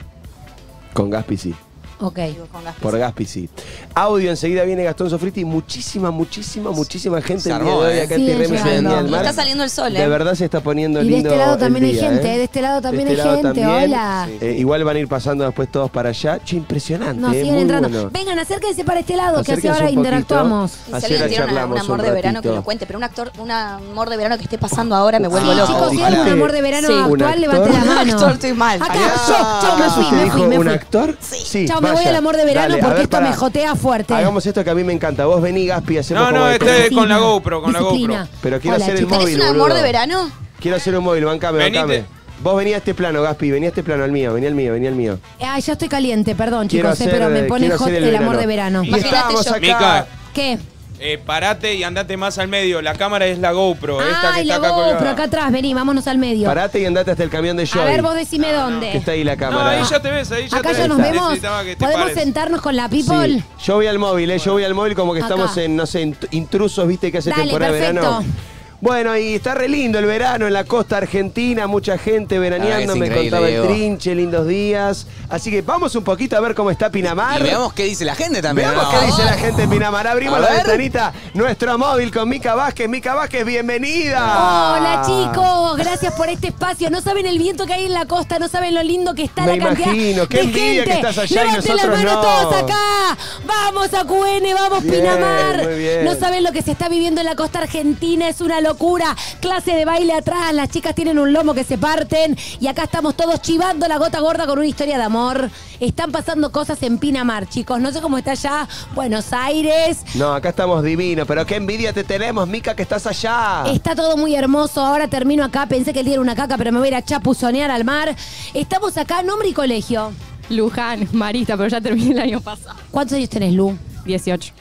Con Gaspi sí. Ok. Con Gaspi. Por Gaspi sí. Audio, enseguida viene Gastón Sofriti. Muchísima, muchísima, muchísima gente Se el día armó, de hoy ¿eh? acá en Siguen Tirreme llegando. Viña del Y Mar. está saliendo el sol, De ¿eh? verdad se está poniendo Y de lindo este lado el también hay día, gente, ¿eh? de este lado también De este hay lado gente, también. hola. Eh, igual van a ir pasando después todos para allá. Che, impresionante. No, eh, siguen muy entrando. bueno. Vengan, acérquense para este lado, que así Acérquense ahora un poquito. interactuamos. Si Así alguien ahora tiene una- un charlamos amor un de verano, que ratito. lo cuente. Pero un actor, un amor de verano que esté pasando ahora me vuelvo Sí, loco. chicos, si Dijiste- hay un amor de verano Sí. actual, ¿Un actor? levante la Un mano. actor, estoy mal. Acá, Ah, yo, chao, me ¿acaso fui, usted me dijo fui, me un fui. actor? Sí. Chao, me voy vaya. al amor de verano Dale, a porque ver, esto pará. me jotea fuerte. Hagamos esto que a mí me encanta. Vos vení, Gaspi, hacemos No, como no, de- este con la GoPro, con la Disciplina. GoPro. Pero quiero Hola, hacer el chicos. móvil, ¿Tenés un amor boludo. de verano? Quiero hacer un móvil, bancame, Venite. bancame. Vos vení a este plano, Gaspi, vení a este plano, al mío, vení al mío, vení al mío. Ay, ya estoy caliente, perdón, Quiero chicos, eh, hacer, pero me eh, pone quiero hot hacer el, el amor verano. de verano. Y Imagínate estamos yo. acá. Mica, ¿Qué? eh, parate y andate más al medio. La cámara es la GoPro. esta que Ay, está la acá GoPro, colgada. acá atrás, vení, vámonos al medio. Parate y andate hasta el camión de Joy. A ver, vos decime dónde. Que está ahí la No, cámara. ahí ya te ves, ahí ya Acá te ya ves. nos vemos. Necesitaba que te ¿Podemos pares. sentarnos con la people? Sí, yo voy al móvil, ¿eh? Yo voy al móvil como que Acá. estamos en, no sé, int- intrusos, ¿viste? Que hace Dale, temporada perfecto. de verano. Bueno, y está re lindo el verano en la costa argentina, mucha gente veraneando, Ah, es me increíble, contaba el Diego. trinche, lindos días. Así que vamos un poquito a ver cómo está Pinamar. Y veamos qué dice la gente también. Veamos ¿no? qué dice la gente en Pinamar. Abrimos A la ver. ventanita, nuestro móvil con Mica Vázquez. Mica Vázquez, bienvenida. Hola chicos, gracias por este espacio. No saben el viento que hay en la costa, no saben lo lindo que está Me la cantidad imagino, qué de envidia gente. que estás allá y Levanten nosotros las manos no. todos acá. Vamos a Q N, vamos Bien, Pinamar. muy bien. No saben lo que se está viviendo en la costa argentina, es una locura. Clase de baile atrás, las chicas tienen un lomo que se parten y acá estamos todos chivando la gota gorda con una historia de amor. Están pasando cosas en Pinamar, chicos. No sé cómo está allá Buenos Aires. No, acá estamos divinos, pero qué envidia te tenemos, Mica, que estás allá. Está todo muy hermoso. Ahora termino acá. Pensé que el día era una caca, pero me voy a ir a chapuzonear al mar. Estamos acá, nombre y colegio. Luján, Marista, pero ya terminé el año pasado. ¿Cuántos años tenés, Lu? dieciocho.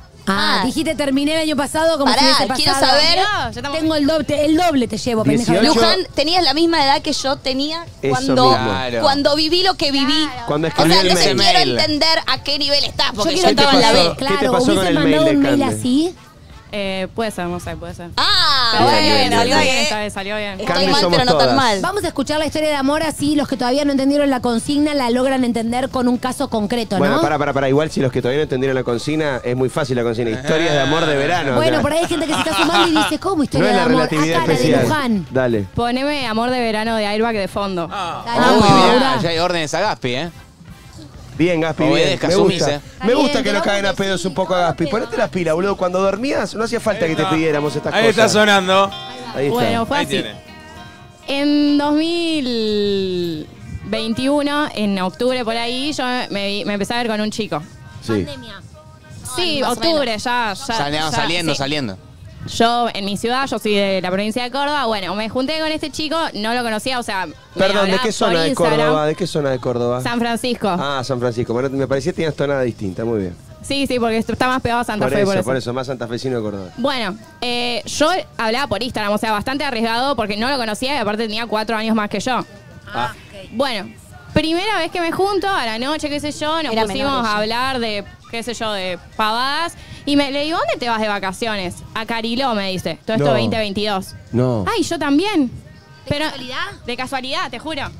Ah, Ah. dijiste terminé el año pasado como Pará, si hubiese pasado. quiero saber- No, ya estamos- Tengo el doble, el doble te llevo, pendeja. dieciocho. Luján, tenías la misma edad que yo tenía Eso cuando, mismo. Claro. cuando viví lo que viví. Cuando O escribí sea, el entonces mail. quiero entender a qué nivel estás, porque Yo yo, quiero estaba en la pasó? B. ¿Qué te Claro, pasó con hubiese el mail mandado de un mail Cande? así. Eh, puede ser, no sé, puede ser. Ah, Pero bueno, salió bien, salió está bien, bien. esta vez salió bien. Estoy Cami mal, somos pero no todas. tan mal. Vamos a escuchar la historia de amor así los que todavía no entendieron la consigna la logran entender con un caso concreto, ¿no? Bueno, para, para, para. Igual si los que todavía no entendieron la consigna, es muy fácil la consigna. Historias de amor de verano. Bueno, acá. por ahí hay gente que se está sumando y dice, ¿cómo No historia es de la amor? relatividad Acá la de especial. Luján. Dale. Poneme amor de verano de Airbag de fondo. Ah, Dale, Ah, vamos, muy bien. Laura. Ya hay órdenes a Gaspi, ¿eh? Bien, Gaspi, bien. Obedezca, Me asumís, gusta. eh. Me gusta Está que bien, lo te caguen a vamos pedos un poco a decir, Gaspi. te Ponete vamos las pilas, boludo. Cuando dormías no hacía falta Ahí que te está. pidiéramos estas ahí está cosas. sonando. Ahí está. Bueno, fue Ahí así. tiene. En dos mil veintiuno, en octubre por ahí, yo me, vi- me empecé a ver con un chico. Sí. Pandemia. Sí, más o octubre, ya, ya. Saliendo, ya, saliendo, sí. saliendo. Yo en mi ciudad, yo soy de la provincia de Córdoba, bueno, me junté con este chico, no lo conocía, o sea, me Perdón, ¿de hablaba qué por zona de Instagram. Córdoba? ¿De qué zona de Córdoba? San Francisco. Ah, San Francisco. Bueno, me parecía que tenías tonada distinta. Muy bien. Sí, sí, porque esto está más pegado a Santa Por Fe, eso, por eso. por eso. Más santafesino de Córdoba. Bueno, eh, yo hablaba por Instagram, o sea, bastante arriesgado porque no lo conocía y aparte tenía cuatro años más que yo. Ah, Bueno, primera vez que me junto, a la noche, qué sé yo, nos Era pusimos menor ella. a hablar de, qué sé yo, de pavadas. Y me, le digo, ¿dónde te vas de vacaciones? A Cariló, me dice. Todo esto No. veinte veintidós. No. Ay, yo también. ¿De casualidad? De casualidad, te juro.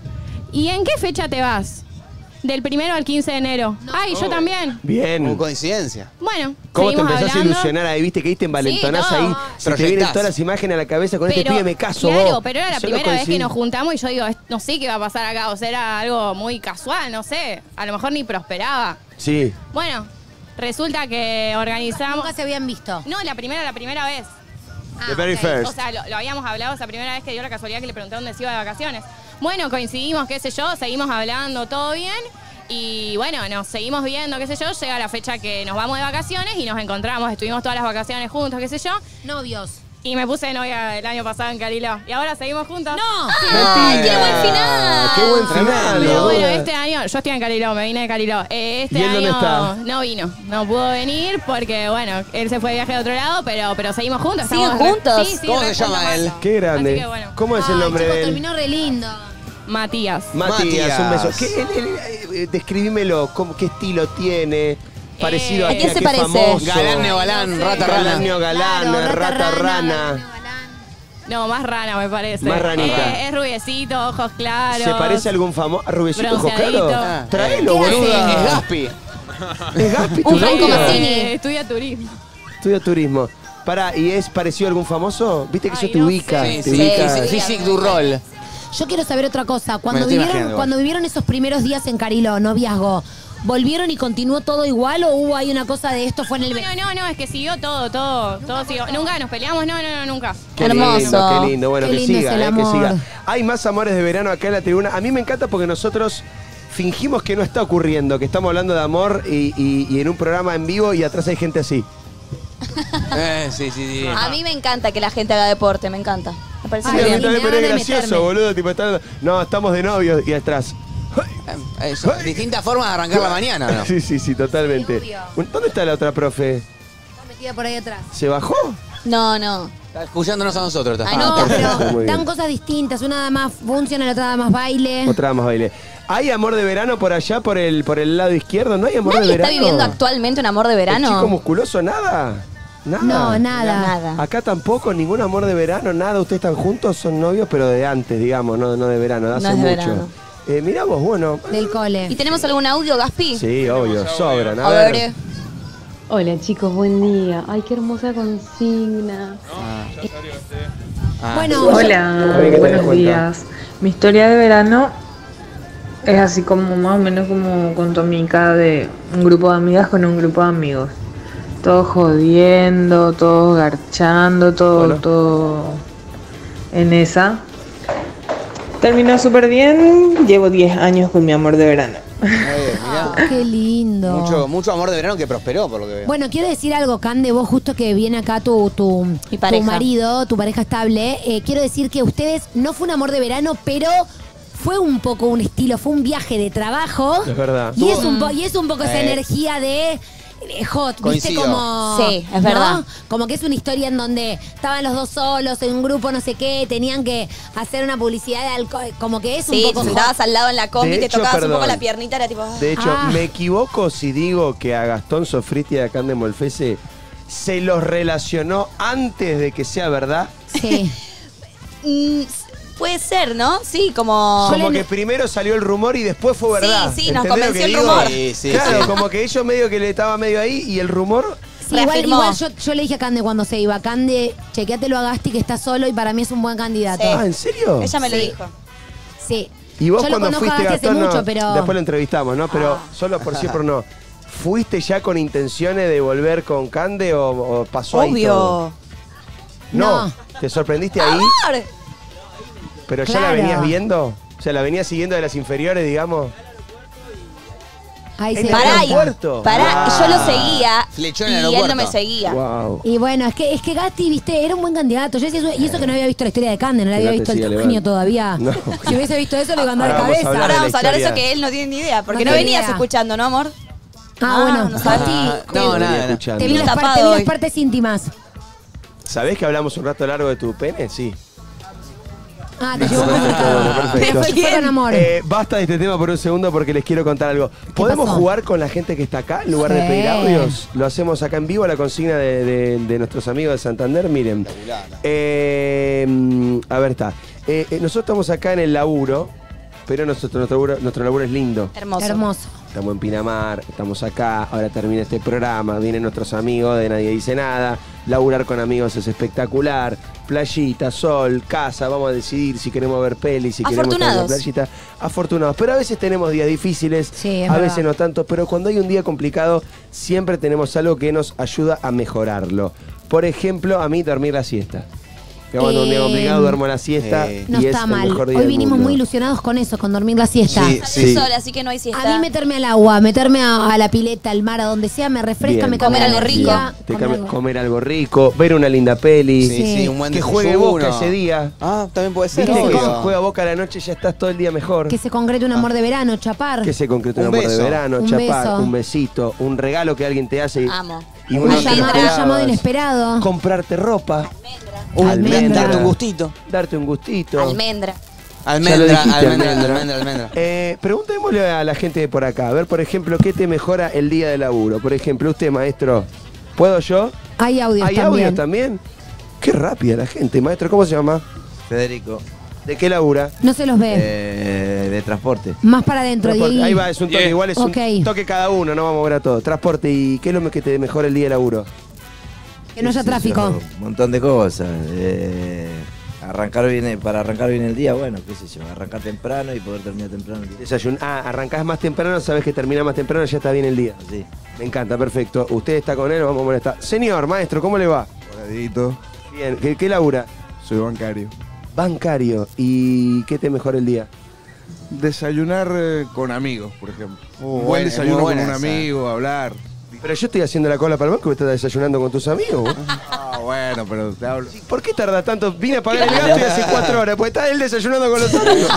¿y en qué fecha te vas? Del primero al quince de enero. Ay, yo también. Bien. Con coincidencia. Bueno, ¿Cómo te seguimos empezás hablando. a ilusionar ahí? ¿Viste que ahí te envalentonás Sí, todo. ahí? Se te Proyectás. vienen todas las imágenes a la cabeza con este Pero, pibe me caso claro, vos. pero era la Solo primera vez que coincidí. nos juntamos y yo digo, no sé qué va a pasar acá. O sea, era algo muy casual, no sé. A lo mejor ni prosperaba. Sí. Bueno, resulta que organizamos... Nunca se habían visto. No, la primera, la primera vez. The very ok. first. O sea, lo, lo habíamos hablado esa primera vez que dio la casualidad que le pregunté dónde se iba de vacaciones. Bueno, coincidimos, qué sé yo, seguimos hablando, todo bien. Y bueno, nos seguimos viendo, qué sé yo. Llega la fecha que nos vamos de vacaciones y nos encontramos. Estuvimos todas las vacaciones juntos, qué sé yo. Novios. Y me puse de novia el año pasado en Cariló. Y ahora seguimos juntos. ¡No! ¡Ay, qué buen final! ¡Qué buen final! Pero boluda. bueno, este año, yo estoy en Cariló, me vine de Cariló. Eh, este ¿Y él dónde año está? no vino, no pudo venir porque, bueno, él se fue de viaje a otro lado, pero, pero seguimos juntos. ¿Siguen estamos re- juntos? Sí, sí, ¿Cómo re se llama juntos, él? Mato. Qué grande. Así que bueno. ¿Cómo es el Ay, nombre chicos, de él? terminó re lindo. Matías. Matías, Matías. un beso. ¿Qué, él- él- eh, describímelo, cómo, qué estilo tiene, parecido a, ¿A qué, quién se qué parece? famoso. Galán, neogalán, rata, Galán, rana. neogalán, Claro, rata, rana. No, más rana me parece. Más ranita. Eh, es rubiecito, ojos claros. ¿Se parece a algún famoso? ¿Rubicito ojos claros? Bronceadito. Tráelo, ¿Qué hace? boluda. Es Gaspi. Es Gaspi, tu Un Franco novio. Mazzini. Eh, estudia turismo. Estudia turismo. Pará, ¿y es parecido a algún famoso? Viste que Ay, eso te no ubica. sé. Te Sí, ubica. sí, Physique du rol. Yo quiero saber otra cosa. Cuando, Me estoy vivieron, imaginando. cuando vivieron esos primeros días en Cariló, noviazgo, ¿volvieron y continuó todo igual o hubo ahí una cosa de esto fue en el... No, no, no, es que siguió todo, todo, todo siguió. Nunca nos peleamos, no, no, no, nunca. Qué Hermoso. lindo, qué lindo. Bueno, Qué que lindo siga, es el eh, que amor. siga. Hay más amores de verano acá en la tribuna. A mí me encanta porque nosotros fingimos que no está ocurriendo, que estamos hablando de amor y, y- y en un programa en vivo y atrás hay gente así. Eh, sí, sí, sí. A mí me encanta que la gente haga deporte, me encanta. Me parece Ay, muy Sí, a mí bien. también, me pero es van a gracioso, meterme. boludo. Tipo, está- no, estamos de novios y atrás. Eh, son distintas formas de arrancar la mañana, ¿no? Sí, sí, sí, totalmente. Obvio. ¿Dónde está la otra profe? Está metida por ahí atrás. ¿Se bajó? No, no. Está escuchándonos a nosotros. está. Ay, No, Ah, perfecto, muy pero bien. dan cosas distintas. Una da más funciona, la otra da más baile. Otra más baile. ¿Hay amor de verano por allá, por el, por el lado izquierdo? ¿No hay amor de ¿Nadie verano? está viviendo actualmente un amor de ¿El chico verano? musculoso? ¿Nada? ¿Nada? No, nada. Nada. Acá tampoco, ningún amor de verano, nada. Ustedes están juntos, son novios, pero de antes, digamos, no, no de verano, de hace No es de mucho. verano. Eh, mirá vos, bueno. Del cole. ¿Y tenemos algún audio, Gaspi? Sí, obvio, sobran. A, A ver. ver. Hola chicos, buen día. Ay, qué hermosa consigna. Ah, Bueno, Hola, A ver, ¿qué te das buenos cuenta? días. Mi historia de verano es así como más o menos como contó Mica, de un grupo de amigas con un grupo de amigos. Todos jodiendo, todos garchando, todo, Hola. todo en esa. Terminó súper bien, llevo diez años con mi amor de verano. eh, mirá. Qué lindo. Mucho, mucho amor de verano que prosperó, por lo que veo. Bueno, quiero decir algo, Cande, vos justo que viene acá tu, tu, Mi tu pareja. marido, tu pareja estable, eh, quiero decir que ustedes no fue un amor de verano, pero fue un poco un estilo, fue un viaje de trabajo. Es verdad. Y es un, po- y es un poco esa Eh. energía de eh, hot, ¿viste? Coincido. Como, Sí, es ¿no? verdad. Como que es una historia en donde estaban los dos solos en un grupo, no sé qué, tenían que hacer una publicidad de alcohol, como que es Sí, un te poco hot. sentabas al lado en la combi, De te hecho, tocabas un perdón. poco la piernita, era tipo... De hecho, Ah. me equivoco si digo que a Gastón Sofriti y a Cande Molfese se los relacionó antes de que sea verdad. Sí. Mm, puede ser, ¿no? Sí, como... Como que primero salió el rumor y después fue verdad. Sí, sí, nos ¿Entendés lo convenció que el digo? rumor. Sí, sí, Claro, sí. como que ellos medio que le estaba medio ahí y el rumor. Sí, igual, Reafirmó. igual yo, yo le dije a Cande cuando se iba, Cande, chequeátelo a Gasti que está solo y para mí es un buen candidato. Sí. Ah, ¿en serio? Ella me lo Sí. dijo. Sí. Y vos Yo lo cuando conozco a fuiste Gasti hace Gastón, no, mucho, pero... después lo entrevistamos, ¿no? Pero solo por siempre no. ¿Fuiste ya con intenciones de volver con Cande o, o pasó ahí todo? Obvio. No. No. ¿Te sorprendiste ahí? Amor. ¿Pero ya la Claro. venías viendo? O sea, la venías siguiendo de las inferiores, digamos. Ahí En se el da Pará, cuenta. aeropuerto. Pará, Ah. yo lo seguía Flechó y en el él no aeropuerto. me seguía. Wow. Y bueno, es que, es que Gasti, viste, era un buen candidato. Yo decía eso- y eso que no había visto la historia de Cande, no le había Fíjate, visto el sí, tamaño Levante. todavía. No. Si hubiese visto eso, le iba a andar de Ahora vamos a cabeza. hablar Ahora de la vamos a hablar de eso historia. que él no tiene ni idea, porque No no, tiene venías idea. escuchando, ¿no, amor? Ah, Ah, bueno, no Gasti, Ah, te- no, venía nada. escuchando. te vi, las Tapado par- te vi las hoy. partes íntimas. ¿Sabés que hablamos un rato largo de tu pene? Sí. Ah, te llevó complicado. Bueno, perfecto. Pero fue con amor. Eh, basta de este tema por un segundo porque les quiero contar algo. ¿Podemos pasó? jugar con la gente que está acá en lugar de Sí. pedir audios? Lo hacemos acá en vivo, la consigna de, de- de nuestros amigos de Santander. Miren. Eh, mm, a ver, está. Eh, eh, nosotros estamos acá en el laburo pero nuestro, nuestro, laburo, nuestro laburo es lindo. Hermoso. Hermoso. Estamos en Pinamar, estamos acá, ahora termina este programa, vienen nuestros amigos de Nadie Dice Nada, laburar con amigos es espectacular, playita, sol, casa, vamos a decidir si queremos ver pelis, si queremos estar en la playita. Afortunados, pero a veces tenemos días difíciles, Sí, es a verdad. veces no tanto, pero cuando hay un día complicado siempre tenemos algo que nos ayuda a mejorarlo. Por ejemplo, a mí dormir la siesta. Que cuando un día Eh, complicado duermo la siesta eh, No y está es el mal. mejor día Hoy del vinimos mundo. muy ilusionados con eso, con dormir la siesta. Sí, Sale sí. el sol, así que no hay siesta. A mí meterme al agua, meterme a, a la pileta, al mar, a donde sea, me refresca, Bien. me cambia Comer la algo rico. energía, Te comer cambia- algo. comer algo rico, ver una linda peli. Sí, sí, Sí. un buen Que juegue desayuno. Boca ese día. Ah, también puede ser. Viste que obvio. si juega Boca a la noche ya estás todo el día mejor. Que se concrete un amor de verano, chapar. Que se concrete un Un amor de beso. verano, Un chapar, beso. un besito, un regalo que alguien te hace. y- Amo. Y un, vos no te llama- un esperabas. llamado inesperado. Comprarte ropa. Un- Almendra. Darte un gustito. Darte un gustito. Almendra. Ya lo Almendra, dijiste, almendra, almendra. almendra, almendra. Eh, preguntémosle a la gente de por acá. A ver, por ejemplo, ¿qué te mejora el día de laburo? Por ejemplo, usted, maestro. ¿Puedo yo? Hay audios ¿Hay también. audio también? Qué rápida la gente. Maestro, ¿cómo se llama? Federico, ¿De qué labura? No se los ve. eh, de transporte. Más para adentro, Transporte. Diego. Ahí va, es un toque. Yeah. Igual es Ok. un toque cada uno, no vamos a ver a todo. Transporte, ¿y qué es lo que te mejora el día de laburo? Que no haya Qué sé tráfico. yo, Un montón de cosas. eh, arrancar bien, para arrancar bien el día, bueno, qué sé yo, arrancar temprano y poder terminar temprano el día. Desayun ah, arrancás más temprano, sabes que termina más temprano, ya está bien el día. Así. Me encanta, perfecto. Usted está con él, vamos a molestar. Señor, maestro, ¿cómo le va? Holadito, Bien, ¿qué, qué labura? soy bancario. Bancario. ¿Y qué te mejora el día? Desayunar eh, con amigos, por ejemplo. Uh, un buena- buen es desayuno muy con buena un esa. amigo, hablar. Pero yo estoy haciendo la cola para el banco y estás desayunando con tus amigos. vos. Ah, bueno, pero te hablo. ¿Por qué tarda tanto? Vine a pagar el gasto y hace cuatro horas, pues está él desayunando con los amigos.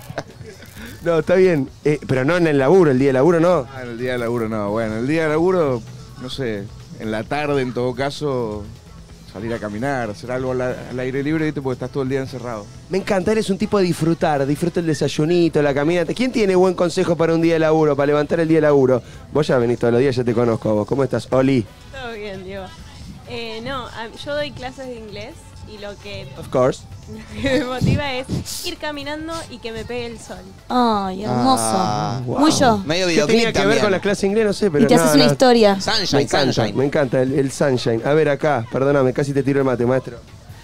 No, está bien. Eh, pero no en el laburo, el día de laburo no. Ah, en el día de laburo no. Bueno, el día de laburo, no sé, en la tarde en todo caso, salir a caminar, hacer algo al, al aire libre, ¿viste? Porque estás todo el día encerrado. Me encanta, eres un tipo de disfrutar, disfruta el desayunito, la caminata. ¿Quién tiene buen consejo para un día de laburo, para levantar el día de laburo? Vos ya venís todos los días, ya te conozco a vos. ¿Cómo estás, Oli? Todo bien, Diego. Eh, no, a- yo doy clases de inglés y lo que, Of course. lo que me motiva es ir caminando y que me pegue el sol. Ay, hermoso. Ah, Muy yo. Medio ¿Qué videoclip tenía que ver también. con la clase de inglés? No sé, pero Y te haces nada, una nada. historia. Sunshine, Me encanta, sunshine. me encanta el, el sunshine. A ver acá, perdóname, casi te tiro el mate, maestro.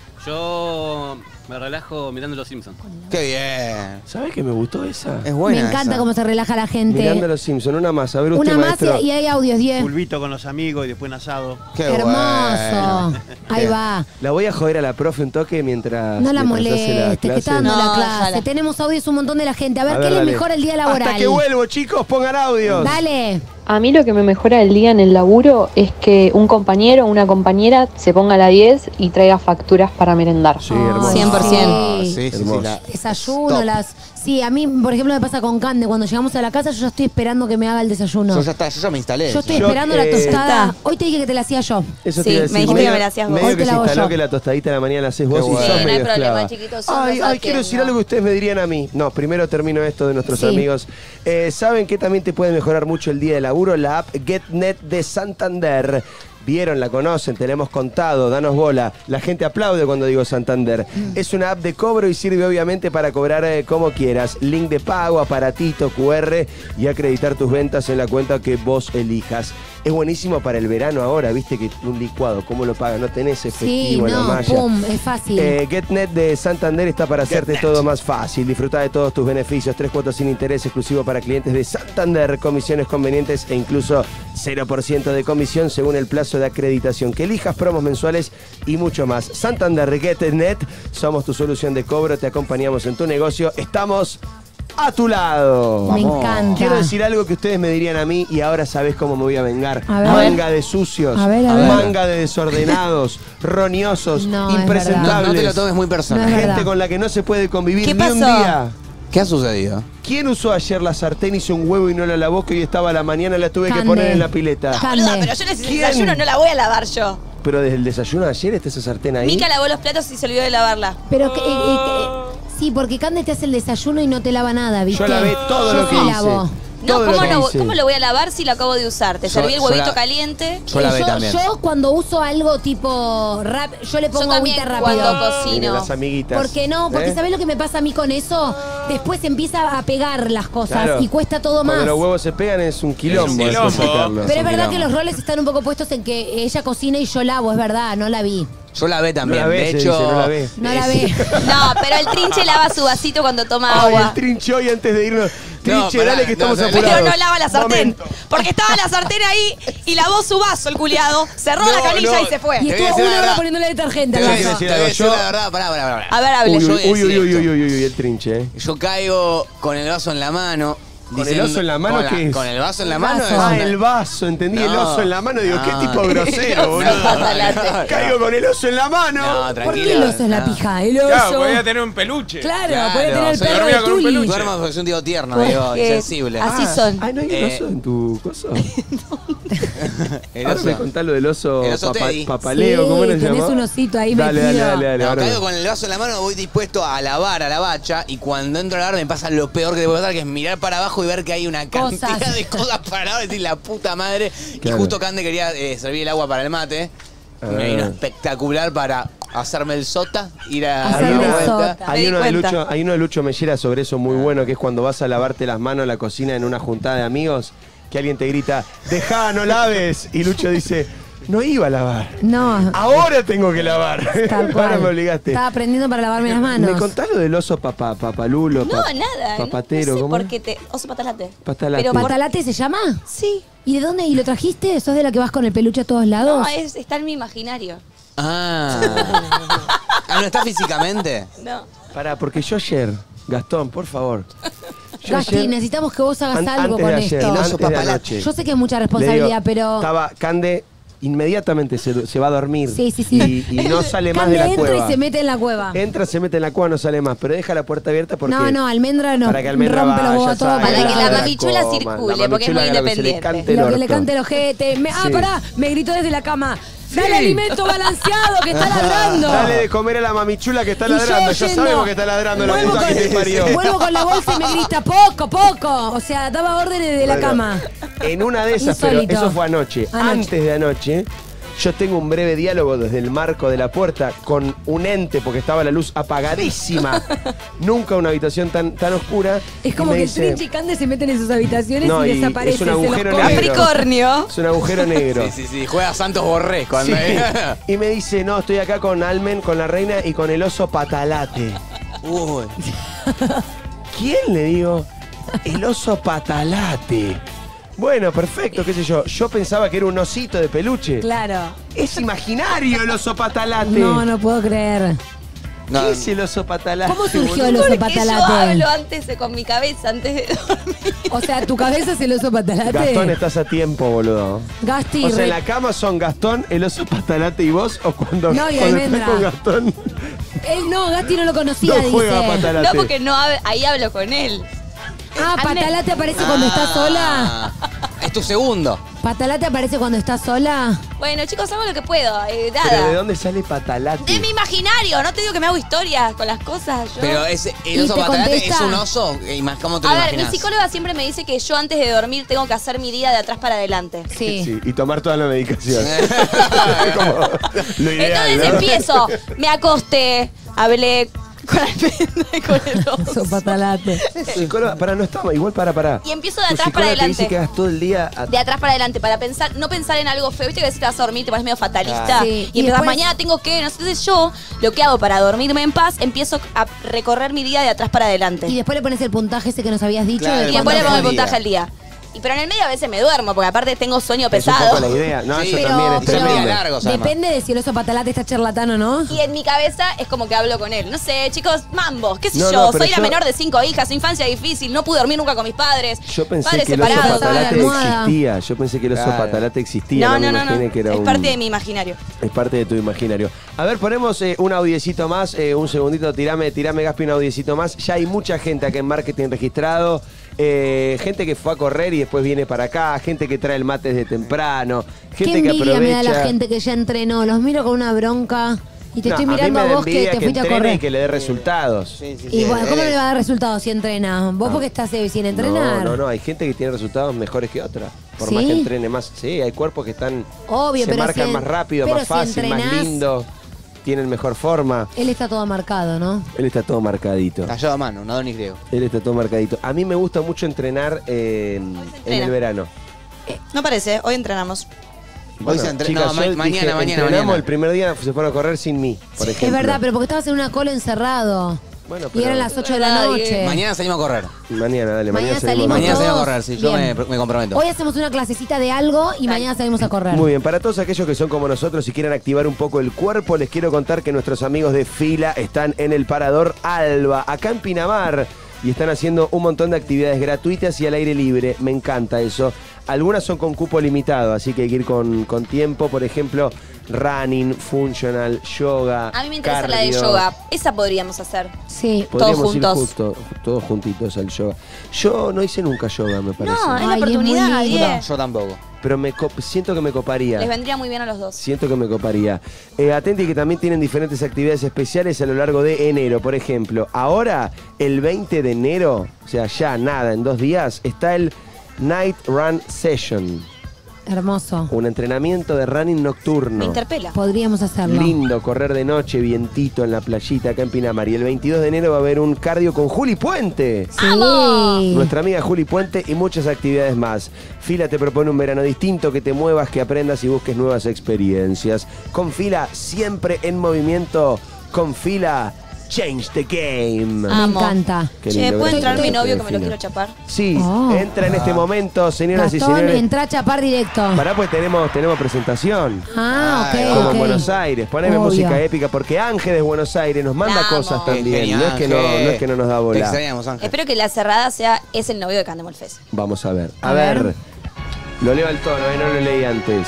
Yo me relajo mirando Los Simpsons. Qué bien. ¿Sabés que me gustó esa? Es buena Me encanta esa. cómo se relaja la gente. Mirando a los Simpsons, una más. A ver usted, Una más maestro. y hay audios, diez. Pulvito con los amigos y después en asado. Qué Hermoso. bueno. Ahí va. La voy a joder a la profe un toque mientras. No la mientras hace la molestes, que está clase. dando No, la clase. déjala. Tenemos audios un montón de la gente. A ver, A ¿qué ver, les dale. mejora el día laboral? Hasta que vuelvo, chicos, pongan audios. Dale. A mí lo que me mejora el día en el laburo es que un compañero o una compañera se ponga a la diez y traiga facturas para merendar. Sí, hermoso. cien por ciento. Ah, sí, sí, sí, Hermoso. la- Desayuno, Top. las... Sí, a mí, por ejemplo, me pasa con Cande. Cuando llegamos a la casa, yo ya estoy esperando que me haga el desayuno. Yo ya, está, yo ya me instalé. Yo estoy Yo, esperando eh, la tostada. Está. Hoy te dije que te la hacía yo. Eso Sí, te iba a me decir. dijiste medio, que me la hacías vos. medio Hoy que te se la hago instaló yo. que la tostadita de la mañana la haces vos Qué y bueno. sos Sí, no hay medio problema, esclava. chiquitos, son Ay, ay, nosotros, quiero decir no. algo que ustedes me dirían a mí. No, primero termino esto de nuestros Sí. amigos. Eh, ¿Saben que también te puede mejorar mucho el día de laburo? La app GetNet de Santander. Vieron, la conocen, te la hemos contado, danos bola. La gente aplaude cuando digo Santander. Es una app de cobro y sirve obviamente para cobrar eh, como quieras. Link de pago, aparatito, Q R y acreditar tus ventas en la cuenta que vos elijas. Es buenísimo para el verano ahora, viste que un licuado, ¿cómo lo pagas? No tenés Sí, efectivo en la no, malla. pum, es fácil. Eh, GetNet de Santander está para hacerte todo más fácil. Disfruta de todos tus beneficios. Tres cuotas sin interés exclusivo para clientes de Santander. Comisiones convenientes e incluso cero por ciento de comisión según el plazo de acreditación. Que elijas promos mensuales y mucho más. Santander GetNet. Somos tu solución de cobro. Te acompañamos en tu negocio. Estamos a tu lado. Me encanta. Quiero decir algo que ustedes me dirían a mí y ahora sabés cómo me voy a vengar. A ver. Manga de sucios, A ver, a ver. manga de desordenados, roñosos, No, es impresentables. No, no te lo tomes muy personal. No es verdad. Gente con la que no se puede convivir ¿Qué ni un pasó? día. ¿Qué ha sucedido? ¿Quién usó ayer la sartén, hizo un huevo y no la lavó, que hoy estaba a la mañana, la tuve que Cande. poner en la pileta? Cande. Boluda, pero yo necesito ¿Quién? desayuno, no la voy a lavar yo. Pero desde el desayuno de ayer está esa sartén ahí. Mica lavó los platos y se olvidó de lavarla. Pero que, eh, eh, que- sí, porque Cande te hace el desayuno y no te lava nada, ¿viste? Yo lavé todo Yo lo que sí hice. lavo. No, Todo lo ¿cómo, que no, hice. ¿cómo lo voy a lavar si lo acabo de usar? Te Yo- serví el yo huevito la- caliente. Yo la ve yo, también. yo cuando uso algo tipo rap, yo le pongo también agüita cuando rápido. cocino. Miren, las amiguitas. ¿Por qué no? Porque ¿Eh? ¿sabés lo que me pasa a mí con eso? después empieza a pegar las cosas Claro. y cuesta todo Cuando más. los huevos se pegan es un quilombo. Es un quilombo. después sacarlo. Pero es un verdad que quilombo. los roles están un poco puestos en que ella cocina y yo lavo, es verdad, no la vi. Yo la ve también. No la ve, de se hecho, dice, no la ve. No la ve. No, pero el trinche lava su vasito cuando toma Ay, agua. el trinche hoy antes de irnos. Trinche, pará, dale que no, estamos no, apurados. Pero no lava la sartén. Momento. Porque estaba la sartén ahí y lavó su vaso, el culiado. Cerró No, la canilla no. y se fue. Y Te voy a estuvo decir la una hora verdad. poniéndole detergente Te al voy a vaso. decir, Te voy a decir te voy a decir algo. la verdad, pará, pará, pará. A ver, hable. Uy, Yo uy, voy a uy, uy, decir uy, esto. uy, uy, uy, el trinche, eh. Yo caigo con el vaso en la mano. ¿Con el oso en la mano con qué es? Con el vaso en la El mano. vaso. es Ah, una- el vaso, entendí el No. oso en la mano. Digo, qué No. tipo grosero, El oso boludo. patalate. Caigo con el oso en la mano. No, ¿Por tranquilo. qué el oso es la no. pija? El oso. Claro, podía tener un peluche. Claro, Claro, podía tener el soy perro dormida de con un Tuli. peluche. Duermo porque soy un tío tierno, Porque digo, insensible. así Ah, son. Ay, ¿no hay un Eh, oso en tu coso? El Ahora oso. me contás lo del oso, El oso papa- Teddy. papaleo, Sí, ¿cómo le tenés llamás? un osito ahí Dale, dale, metido. dale, dale. No, ahora caigo me- con el vaso en la mano, voy dispuesto a lavar a la bacha y cuando entro a lavar me pasa lo peor que te puede pasar, que es mirar para abajo y ver que hay una Cosas. cantidad de cosas para lavar y decir la puta madre. Claro. Y justo Cande quería eh, servir el agua para el mate. Ah. Me vino espectacular para hacerme el sota, ir a Hacerme dar el vuelta. sota. Hay Me uno, di de cuenta. Lucho, hay uno de Lucho Mellera sobre eso muy bueno, que es cuando vas a lavarte las manos en la cocina en una juntada de amigos, que alguien te grita, dejá, no laves. Y Lucho dice, no iba a lavar. No, Ahora tengo que lavar. tal Ahora cual. me obligaste. Estaba aprendiendo para lavarme las manos. ¿Me contás lo del oso papá, papalulo? No, pa- nada. Papatero, no sé ¿cómo? por qué te... Oso patalate. Patalate. Pero por- ¿Patalate se llama? Sí. ¿Y de dónde? ¿Y lo trajiste? ¿Sos de la que vas con el peluche a todos lados? No, es, está en mi imaginario. Ah. Ah, ¿no está físicamente? No. Pará, porque yo ayer, Gastón, por favor. Yo Gasti, ayer- necesitamos que vos hagas an- algo antes con de ayer, esto. antes de papalate. anoche. Yo sé que es mucha Le responsabilidad, digo, pero... Estaba Cande, inmediatamente se, se va a dormir. Sí, sí, sí. Y, y no sale más Cande de la entra cueva. y se mete en la cueva. Entra, se mete en la cueva, no sale más. Pero deja la puerta abierta porque... No, no, Almendra no. Para que Almendra rompe los vaya, huevos a todos. salga, Para que la la mamichula coma, circule, la porque es mamichula muy haga lo que se le independiente. cante el Lo que le orto. cante el ojete. Me- Ah, Sí. pará, me gritó desde la cama. Dale Sí. alimento balanceado que está ladrando. Dale de comer a la mamichula que está Y yo ladrando. Ya yendo, sabemos que está ladrando la vuelvo puta que con- te parió. Vuelvo con la bolsa y me grita, poco, poco. O sea, daba órdenes de la Bueno, cama. En una de esas, pero Insólito. eso fue anoche. Anoche. Antes de anoche, yo tengo un breve diálogo desde el marco de la puerta con un ente, porque estaba la luz apagadísima. Nunca una habitación tan, tan oscura. Es Y como me que el dice- Trinche y Cande se meten en sus habitaciones No, y y desaparecen. es un se los agujero comen. negro. Capricornio. Es un agujero negro. Sí, sí, sí. Juega Santos Borrés cuando. Sí. Y me dice, no, estoy acá con Almen, con la reina y con el oso patalate. Uy. ¿Quién? Le digo, el oso patalate. Bueno, perfecto, qué sé yo. Yo pensaba que era un osito de peluche. Claro. Es imaginario el oso patalate. No, no puedo creer. No, ¿Qué es el oso patalate? ¿Cómo surgió el boludo? oso Porque yo patalate? hablo antes de- con mi cabeza, antes de dormir. O sea, ¿tu cabeza es el oso patalate? Gastón, estás a tiempo, boludo. Gasti, O sea, re- en la cama son Gastón, el oso patalate y vos, o cuando, No, y cuando Almendra. estás con Gastón. Él no, Gasti no lo conocía, No juega dice. patalate. No, porque no hab- ahí hablo con él. Ah, Patalate aparece cuando está sola. Ah, es tu segundo. Patalate aparece cuando está sola. Bueno, chicos, hago lo que puedo. eh, Pero ¿de nada. dónde sale patalate? De mi imaginario. No te digo que me hago historias con las cosas. Yo. Pero ese, ¿Y el oso te patalate contesta? es un oso. eh, ima- ¿Cómo te lo A ver, mi imaginas? psicóloga siempre me dice que yo antes de dormir tengo que hacer mi día de atrás para adelante. Sí. Sí, y tomar toda la medicación. Como lo ideal, Entonces ¿no? empiezo, me acosté, hablé con Almendra y con el Oso oso. patalate. Psicóloga, para, no estamos, igual para, para. Y empiezo de Tu atrás para psicóloga te dice adelante. que hagas todo el día. a- De atrás para adelante, para pensar, no pensar en algo feo. Viste que a veces te vas a dormir, te pones medio fatalista. Claro. Sí. Y, Y empiezas, después- mañana tengo que, no sé. Entonces yo, lo que hago para dormirme en paz, empiezo a recorrer mi día de atrás para adelante. Y después le pones el puntaje ese que nos habías dicho. Claro, de Y el después le cuánto- pongo el puntaje puntaje al día. Y pero en el medio a veces me duermo, porque aparte tengo sueño Es un pesado. poco la idea. No, Sí, eso Pero, también es pero- tremendo. largos, además. depende de si el oso patalate está charlatano o no. Y en mi cabeza es como que hablo con él. No sé, chicos, mambos, qué sé No, yo. no, pero Soy la yo- menor de cinco hijas, infancia difícil, no pude dormir nunca con mis padres. Yo pensé padres que el oso separados. Estaba la patalate almohada. existía. Yo pensé que el oso Claro. patalate existía. No, me no, no, no. imaginé que era Es un- parte de mi imaginario. Es parte de tu imaginario. A ver, ponemos eh, un audiecito más, eh, un segundito, tirame, tirame Gaspi un audiecito más. Ya hay mucha gente acá en marketing registrado, eh, gente que fue a correr y después viene para acá, gente que trae el mate desde temprano, Qué gente que envidia me da aprovecha. la gente que ya entrenó. Los miro con una bronca. Y te No, estoy a mí mirando me a, da vos que envidia te fuiste a entrene correr. y que le dé resultados. Y bueno, ¿cómo no le va a dar resultados si entrena? Vos porque estás eh, sin entrenar. No, no, no, hay gente que tiene resultados mejores que otra. Por ¿Sí? más que entrene más. Sí, hay cuerpos que están. Obvio, se pero marcan si en- más rápido, pero más si fácil, más entrenás- lindo. tienen mejor forma. Él está todo marcado, ¿no? Él está todo marcadito. Tallado a mano, un Adonis griego. Él está todo marcadito. A mí me gusta mucho entrenar eh, en entrena. el verano. No parece, hoy entrenamos. Hoy se entre- no, ma- yo mañana, dije, mañana, entrenamos mañana. el primer día, se fueron a correr sin mí, por ejemplo. Es verdad, pero porque estabas en una cola encerrado. Bueno, Y eran las ocho de la noche. Mañana salimos a correr. Mañana, dale, mañana, Mañana salimos. salimos Mañana salimos a todos. correr, sí, yo me, Bien. me comprometo. Hoy hacemos una clasecita de algo y mañana salimos a correr. Muy bien, para todos aquellos que son como nosotros y quieren activar un poco el cuerpo, les quiero contar que nuestros amigos de Fila están en el Parador Alba, acá en Pinamar, y están haciendo un montón de actividades gratuitas y al aire libre. Me encanta eso. Algunas son con cupo limitado, así que hay que ir con, con tiempo. Por ejemplo, running, functional, yoga. A mí me interesa la de cardio. yoga. Esa podríamos hacer. Sí. Podríamos Todos ir juntos. justo- todos juntitos al yoga. Yo no hice nunca yoga, me parece. No, es la Ay, es muy oportunidad, lindo. Diez. Yo tampoco. Pero me cop- siento que me coparía. Les vendría muy bien a los dos. Siento que me coparía. Eh, atenti que también tienen diferentes actividades especiales a lo largo de enero. Por ejemplo, ahora, el veinte de enero, o sea, ya nada, en dos días, está el Night Run Session. Hermoso. Un entrenamiento de running nocturno. Me interpela. Podríamos hacerlo. Lindo, correr de noche, vientito en la playita acá en Pinamar. Y el veintidós de enero va a haber un cardio con Juli Puente. Sí. Nuestra amiga Juli Puente y muchas actividades más. Fila te propone un verano distinto, que te muevas, que aprendas y busques nuevas experiencias. Con Fila, siempre en movimiento. Con Fila, change the game. Me Amo. encanta. Qué Che, lindo, ¿puede gracias, entrar mi novio que me lo Fila. quiero chapar? Sí, Oh. entra en este momento, señoras y Gastón, señores. entra a chapar directo. Pará, pues tenemos, tenemos presentación. Ah, ok, Como ok. en Buenos Aires, poneme Obvio. música épica porque Ángel de Buenos Aires nos manda La amo. cosas también. Genial, No es, que no, Ángel. no es que no nos da Te bola. extrañamos, Ángel. Espero que la cerrada sea es el novio de Candemol Fest. Vamos a ver. A, A ver. ver. Lo leo al tono, eh, no lo leí antes.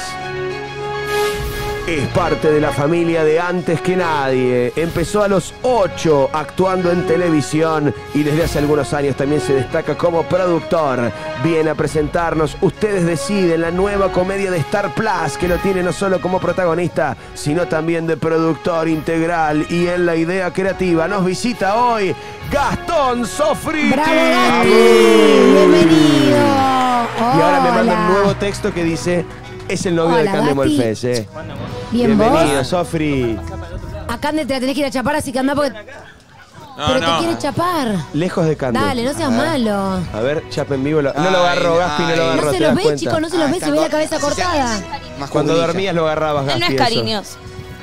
Es parte de la familia de Antes que Nadie. Empezó a los ocho actuando en televisión y desde hace algunos años también se destaca como productor. Viene a presentarnos Ustedes Deciden, la nueva comedia de Star Plus, que lo tiene no solo como protagonista, sino también de productor integral y en la idea creativa. Nos visita hoy Gastón Sofriti. ¡Bravo, Gasti! ¡Bienvenido! Y ahora me manda un Hola. nuevo texto que dice: es el novio Hola, de Candemol Gasti. Fest, eh. Bien, Bienvenido, vos. Sofri. A Cande te la tenés que ir a chapar, así que anda porque... No, Pero no. te quiere chapar. Lejos de Cande. Dale, no seas malo. A ver, chapa en vivo. Lo- no lo agarro, Ay, Gaspi, no lo ay. agarro. No se ¿te los das ve, cuenta? chicos, no se los Ah, ve, está se ve la con- cabeza cortada. Más Cuando judilla. dormías lo agarrabas, Él Gaspi. no es eso. cariños.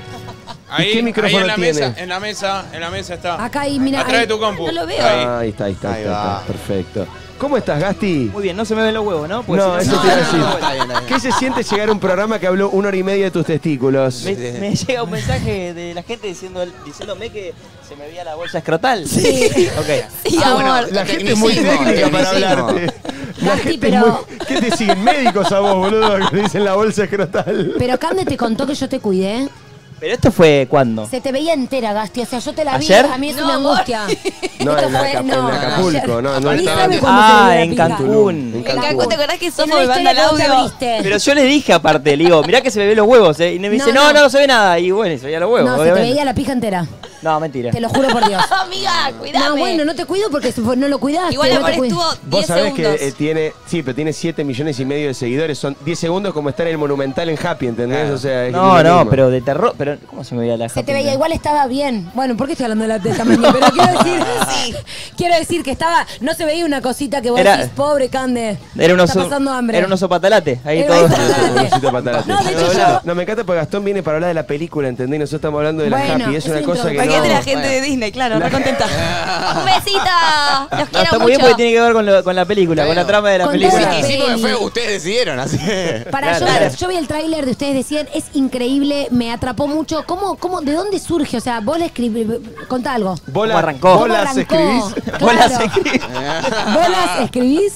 Ahí, qué micrófono ahí en la tiene? mesa, en la mesa, en la mesa está. Acá ahí, mira. Atrás ahí. de tu compu. No lo veo. Ahí. Ah, ahí está, ahí está, ahí Ahí está, va. está, perfecto. ¿Cómo estás, Gasti? Muy bien, no se me ven los huevos, ¿no? Porque No, si eso te iba a decir. no, está bien, está bien. ¿Qué se siente llegar a un programa que habló una hora y media de tus testículos? Me, me llega un mensaje de la gente diciendo, diciéndome que se me veía la bolsa escrotal. Sí. Ok. Sí, Ah, amor. bueno, La gente es muy Tecnicismo, técnica para tecnicismo. hablarte. La Gasti, gente es pero- muy... ¿Qué te siguen médicos a vos, boludo? Que te dicen la bolsa escrotal. Pero Cande te contó que yo te cuidé. Pero esto fue cuándo? Se te veía entera, Gasti. O sea, yo te la vi. ¿Ayer? A mí es No, una amor. angustia. No, Esto en, la fue- Acap- no, en Acapulco, no, no Ni estaba- sabe cuándo se Ah, le ve la en pija. Cancún. En En Cancún. Cancún, ¿te acordás que En Sofo una me manda el historia que vos te audio? abriste. Pero yo le dije aparte, le digo, mirá que se me ven los huevos, ¿eh? Y me dice, No, no, no. no, no se ve nada. Y bueno, y se veía los huevos, No, se te obviamente. veía la pija entera. No, mentira. Te lo juro por Dios. Amiga, cuidame. No, bueno, no te cuido porque no lo cuidaste. Igual no amor te cuido. estuvo Vos diez sabés segundos. que eh, tiene, sí, pero tiene siete millones y medio de seguidores. Son diez segundos como estar en el Monumental en Happy, ¿entendés? Claro. O sea, es No, lo no, mismo. pero de terror. Pero, ¿cómo se me veía la Se te Happy veía, Meal? igual estaba bien. Bueno, ¿por qué estoy hablando de la del tamaño? Pero quiero decir, quiero decir que estaba, no se veía una cosita que vos Era- decís, pobre Cande. Era un Está oso, pasando hambre. era un oso patalate. Ahí Era todo. un patalate. Necesito patalate. No, de hecho Hola. yo- No, me encanta porque Gastón viene para hablar de la película, ¿entendés? Nosotros estamos hablando de la Bueno, Happy. Es es una una cosa que Imagínate no... la gente de Disney, claro, re contenta. Un besito. Los No, quiero está mucho. muy bien porque tiene que ver con, lo- con la película, con la trama de la Con película. toda la Y sí, porque peli. fue, ustedes decidieron, así que... Para Claro. yo, yo vi el tráiler de ustedes decían, es increíble, me atrapó mucho. ¿Cómo, cómo, de dónde surge? O sea, vos le escribís, contá algo. Bola, ¿Cómo arrancó? ¿Cómo bolas arrancó? escribís. Claro. Bolas escribís. ¿Vos las escribís?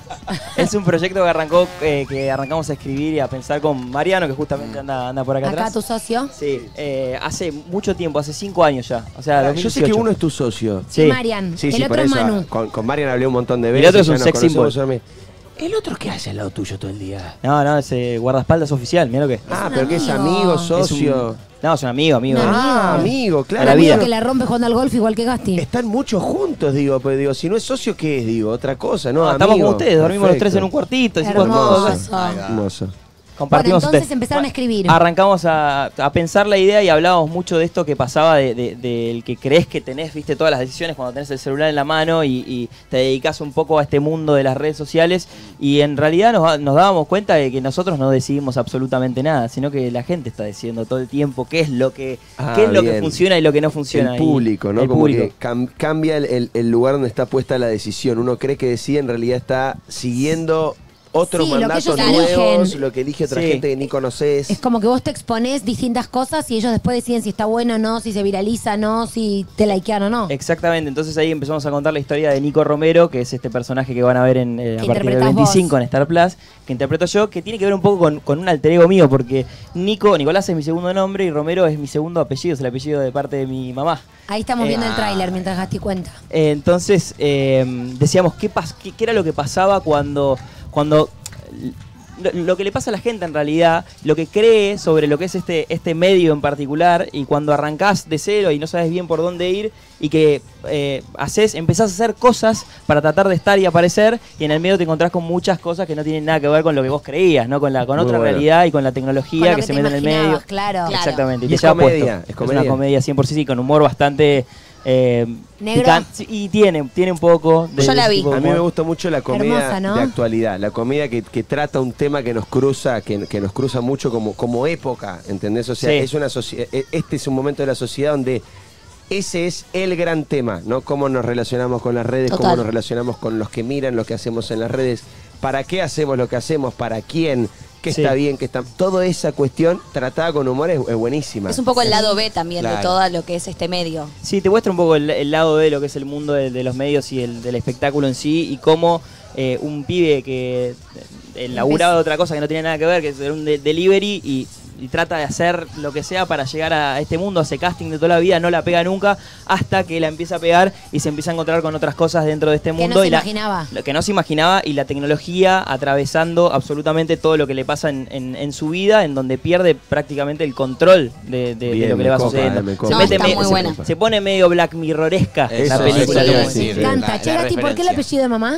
Es un proyecto que arrancó, eh, que arrancamos a escribir y a pensar con Mariano, que justamente anda, anda por acá, Acá atrás. tu socio. Sí, eh, hace mucho tiempo, hace cinco años ya. O sea, Ah, Yo dos mil sé que dieciocho. uno es tu socio. Sí. Marian. Sí, el sí, otro por es eso. Manu. Con, con Marian hablé un montón de El veces. otro es ya un nos sex conocemos symbol. también. ¿El otro qué hace al lado tuyo todo el día? No, no, es eh, guardaespaldas oficial, mira lo que es. Ah, un pero que es amigo. amigo, Es un- socio. no, es un amigo, amigo. Un Ah, amigo. amigo, claro. Un la amigo vida. que la rompe jugando al golf igual que Gasti. Están muchos juntos, digo, pero digo, si no es socio, ¿qué es? Digo, otra cosa, ¿no? No, estamos amigo. como ustedes, dormimos los Perfecto. tres en un cuartito. hicimos todo. Hermoso. Hermoso. Compartimos Bueno, entonces ustedes. empezaron a escribir. Arrancamos a, a pensar la idea y hablábamos mucho de esto que pasaba del de, de, del que crees que tenés, viste, todas las decisiones cuando tenés el celular en la mano y, y te dedicás un poco a este mundo de las redes sociales y en realidad nos, nos dábamos cuenta de que nosotros no decidimos absolutamente nada, sino que la gente está decidiendo todo el tiempo qué es lo que, Ah, qué es lo bien. que funciona y lo que no funciona. El público, Y ¿no? el Como público. que cam- cambia el, el- el lugar donde está puesta la decisión. Uno cree que decide, en realidad está siguiendo otros Sí, lo que mandatos ellos nuevos, eligen. lo que elige otra Sí. gente que ni conoces. Es como que vos te exponés distintas cosas y ellos después deciden si está bueno o no, si se viraliza o no, si te likean o no. Exactamente, entonces ahí empezamos a contar la historia de Nico Romero, que es este personaje que van a ver en, eh, a Que partir del interpretás veinticinco vos. en Star Plus, que interpreto yo, que tiene que ver un poco con, con un alter ego mío, porque Nico, Nicolás es mi segundo nombre y Romero es mi segundo apellido, es el apellido de parte de mi mamá. Ahí estamos Eh, viendo el ah. tráiler mientras Gasti cuenta. Eh, entonces eh, decíamos, ¿qué, pas qué, qué era lo que pasaba cuando, cuando lo, lo que le pasa a la gente en realidad, lo que cree sobre lo que es este, este medio en particular, y cuando arrancás de cero y no sabes bien por dónde ir, y que eh, haces, empezás a hacer cosas para tratar de estar y aparecer, y en el medio te encontrás con muchas cosas que no tienen nada que ver con lo que vos creías, ¿no? Con la, con Muy otra bueno. realidad y con la Con tecnología lo que, que se te mete en el medio. imaginabas, claro. Exactamente. Y te es lleva comedia, puesto. es comedia. una comedia cien por ciento, sí, con humor bastante eh, ¿Negro? picante. Y tiene, tiene un poco de Yo la ese vi. tipo de A mí me humor. gusta mucho la comedia Hermosa, ¿no? de actualidad, la comedia que, que trata un tema que nos cruza, que, que nos cruza mucho como, como época, ¿entendés? O sea, Sí. es una socie- e- este es un momento de la sociedad donde ese es el gran tema, ¿no? Cómo nos relacionamos con las redes, Total. cómo nos relacionamos con los que miran lo que hacemos en las redes, para qué hacemos lo que hacemos, para quién, qué Sí. está bien, qué está... Toda esa cuestión tratada con humor es, es buenísima. Es un poco el lado B también de Claro. todo lo que es este medio. Sí, te muestra un poco el, el lado de lo que es el mundo de, de los medios y el, del espectáculo en sí, y cómo eh, un pibe que eh, laburaba de otra cosa que no tenía nada que ver, que es un de- delivery, y, y trata de hacer lo que sea para llegar a este mundo, hace casting de toda la vida, no la pega nunca, hasta que la empieza a pegar y se empieza a encontrar con otras cosas dentro de este Que mundo. no se y la- imaginaba. lo que no se imaginaba, y la tecnología atravesando absolutamente todo lo que le pasa en, en- en su vida, en donde pierde prácticamente el control de, de- de Bien, lo que me le va copa, sucediendo. eh, me Se, copa. No, mete está me- muy se- buena. se pone medio Black Mirroresca Eso, la eso película. te iba a como decir. decís. Me encanta. La- Che, la Gasti, ¿por qué el referencia. apellido de mamá?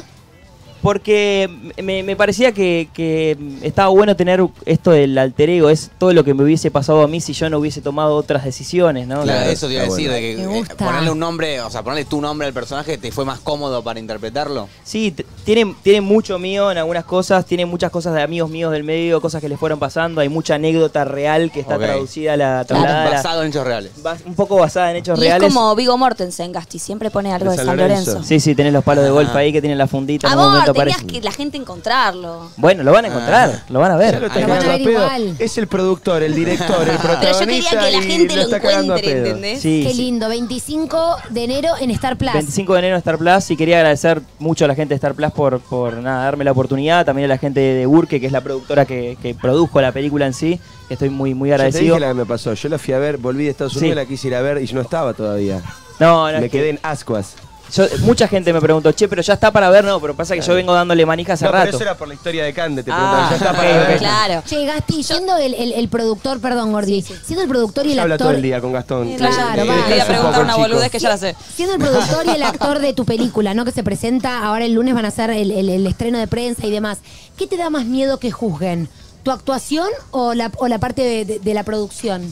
Porque me, me parecía que, que estaba bueno tener esto del alter ego, es todo lo que me hubiese pasado a mí si yo no hubiese tomado otras decisiones, ¿no? Claro, La- eso te iba a está decir, bueno. de que Me eh, gusta. ponerle un nombre, o sea, ponerle tu nombre al personaje, ¿te fue más cómodo para interpretarlo? Sí, t- tiene, tiene mucho mío en algunas cosas, tiene muchas cosas de amigos míos del medio, cosas que les fueron pasando, hay mucha anécdota real que está Ok. traducida a la trasladada a la- Basado en hechos reales. bas- un poco basada en hechos Y reales. es como Viggo Mortensen, Gasti, siempre pone algo De de San San Lorenzo. Lorenzo. Sí, sí, tenés los palos de golf Ah. ahí que tienen la fundita, en un Amor, momento tenías aparece. que la gente encontrarlo. Bueno, lo van a encontrar, lo van a ver. Ya lo está Lo van a cagando ver a pedo. igual. Es el productor, el director, el protagonista. Pero yo quería que la y gente lo está cagando a encuentre, pedo. ¿entendés? Sí, Qué sí. lindo. veinticinco de enero en Star Plus. veinticinco de enero en Star Plus, y quería agradecer mucho a la gente de Star Plus por, por nada, darme la oportunidad, también a la gente de Burke, que es la productora que, que produjo la película en sí, que estoy muy, muy Yo te agradecido. dije la que me pasó. Yo la fui a ver, volví de Estados Sí. Unidos, la quise ir a ver y yo no estaba todavía. No, no, me es que quedé en Ascuas. yo- mucha gente me preguntó, che, pero ya está para ver, no, pero pasa que yo vengo dándole manija hace No, pero rato. eso era por la historia de Cande, te Ah, preguntaba. Ya está ok, para ok. ver. Claro. Che, Gasti, siendo el, el- el productor, perdón, Gordi, siendo el productor y el Se habla todo actor. el día con Gastón. Claro, Eh, va. descansa Le voy a un preguntar poco, una chico. boludez que ya la sé. Siendo el productor y el actor de tu película, ¿no? Que se presenta, ahora el lunes van a hacer el, el- el estreno de prensa y demás. ¿Qué te da más miedo que juzguen? ¿Tu actuación o la, o la parte de, de- de la producción?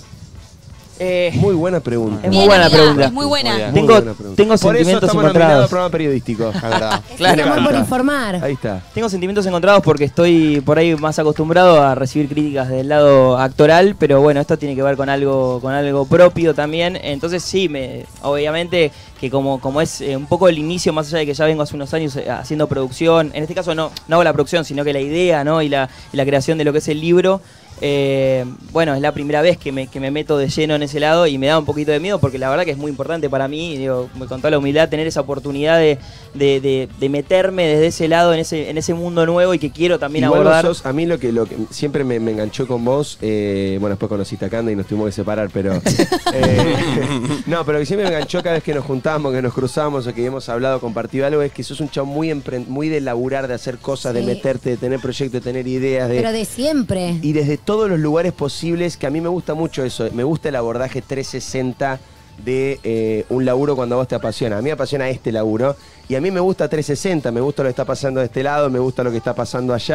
Eh, Muy buena pregunta. es muy Bien, buena amiga, pregunta. es muy buena. Muy Tengo, buena pregunta. tengo Por eso sentimientos estamos nominados al encontrados. programa periodístico, la verdad. Claro. El amor por Ahí informar. está. Ahí está. Tengo sentimientos encontrados porque estoy por ahí más acostumbrado a recibir críticas del lado actoral, pero bueno, esto tiene que ver con algo con algo propio también. Entonces sí, me, obviamente que como, como es eh, un poco el inicio, más allá de que ya vengo hace unos años eh, haciendo producción, en este caso no, no hago la producción, sino que la idea, ¿no? y, la, y la creación de lo que es el libro. Eh, bueno, es la primera vez que me, que me meto de lleno en ese lado y me da un poquito de miedo porque la verdad que es muy importante para mí, digo, con toda la humildad, tener esa oportunidad de, de, de- de meterme desde ese lado, en ese, en ese mundo nuevo y que quiero también Igual abordar. vos sos, a mí lo que, lo que siempre me, me enganchó con vos, eh, bueno, después conociste a Cande y nos tuvimos que separar, pero... eh, no, pero que siempre me enganchó cada vez que nos juntamos, que nos cruzamos o que hemos hablado, compartido algo, es que sos un chavo muy, empre- muy de laburar, de hacer cosas, de Sí. meterte, de tener proyectos, de tener ideas, de... Pero de siempre. Y desde todos los lugares posibles, que a mí me gusta mucho eso, me gusta el abordaje trescientos sesenta de eh, un laburo cuando a vos te apasiona. A mí me apasiona este laburo y a mí me gusta trescientos sesenta, me gusta lo que está pasando de este lado, me gusta lo que está pasando allá,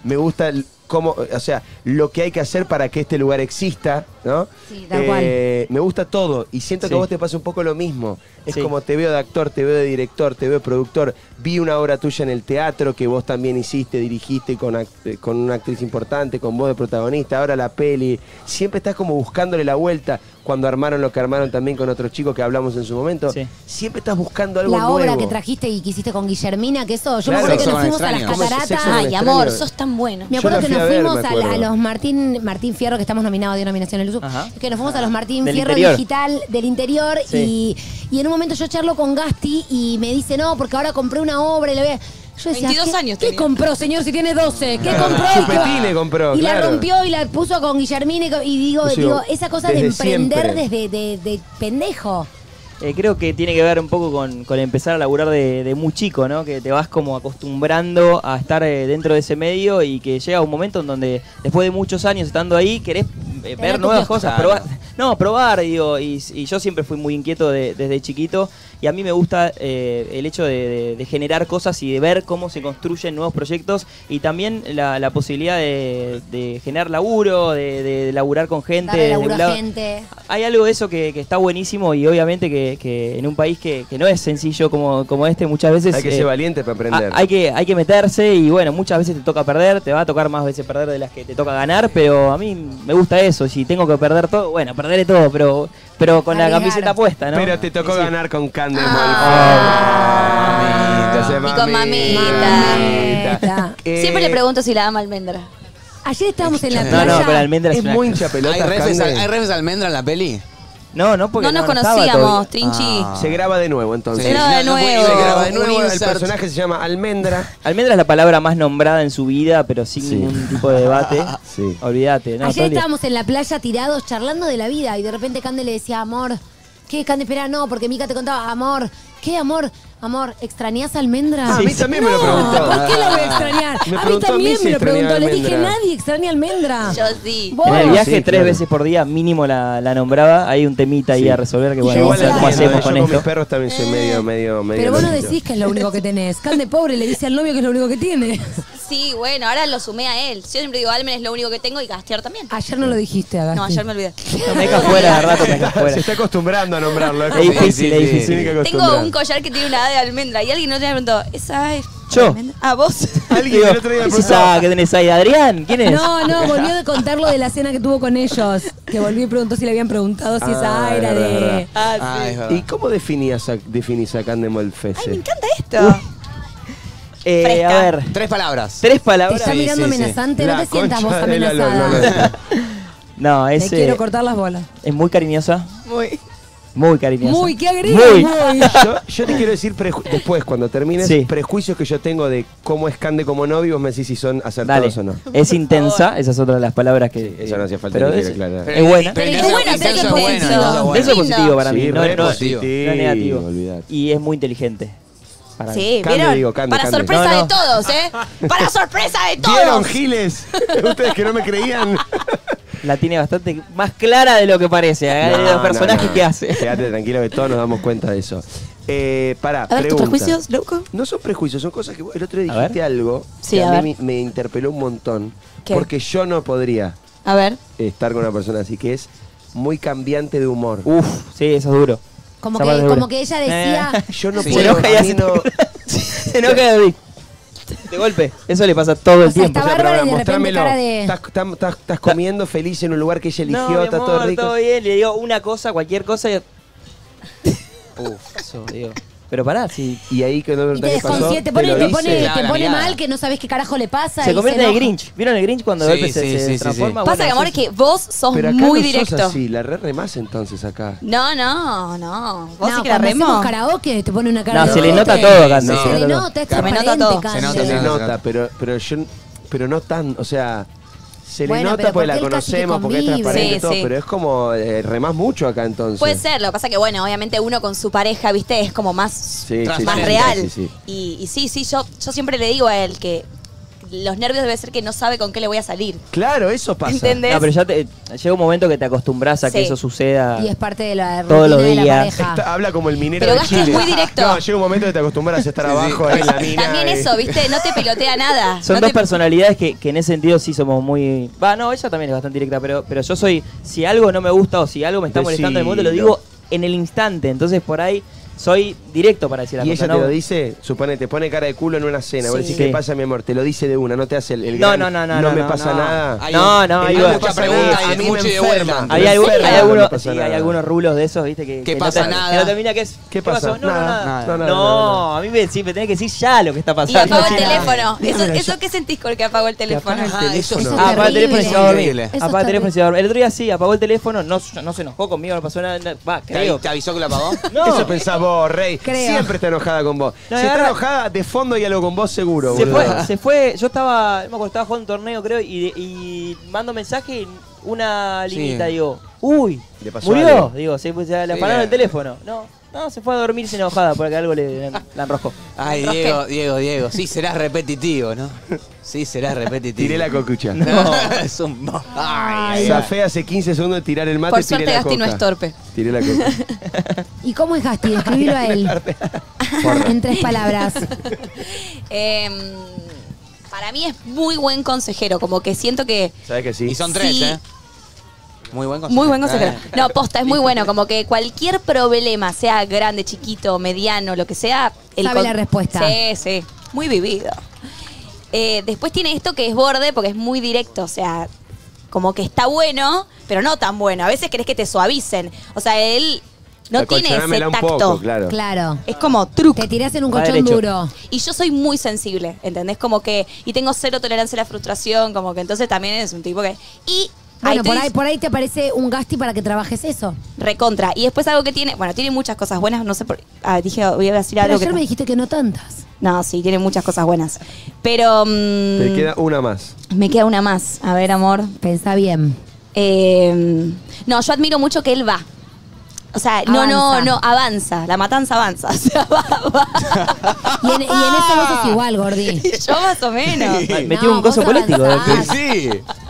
me gusta el- cómo, o sea, lo que hay que hacer para que este lugar exista, ¿no? Sí, tal cual. Me gusta todo y siento que Sí. a vos te pasa un poco lo mismo. Es Sí. como te veo de actor, te veo de director, te veo de productor. Vi una obra tuya en el teatro que vos también hiciste, dirigiste con, act- con una actriz importante, con vos de protagonista, ahora la peli. Siempre estás como buscándole la vuelta. Cuando armaron lo que armaron también con otros chicos que hablamos en su momento. Sí. Siempre estás buscando algo La nuevo. obra que trajiste y que hiciste con Guillermina, que eso, yo Claro. me acuerdo que Sexo nos con fuimos a las extraños. cataratas. Sexo con Ay, extraños. amor, sos tan bueno. Me Yo acuerdo la que fui nos a ver, fuimos me a, acuerdo. a los Martín Martín Fierro, que estamos nominados de nominación en el Uso, Ajá. que nos fuimos a los Martín Del Fierro interior. Digital del interior Sí. y, y en un momento yo charlo con Gasti y me dice, no, porque ahora compré una obra y le voy a... Yo decía, veintidós ¿qué, años ¿qué tenía. compró, señor, si tiene doce? ¿Qué Claro. compró? Chupetines compró, Y la claro. rompió y la puso con Guillermina y, co- y digo, Pues digo, digo, esa cosa de desde emprender siempre. desde de, de pendejo. Eh, creo que tiene que ver un poco con, con empezar a laburar de, de muy chico, ¿no? Que te vas como acostumbrando a estar eh, dentro de ese medio y que llega un momento en donde después de muchos años estando ahí querés eh, ver tu nuevas kiosco. cosas, Claro. probar. No, probar, digo, y, y yo siempre fui muy inquieto de- desde chiquito y a mí me gusta eh, el hecho de, de- de generar cosas y de ver cómo se construyen nuevos proyectos y también la, la posibilidad de, de generar laburo, de, de laburar con gente. Darle desde un laburo a lado- gente. Hay algo de eso que, que está buenísimo y obviamente que, que en un país que, que no es sencillo como, como este muchas veces Hay que eh, ser valiente para aprender. ha- hay que hay que meterse y bueno, muchas veces te toca perder, te va a tocar más veces perder de las que te toca ganar, pero a mí me gusta eso, si tengo que perder todo, bueno, perderé todo, pero pero con la Arriesgar. camiseta puesta, ¿no? Pero te tocó Sí. ganar con Candemol. mamita. Mamita, Y con mamita. Eh, Siempre le pregunto si la ama almendra. Ayer estábamos en la No, playa. no, pero almendra es, Es una- muy hincha pelota. ¿Hay refes, Cande. ¿Hay refes almendra en la peli? No, no porque No nos estaba conocíamos, todavía. Trinchi. Ah. Se graba de nuevo entonces. Sí. Se graba de No, no puede- nuevo. Se graba de Un nuevo. El insert. personaje se llama Almendra. Almendra es la palabra más nombrada en su vida, pero sin Sí. ningún tipo de debate. Sí. Olvídate, no, todo Ayer el día. estábamos en la playa tirados charlando de la vida y de repente Cande le decía, amor, ¿qué, Cande? Espera, no, porque Mica te contaba, amor, ¿qué, amor? Amor, ¿extrañás a Almendra? Ah, a mí también me lo No, preguntó. ¿por qué la voy a extrañar? Me a mí preguntó a mí también si me lo extrañaba preguntó. a Le dije, Almendra. nadie extraña a Almendra. Yo sí. Vos. En el viaje Sí, tres claro. veces por día mínimo la, la nombraba. Hay un temita ahí Sí. a resolver que Y bueno, yo vamos a ver igual cómo entiendo, hacemos Yo con con mis esto. perros también soy medio, medio, medio. Pero vos no loquito. decís que es lo único que tenés. Cande pobre le dice al novio que es lo único que tiene. Sí, bueno, ahora lo sumé a él. Yo siempre digo, Almen es lo único que tengo y Gastier también. Ayer no lo dijiste, Agasti. No, ayer me olvidé. No, me deja fuera de rato, me deja Se fuera. está acostumbrando a nombrarlo. Es difícil, es difícil. Tiene que Tengo acostumbrar. un collar que tiene una A de almendra y alguien no te preguntó, ¿esa es Yo. almendra? Ah, vos. Alguien Digo, el otro día me ¿qué es preguntó. esa que tenés ahí? ¿Adrián? ¿Quién es? No, no, volvió de contar lo de la cena que tuvo con ellos. Que volvió y preguntó si le habían preguntado si esa Ah, A era es verdad, de... verdad. Ah, Ah, sí. es verdad. ¿Y cómo definías a, definís a Candemol Fese? Ay, me encanta esto. Eh, Fresca. a ver, Tres palabras. tres Te palabras. está Sí, mirando sí, sí. amenazante, no La te sientas vos concha de la amenazada. lora. No, Te es, eh, quiero cortar las bolas. es muy cariñosa. Muy. Muy cariñosa. Muy, qué agrega, Muy. muy. Yo, yo te quiero decir preju- después, cuando termines, Sí. prejuicios que yo tengo de cómo es Cande como novio, vos me decís si son Dale. acertados o no. Es intensa, esa es otra de las palabras que. Eso no hacía falta pero ni es, que aclarar. es buena. Pero Pero intenso- bueno, intenso pero es es bueno, positivo. intenso es bueno. Eso es positivo para Sí, mí, no, re no- positivo, no es negativo. olvidate. Y es muy inteligente. Para mí. Sí, Cande, ¿vieron? digo, Cande, Para Cande. sorpresa No, no. de todos, ¿eh? Para sorpresa de ¿Vieron, todos. Giles? Ustedes que no me creían. La tiene bastante más clara de lo que parece, ¿eh? de los No, personajes no, no. que hace. Quédate tranquilo que todos nos damos cuenta de eso. Eh, pará, A ver, ¿tus pregunta. prejuicios, loco? No son prejuicios, son cosas que vos- el otro día A ver. dijiste algo Sí, que a a, ver. mí me, me interpeló un montón. ¿Qué? Porque yo no podría A ver. estar con una persona así, que es muy cambiante de humor. Uf, sí, eso es duro. Como Esa que, parte es como dura. que ella decía... Yo no Sí. puedo, Se enoja y a hace- mí no... Se enoja de De golpe. Eso le pasa todo el O sea, tiempo. está O sea, pero bárbara ahora, y de repente mostrámelo. cara de... Estás, estás- estás- estás comiendo feliz en un lugar que ella eligió, No, mi está amor, todo rico. todo bien. Le digo una cosa, cualquier cosa y... Uf, eso, digo. Pero pará, si... Y ahí que no Y te qué pasó, desconcierta, te pone, lo te dice. pone, Claro, te la pone mirada. mal, que no sabes qué carajo le pasa. Se y convierte en el enoja. Grinch. ¿Vieron el Grinch cuando Sí, de golpe se, sí, se sí, sí, transforma? sí. Pasa Bueno, que, amor, eso es que vos sos Pero acá muy no sos directo. así, la re remás entonces acá. No, no, no. ¿Vos No, sí que la cuando hacemos remo? karaoke te pone una cara No, de se le ojete. nota todo, Cande. No, Se le Se le nota, es Se me nota transparente, todo. Cande. Se nota, Se le se nota, pero, pero yo pero no tan, o sea, se Bueno, le nota pero porque la porque él casi que conocemos, porque es convive. transparente y Sí, todo, sí. pero es como eh, remás mucho acá entonces. Puede ser, lo que pasa que, bueno, obviamente uno con su pareja, viste, es como más, Sí, sí, más sí, real. sí, sí. Y, y sí, sí, yo, yo siempre le digo a él que los nervios debe ser que no sabe con qué le voy a salir. Claro, eso pasa. ¿Entendés? No, pero ya te, llega un momento que te acostumbras a que Sí. eso suceda Y es parte de la todos los rutina de la días. pareja. Está- habla como el minero Pero de Gasti Chile. es muy directo. No, llega un momento que te acostumbras a estar abajo ahí en la mina. También y- eso, ¿viste? No te pilotea nada. Son No dos te- personalidades que, que en ese sentido sí somos muy... Va, no, ella también es bastante directa, pero, pero yo soy... Si algo no me gusta o si algo me está molestando en el momento, lo Decilo. digo en el instante. Entonces por ahí soy directo para decir la Y cosa. ella ¿no? te lo dice, supone, te pone cara de culo en una cena. Vos Sí. decís, Sí. ¿qué pasa, mi amor? Te lo dice de una, no te hace el, el No, gran, no, no, no, no no, me no, pasa no. nada. Hay No, no, El hay no me mucha pasa pregunta, nada, hay a mí mucho me de vuelta. enferma. Hay, me algún- enferma, hay no me algunos, pasa sí, nada. hay algunos rulos de esos, viste, que, ¿Qué que pasa? no te- Nada. que no termina que es... ¿Qué pasa? pasó? No, no, Nada. nada. No, No, no, no, no. a mí me, sí, me tenés que decir ya lo que está Y pasando. apagó el Sí. teléfono. Dígamelo ¿Eso, ya. ¿Eso qué sentís con que apagó el teléfono? apaga el Ah, eso teléfono. es Ah, apaga el teléfono y se va a dormir. Increíble. Eso Apaga el es teléfono y se va a dormir. El otro día sí, apagó el teléfono, no, no se enojó conmigo, no pasó nada. nada. Va, ¿Te, creo. te avisó que lo apagó? No. Eso pensás vos, Rey. Creo. Siempre está enojada con vos. No, si y está ahora- enojada, de fondo hay algo con vos seguro, Se boludo. fue, se fue, yo estaba, no me acuerdo, estaba jugando un torneo creo y, y mando mensaje y una Sí. liñita, digo, uy, ¿Le pasó murió, algo? digo, se, pues, ya le Sí, apagaron eh. el teléfono. No, no, se fue a dormir sin enojada porque algo le, la enroscó. Ay, Diego, Diego, Diego. Sí, serás repetitivo, ¿no? Sí, serás repetitivo. Tiré la cocucha. No, es un... Ay, ay, ay. Zafé hace quince segundos de tirar el mate, Por tiré suerte la Gasti coca. no es torpe. Tiré la coca. ¿Y cómo es Gasti? Describilo a él. En tres palabras. Em, para mí es muy buen consejero, como que siento que... ¿Sabes que sí? Y son tres, Sí. ¿eh? Muy buen consejero. Muy buen consejero. Eh. No, posta, es muy bueno. Como que cualquier problema, sea grande, chiquito, mediano, lo que sea... Sabe la respuesta. Sí, sí. Muy vivido. Eh, después tiene esto que es borde, porque es muy directo. O sea, como que está bueno, pero no tan bueno. A veces querés que te suavicen. O sea, él no tiene ese Acolchonámela un tacto. poco, claro. Claro. Es como truco. Te tirás en un Va colchón derecho. duro. Y yo soy muy sensible, ¿entendés? Como que... Y tengo cero tolerancia a la frustración, como que entonces también es un tipo que... Y... Bueno, te por dice- ahí, por ahí te aparece un Gasti para que trabajes eso. Recontra. Y después algo que tiene... Bueno, tiene muchas cosas buenas, no sé por... Ah, dije, voy a decir Pero algo ayer que... me dijiste que no tantas. No, sí, tiene muchas cosas buenas. Pero... mm, Te queda una más. me queda una más. A ver, amor. Pensá bien. Eh, no, yo admiro mucho que él va. O sea, no, no, Avanza. no, avanza. La matanza avanza. O sea, va, va. Y en, y en eso vos sos igual, Gordi. Yo más o menos. Ay, metí No, un coso vos político. avanzás. Sí.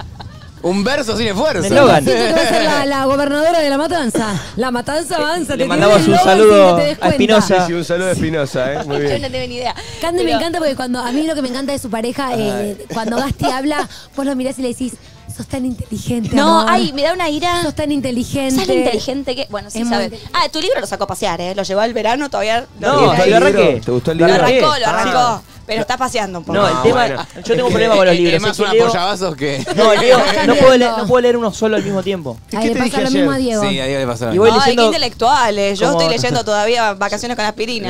Un verso sin esfuerzo. Un eslogan. Siento que va a ser la, la gobernadora de la matanza. La matanza avanza. Le te mandamos tiró el un logo saludo sin que te des a cuenta. Espinosa. Sí, sí, un saludo de Espinosa, ¿eh? Muy Yo bien. no tengo ni idea. Cande me Pero- encanta porque cuando a mí lo que me encanta de su pareja, eh, cuando Gasti habla, vos lo mirás y le decís, sos tan inteligente. No, amor. ay, me da una ira. Sos tan inteligente. ¿Sabes lo inteligente que...? Bueno, sí, Es muy sabes. inteligente. Ah, tu libro lo sacó a pasear, ¿eh? Lo llevó al verano, todavía... No, ¿Te gustó el lo libro? arranqué. ¿Te gustó el Lo Lo libro? arranqué. arrancó, lo arrancó. Ah. Pero está paseando un poco. No, el Ah, tema, bueno. yo tengo un problema con los libros. Es más es que un leo- apoyabazos que... No, leo- no, cambiando. puedo leer, no puedo leer uno solo al mismo tiempo. Ay, ¿Qué le te pasa dije lo ayer? mismo a Diego. Sí, a Diego le pasó. Y voy Ay, leyendo- qué intelectuales. Yo como- estoy leyendo todavía Vacaciones con aspirina.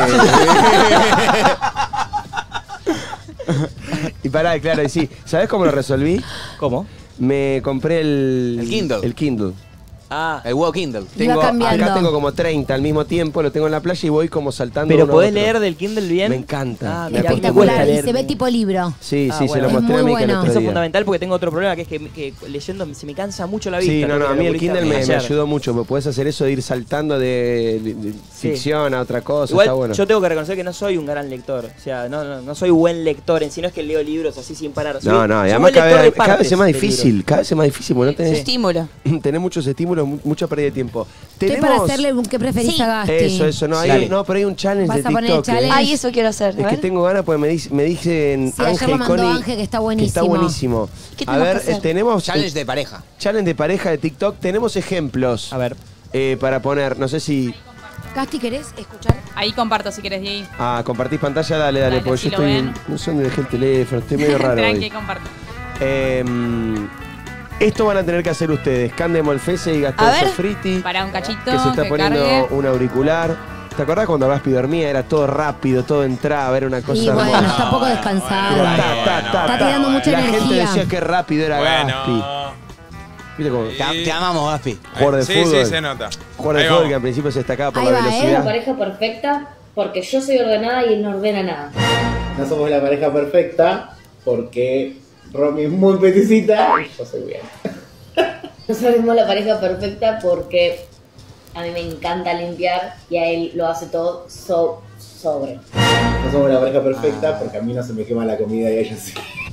Y pará, claro, y sí. ¿Sabés cómo lo resolví? ¿Cómo? Me compré el... El Kindle. El Kindle. Ah, El WoW Kindle. Iba Tengo, cambiando. acá tengo como treinta al mismo tiempo, lo tengo en la playa y voy como saltando pero uno a podés otro. leer del Kindle bien. Me encanta. Ah, Me mirá, me Espectacular. cuesta Y leer. se ve tipo libro. Sí, Ah, sí, bueno. se lo Es mostré a muy Mica el bueno. otro Eso es día. fundamental porque tengo otro problema que es que, que leyendo se me cansa mucho la vista. Sí, no, no, a mí el Kindle me, me Ayer. ayudó mucho. Me puedes hacer eso de ir saltando de, de- de Sí. ficción a otra cosa. Igual está bueno. yo tengo que reconocer que no soy un gran lector. O sea, no, no, no soy buen lector en sí, no es que leo libros así sin parar. Soy- No, no, y soy además buen cada lector vez, de cada vez partes es más de difícil. libros. Cada vez es más difícil porque no tenés, Estímulo. tenés muchos estímulos, mu- mucha pérdida de tiempo. ¿Qué Tenemos... para hacerle un qué preferís Sí. a Gasti? Eso, eso, no, hay, Dale. no, pero hay un challenge ¿Vas de a poner el TikTok. challenge? ¿eh? Ay, eso quiero hacer. Es A que ver. tengo ganas porque me, dice- me dicen Sí, ayer Ángel lo mandó Connie Ángel, que está está buenísimo. buenísimo. ¿Qué A tenemos ver, que hacer? eh, tenemos Challenge eh, de pareja. challenge de pareja de TikTok. Tenemos ejemplos A ver. eh, para poner. No sé si Gasti, ¿querés escuchar? Ahí comparto si querés, Diego. ah, compartís pantalla. Dale, dale, Dale, porque si yo lo estoy. ven. No sé dónde dejé el teléfono, estoy medio raro. Tranqui, hoy. comparto. Eh, esto van a tener que hacer ustedes. Cande Molfese y Gastón A ver. Sofriti. Para un cachito, Que se está que poniendo cargue. un auricular. ¿Te acordás cuando Gaspi dormía? Era todo rápido, todo entraba, era una cosa Y bueno, hermosa. está un poco descansado. Ta, ta, ta, Está ta. tirando mucha La gente energía. decía que rápido era Gaspi. Bueno. ¿Viste cómo? Te, te amamos, Gaspi. Jugador de Sí, fútbol. sí, se nota. Jugador de Ahí fútbol vamos. que al principio se destacaba por Ahí la va, ¿eh? velocidad. pareja perfecta porque yo soy ordenada y él no ordena nada. No somos la pareja perfecta porque Romy es muy peticita y yo soy bien. No somos la pareja perfecta porque a mí me encanta limpiar y a él lo hace todo so- sobre. No somos la pareja perfecta porque a mí no se me quema la comida y a ella sí.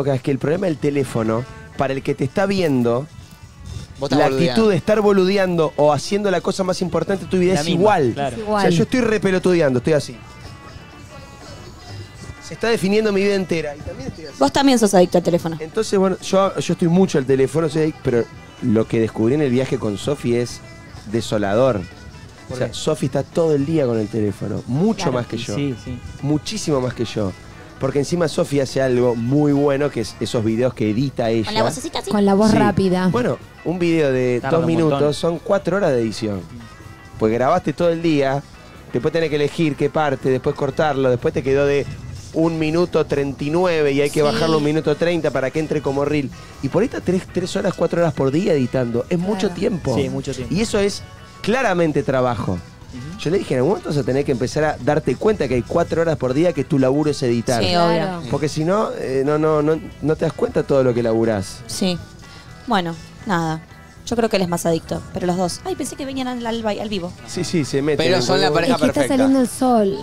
época es que el problema del teléfono, para el que te está viendo, Vos estás la boludeando. actitud de estar boludeando o haciendo la cosa más importante de tu vida La es misma, igual. claro. Es O igual. sea, yo estoy repelotudeando, estoy así. Se está definiendo mi vida entera y también estoy así. Vos también sos adicto al teléfono. Entonces, bueno, yo, yo estoy mucho al teléfono, soy adicto, pero lo que descubrí en el viaje con Sofi es desolador. O sea, Sofi está todo el día con el teléfono, mucho Claro. más que yo. Sí, sí. Muchísimo más que yo. Porque encima Sofi hace algo muy bueno, que es esos videos que edita ella. Con la vocecita así. Con la voz Sí. rápida. Bueno, un video de Tarda dos un montón. minutos son cuatro horas de edición. Pues grabaste todo el día, después tenés que elegir qué parte, después cortarlo, después te quedó de un minuto treinta y nueve y hay que Sí. bajarlo a un minuto treinta para que entre como reel. Y por ahí está tres, tres horas, cuatro horas por día editando. Es mucho tiempo. Sí, mucho tiempo. Y eso es claramente trabajo. Yo le dije, en algún momento vas a tener que empezar a darte cuenta que hay cuatro horas por día que tu laburo es editar. Sí, Claro. obvio. Porque si no, eh, no, no, no, no te das cuenta todo lo que laburás. Sí. Bueno, nada. Yo creo que él es más adicto, pero los dos. Ay, pensé que venían al, al, al vivo. Sí, sí, se meten. Pero en son la cualquier- pareja Es que está perfecta. saliendo el sol.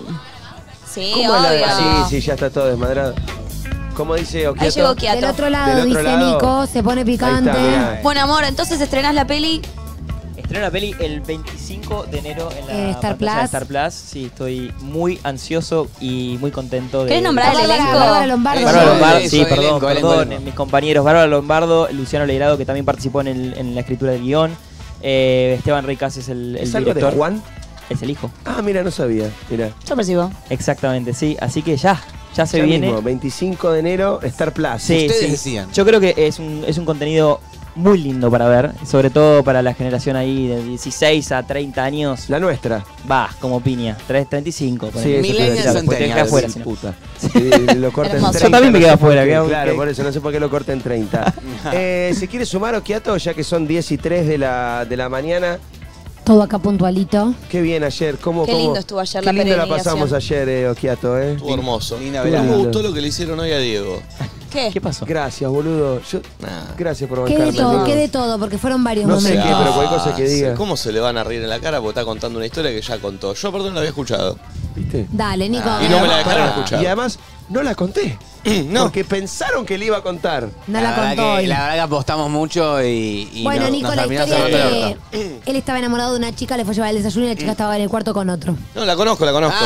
Sí, ¿Cómo es la de- obvio. Sí, sí, ya está todo desmadrado. ¿Cómo dice Okiato? Ahí llegó Kiato. Del otro lado, Del otro dice lado. Nico, se pone picante. Ahí está, mirá. Bueno, amor, entonces estrenás la peli. Estreno la peli el veinticinco de enero en la En Star pantalla de Plus. Star Plus. Sí, estoy muy ansioso y muy contento de... ¿Querés nombrar el Bárbara- elenco? Bárbara Lombardo. Bárbara Eso, Lombardo, eso, sí, elenco, perdón, elenco, perdón, elenco. mis compañeros Bárbara Lombardo, Luciano Leirado, que también participó en, el- en la escritura del guión, eh, Esteban Ricas es el, el ¿Es algo de director. Juan? Es el hijo. Ah, mira, no sabía. Mira. Yo percibo. Exactamente, sí, así que ya, ya se Ya viene. mismo, veinticinco de enero, Star Plus. Sí, Ustedes sí. decían. Yo creo que es un, es un contenido muy lindo para ver, sobre todo para la generación ahí de dieciséis a treinta años. La nuestra. Va, como piña, tres, treinta y cinco. Sí, eso te iba a decir. Millennials Porque te queda Centennials. afuera, Sí, si no. puta. Sí, lo corta en Hermoso. treinta. Yo también me no quedo sé por afuera, qué. quedo- Claro, que- por eso, no sé por qué lo corta en treinta. eh, ¿Se quiere sumar Okiato ya que son diez y tres de la, de la mañana? Todo acá puntualito. Qué bien ayer. ¿Cómo, Qué cómo- lindo estuvo ayer Qué la lindo la peregrinación. pasamos ayer, eh, Okiato, ¿eh? Estuvo hermoso. Linda Qué No velada. me lindo. gustó lo que le hicieron hoy a Diego. ¿Qué? ¿Qué pasó? Gracias, boludo. Yo, Nah. gracias por ¿Qué de bancarme. todo? amigo. ¿Qué de todo? Porque fueron varios No sé momentos. qué, pero cualquier cosa que Ah, diga. ¿Cómo se le van a reír en la cara porque está contando una historia que ya contó? Yo, perdón, la había escuchado. ¿Viste? Dale, Nico. Y no me la Pará, dejaron escuchar. Y además, no la conté. No. Porque pensaron que le iba a contar. No la verdad contó que, hoy. la verdad que apostamos mucho y, y Bueno, nos, Nico, nos la terminó historia cerrando es el orto. que él estaba enamorado de una chica, le fue a llevar el desayuno y la chica estaba en el cuarto con otro. No, la conozco, la conozco.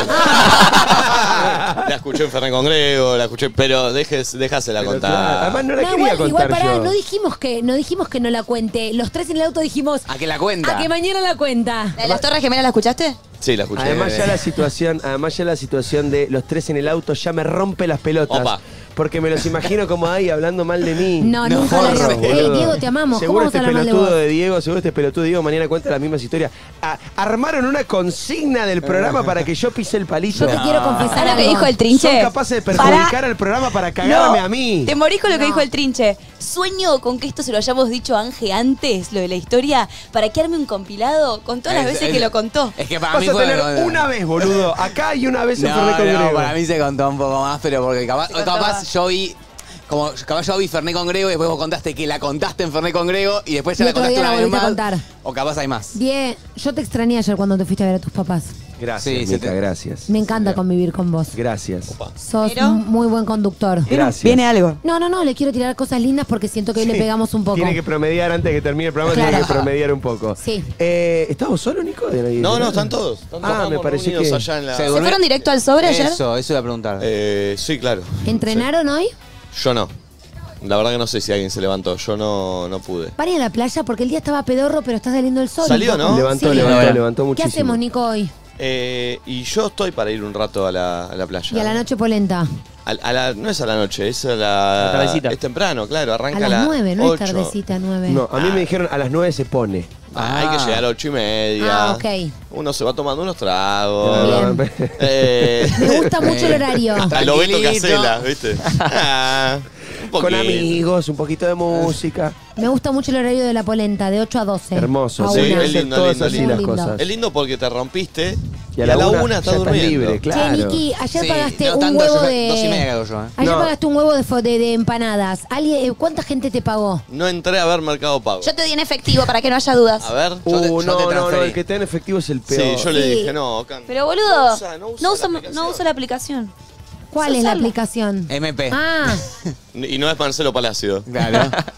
La escuché en Fernández Congrego, la escuché, pero dejes, dejásela Pero contar. claro, además no la No, quería igual, contar igual pará, yo. no dijimos que no dijimos que no la cuente. Los tres en el auto dijimos A que la cuenta. a que mañana la cuenta. ¿La de las Torres Gemelas la escuchaste? Sí, la escuché. Además ya la situación, además ya la situación de los tres en el auto ya me rompe las pelotas. Opa. Porque me los imagino como ahí hablando mal de mí. No, nunca la Forro, Ey, boludo. Diego, te amamos. ¿Cómo Seguro vamos a este hablar mal de pelotudo vos? de Diego, seguro este pelotudo de Diego mañana cuenta las mismas historias. A- armaron una consigna del programa para que yo pise el palito. Yo te quiero confesar ¿Sabes lo que algo. dijo el trinche? Son capaces de perjudicar al programa para cagarme a mí. Te morís con lo que No. dijo el trinche. Sueño con que esto se lo hayamos dicho a Ángel antes, lo de la historia, para que arme un compilado con todas las Es- veces es- que lo contó. Es que para Vas mí a fue. tener una vez, boludo. Acá y una vez en No, Fernet con no, Grego. para mí se contó un poco más, pero porque capaz, Se contó capaz más. yo vi. Como capaz yo vi Fernet con Grego y después vos contaste que la contaste en Fernet con Grego y después ya Y la otro contaste día una la vez volviste a más. contar. O capaz hay más. Die, yo te extrañé ayer cuando te fuiste a ver a tus papás. Gracias, Sí, se Mica, te- gracias. Me encanta convivir con vos. Gracias. Sos Pero- un muy buen conductor. Gracias. Viene algo. No, no, no, le quiero tirar cosas lindas porque siento que hoy le Sí. pegamos un poco. Tiene que promediar antes de que termine el programa, Claro. tiene que promediar un poco. Sí. Eh, ¿Estamos solos, Nico? No, no, están todos. Están todos Ah, me pareció reunidos que... allá en la... Se ¿Se durmió- fueron directo al sobre ayer? Eso, eso iba a preguntar. Eh, sí, claro. ¿Entrenaron hoy? Yo no. La verdad que no sé si alguien se levantó. Yo no, no pude. Van a ir a la playa porque el día estaba pedorro, pero está saliendo el sol. Salió, un poco. ¿no? Levantó, Sí. levantó, Bueno. levantó ¿Qué muchísimo. hacemos, Nico, hoy? Eh, y yo estoy para ir un rato a la, a la playa. Y a la noche polenta. A, a la, no es a la noche, es a la... La tardecita. Es temprano, claro. Arranca A las nueve, no es ocho. tardecita, nueve. No, a mí me dijeron a las nueve se pone. Ah, hay que llegar a las ocho y media. Ah, ok. Uno se va tomando unos tragos. Bien. Eh, Me gusta mucho el horario. a lo Beto Tranquilito. Casella, ¿viste? Ah, un Con poquito. amigos, un poquito de música. Me gusta mucho el horario de la polenta, de ocho a doce. Hermoso. A Sí, una. es lindo, todas lindo, así lindo. las Muy lindo. cosas. Es lindo porque te rompiste Y a la una estás ya estás durmiendo. libre, claro. Che, Niki, ayer Sí, pagaste no un tanto, huevo yo- de... dos y media que hago yo, ¿eh? Ayer No. pagaste un huevo de, fo- de, de empanadas. ¿Alguien, eh, ¿Cuánta gente te pagó? No entré a ver Mercado Pago. Yo te di en efectivo para que no haya dudas. A ver. Yo te- Uh, yo te no, no, no, transferí. el que te da en efectivo es el Sí, peor. yo le Sí. dije, no, Can- Pero boludo, No usa- no usa no la uso, aplicación. no uso la aplicación. ¿Cuál Sé es la usarla. aplicación? M P. Ah, Y no es Marcelo Palacio. Claro.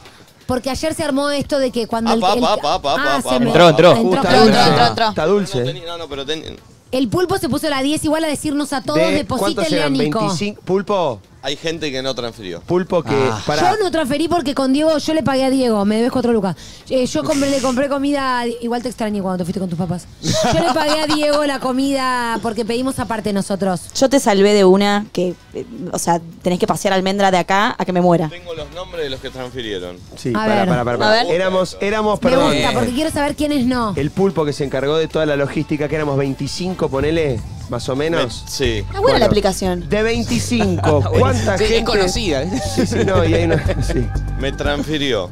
porque ayer se armó esto de que cuando el, Apa, el- apa, apa, ah, apa, se me- Entró, entró. entró, Está entró, dulce. entró, entró. Está dulce. Tenía- No, no, pero ten- El pulpo se puso la diez igual a decirnos a todos, De- ¿Cuántos deposítenle a eran? Nico. veinticinco. Pulpo. hay gente que no transfirió. Pulpo que. Ah. Pará. Yo no transferí porque con Diego, yo le pagué a Diego, me debes cuatro lucas. Eh, yo compré, le compré comida, igual te extrañé cuando te fuiste con tus papás. Yo le pagué a Diego la comida porque pedimos aparte nosotros. Yo te salvé de una que, eh, o sea, tenés que pasear almendra de acá a que me muera. Tengo los nombres de los que transfirieron. Sí, A para, ver. para, para, A ver. Éramos, éramos, Me perdón. gusta, porque quiero saber quiénes no. El pulpo que se encargó de toda la logística, que éramos veinticinco, ponele, más o menos. Sí. Está buena la aplicación. De veinticinco, ¿cuánta Sí, gente? es conocida. Sí, sí, no, y hay una. Sí. Me transfirió.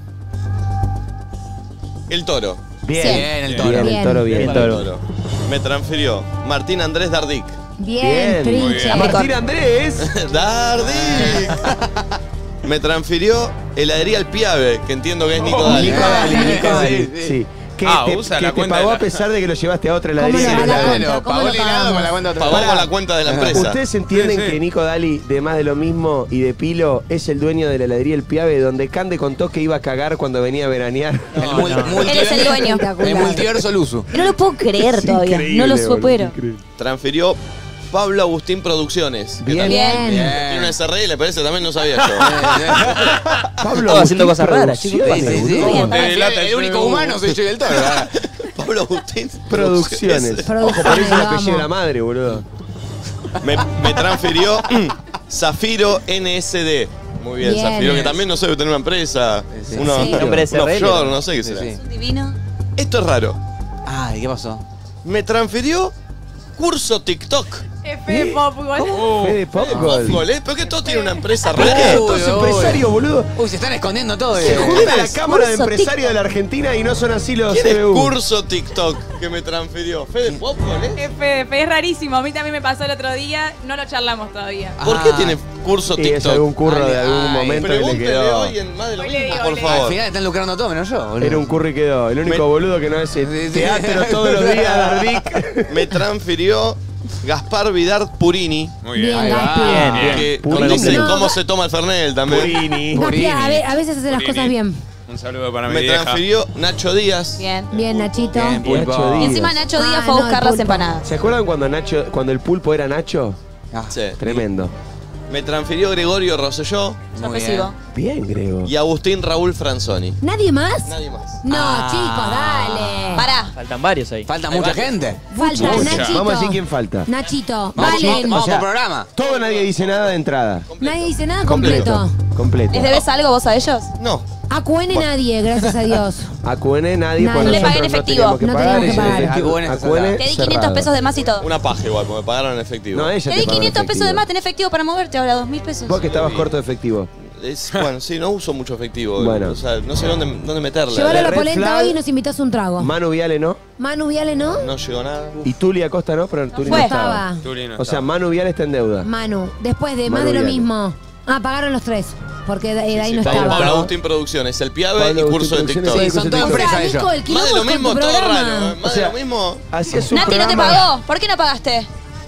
El Toro. Bien. Bien, el toro. Bien, Bien. el toro, bien. El El Toro. Toro. Me transfirió Martín Andrés Dardic. Bien, Bien. Trinche. A Martín Andrés. Dardic. Me transfirió Heladería El Piave, que entiendo que es Nico Dali. Nico Dali, Nico Dali. Sí, sí. Sí. Que Ah, te, usa que la te cuenta pagó de a la- pesar de que lo llevaste a otra ¿Cómo heladería. lo que va era la de él. conta? ¿Cómo Pagó lo el helado pagamos? con la cuenta otra Pagó vez. con la cuenta de la empresa. ¿Ustedes entienden Sí, sí. que Nico Dali, de más de lo mismo y de Pilo, es el dueño de la heladería El Piave, donde Cande contó que iba a cagar cuando venía a veranear? El mul- multi- Él es el dueño. El multiverso Luzu. No lo puedo creer Es todavía. increíble, No lo boludo, supero. increíble. Transfirió Pablo Agustín Producciones. que Bien. también Bien. Tiene una S R I, le parece, también no sabía yo. Pablo Todo haciendo Agustín cosas raras, chicos. Producciones, Sí, sí, sí. boludo. Bien, Te para- delata El el único C B U. humano soy yo y el toro. ¿verdad? Pablo Agustín Producciones. Ojo, por Producciones, eso el lo apellido de amo. la madre, boludo. Me, me transfirió Zafiro N S D. Muy bien, Bien. Zafiro, que también no sé, tener una empresa, Sí. uno, Sí. Nombre un S R L. offshore, no sé qué Sí, será. sí. Divino. Esto es raro. Ay, ¿qué pasó? Me transfirió curso TikTok. F Popgol. Fede Popgol. Popgol, ¿eh? ¿Pero que todo tiene una empresa ¿Por qué? rara? Estos Uy, uy. empresarios, boludo. Uy, se están escondiendo todo. Se eh. junta la Cámara de Curso Empresarios TikTok. de la Argentina y no son así los ¿Quién C es B U. curso TikTok que me transfirió? Fede Popgol, ¿eh? F F es rarísimo. A mí también me pasó el otro día. No lo charlamos todavía. ¿Por qué Ah. tiene curso Y es TikTok? algún curro de Ay, algún ay. momento que le Pregúntele quedó. hoy en más de lo Hoy le mismo, digo, por hoy le digo. Al favor. final están lucrando todo, menos yo. boludo. Era un curry que quedó. El único Me- boludo que no hace Sí, sí. teatro todos los días, Dardic. Me transfirió Gaspar Vidar Purini. Muy bien. Bien, Ahí va. Gaspi. Bien, Bien. Que Purini. dice No, cómo Ga- se toma el Fernet también. Purini. Gaspi, a, ve- a veces hace las Purini. cosas bien. Un saludo para mi Me vieja. transfirió Nacho Díaz. Bien. Bien, Nachito. Bien, pulpo. Nacho Y Díaz. encima Nacho Díaz Ah, fue a no, buscar el las pulpo. empanadas. ¿Se acuerdan cuando Nacho, cuando el pulpo era Nacho? Ah, Sí. Tremendo. Me transfirió Gregorio Rosselló muy Sorpresivo. Bien, Grego. y Agustín Raúl Franzoni. ¿Nadie más? Nadie más. No, Ah. chicos, dale. Pará. Faltan varios ahí. Falta Hay mucha varios. gente. Falta Mucha. Nachito. Vamos a decir quién falta. Nachito, Vamos, Valen. vamos O sea, por programa. Todo nadie dice nada de entrada. Nadie dice nada completo. Completo. ¿Les debes algo vos a ellos? No. A Q N nadie, gracias a Dios. A Q N nadie, Nadie. porque No le nosotros pagué en no efectivo. teníamos que No pagar. teníamos que y en pagar. efectivo- A Q N A está Q N cerrado. Te di quinientos cerrado. pesos de más y todo. Una paja igual, porque me pagaron en efectivo. No, ella Te di pagó en quinientos pesos de efectivo. más, tenés efectivo para moverte ahora, dos mil pesos. Vos que estabas corto de efectivo. Es- bueno, sí, no uso mucho efectivo. Bueno. O sea, no sé dónde, dónde meterla. Llévalo a la Red polenta flag. hoy y nos invitas un trago. Manu Viale no. Manu Viale, ¿no? No llegó nada. Y Tuli Acosta no, pero Tuli no fue. estaba. Estaba. Tuli no O sea, estaba. Manu Viale está en deuda. Manu, después de Manu más de lo Viale. mismo. Ah, pagaron los tres. Porque de, de ahí no Pablo, estaba. Pablo Agustín Producciones, El Piave Pablo y Agustín curso de Producciones, TikTok. sí, son todas O sea, empresas Nico, ellos. el Más quilombo de lo es con mismo, tu todo programa. raro. ¿eh? Más O sea, de lo mismo. Hacía su Nati no te programa. pagó. ¿Por qué no pagaste?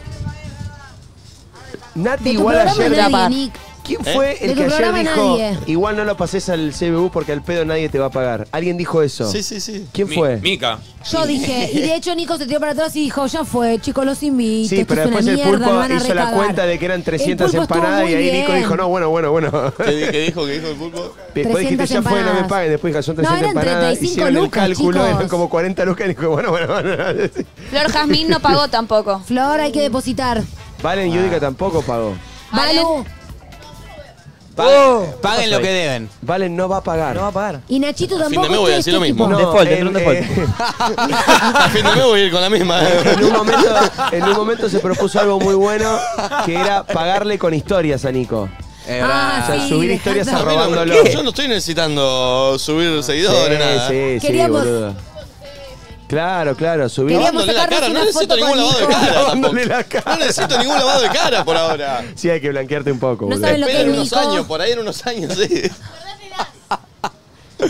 Nati De tu igual programa ayer. nadie, Nick. ¿Quién ¿Eh? fue De el tu que ayer programa dijo, nadie. igual no lo pases al C B U porque al pedo nadie te va a pagar? ¿Alguien dijo eso? Sí, sí, sí. ¿Quién Mi- fue? Mica. Yo dije, y de hecho Nico se tiró para atrás y dijo, ya fue, chicos, los invito. Sí, esto pero es una después el mierda, pulpo me van a hizo la recagar". cuenta de que eran trescientas El pulpo estuvo empanadas y muy ahí Nico bien. dijo, no, bueno, bueno, bueno. ¿Qué, di- qué dijo? ¿Qué dijo el pulpo? Después dijiste, trescientas ya fue, no me empanadas. paguen. Después dijo, son No, trescientas eran empanadas. treinta y cinco Hicieron lucas, el cálculo, chicos. eran como cuarenta lucas. Y dijo, bueno, bueno, bueno. Flor Jazmín no pagó tampoco. Flor, hay que depositar. Valen Yudica tampoco pagó. Vale. Paguen, paguen lo que deben. Valen no va a pagar. No va a pagar. Y Nachito A fin tampoco. de mes voy a ¿qué decir es lo este mismo. tipo? No, default, en, un default. eh, A fin de mes voy a ir con la misma. en un momento, en un momento se propuso algo muy bueno que era pagarle con historias a Nico. Es Ah, O sea, sí, subir dejando- historias A mí no, arrobándolo. ¿qué? Yo no estoy necesitando subir seguidores, nada. Sí, sí, sí, Queríamos- boludo. Claro, claro, subir. Queríamos Lavándole la sacarnos cara, no una necesito foto ningún con lavado de Nico. cara tampoco. Lavándole la cara. No necesito ningún lavado de cara por ahora. Sí, hay que blanquearte un poco, No boludo. saben lo que Esperen es unos Nico. años, por ahí en unos años, sí.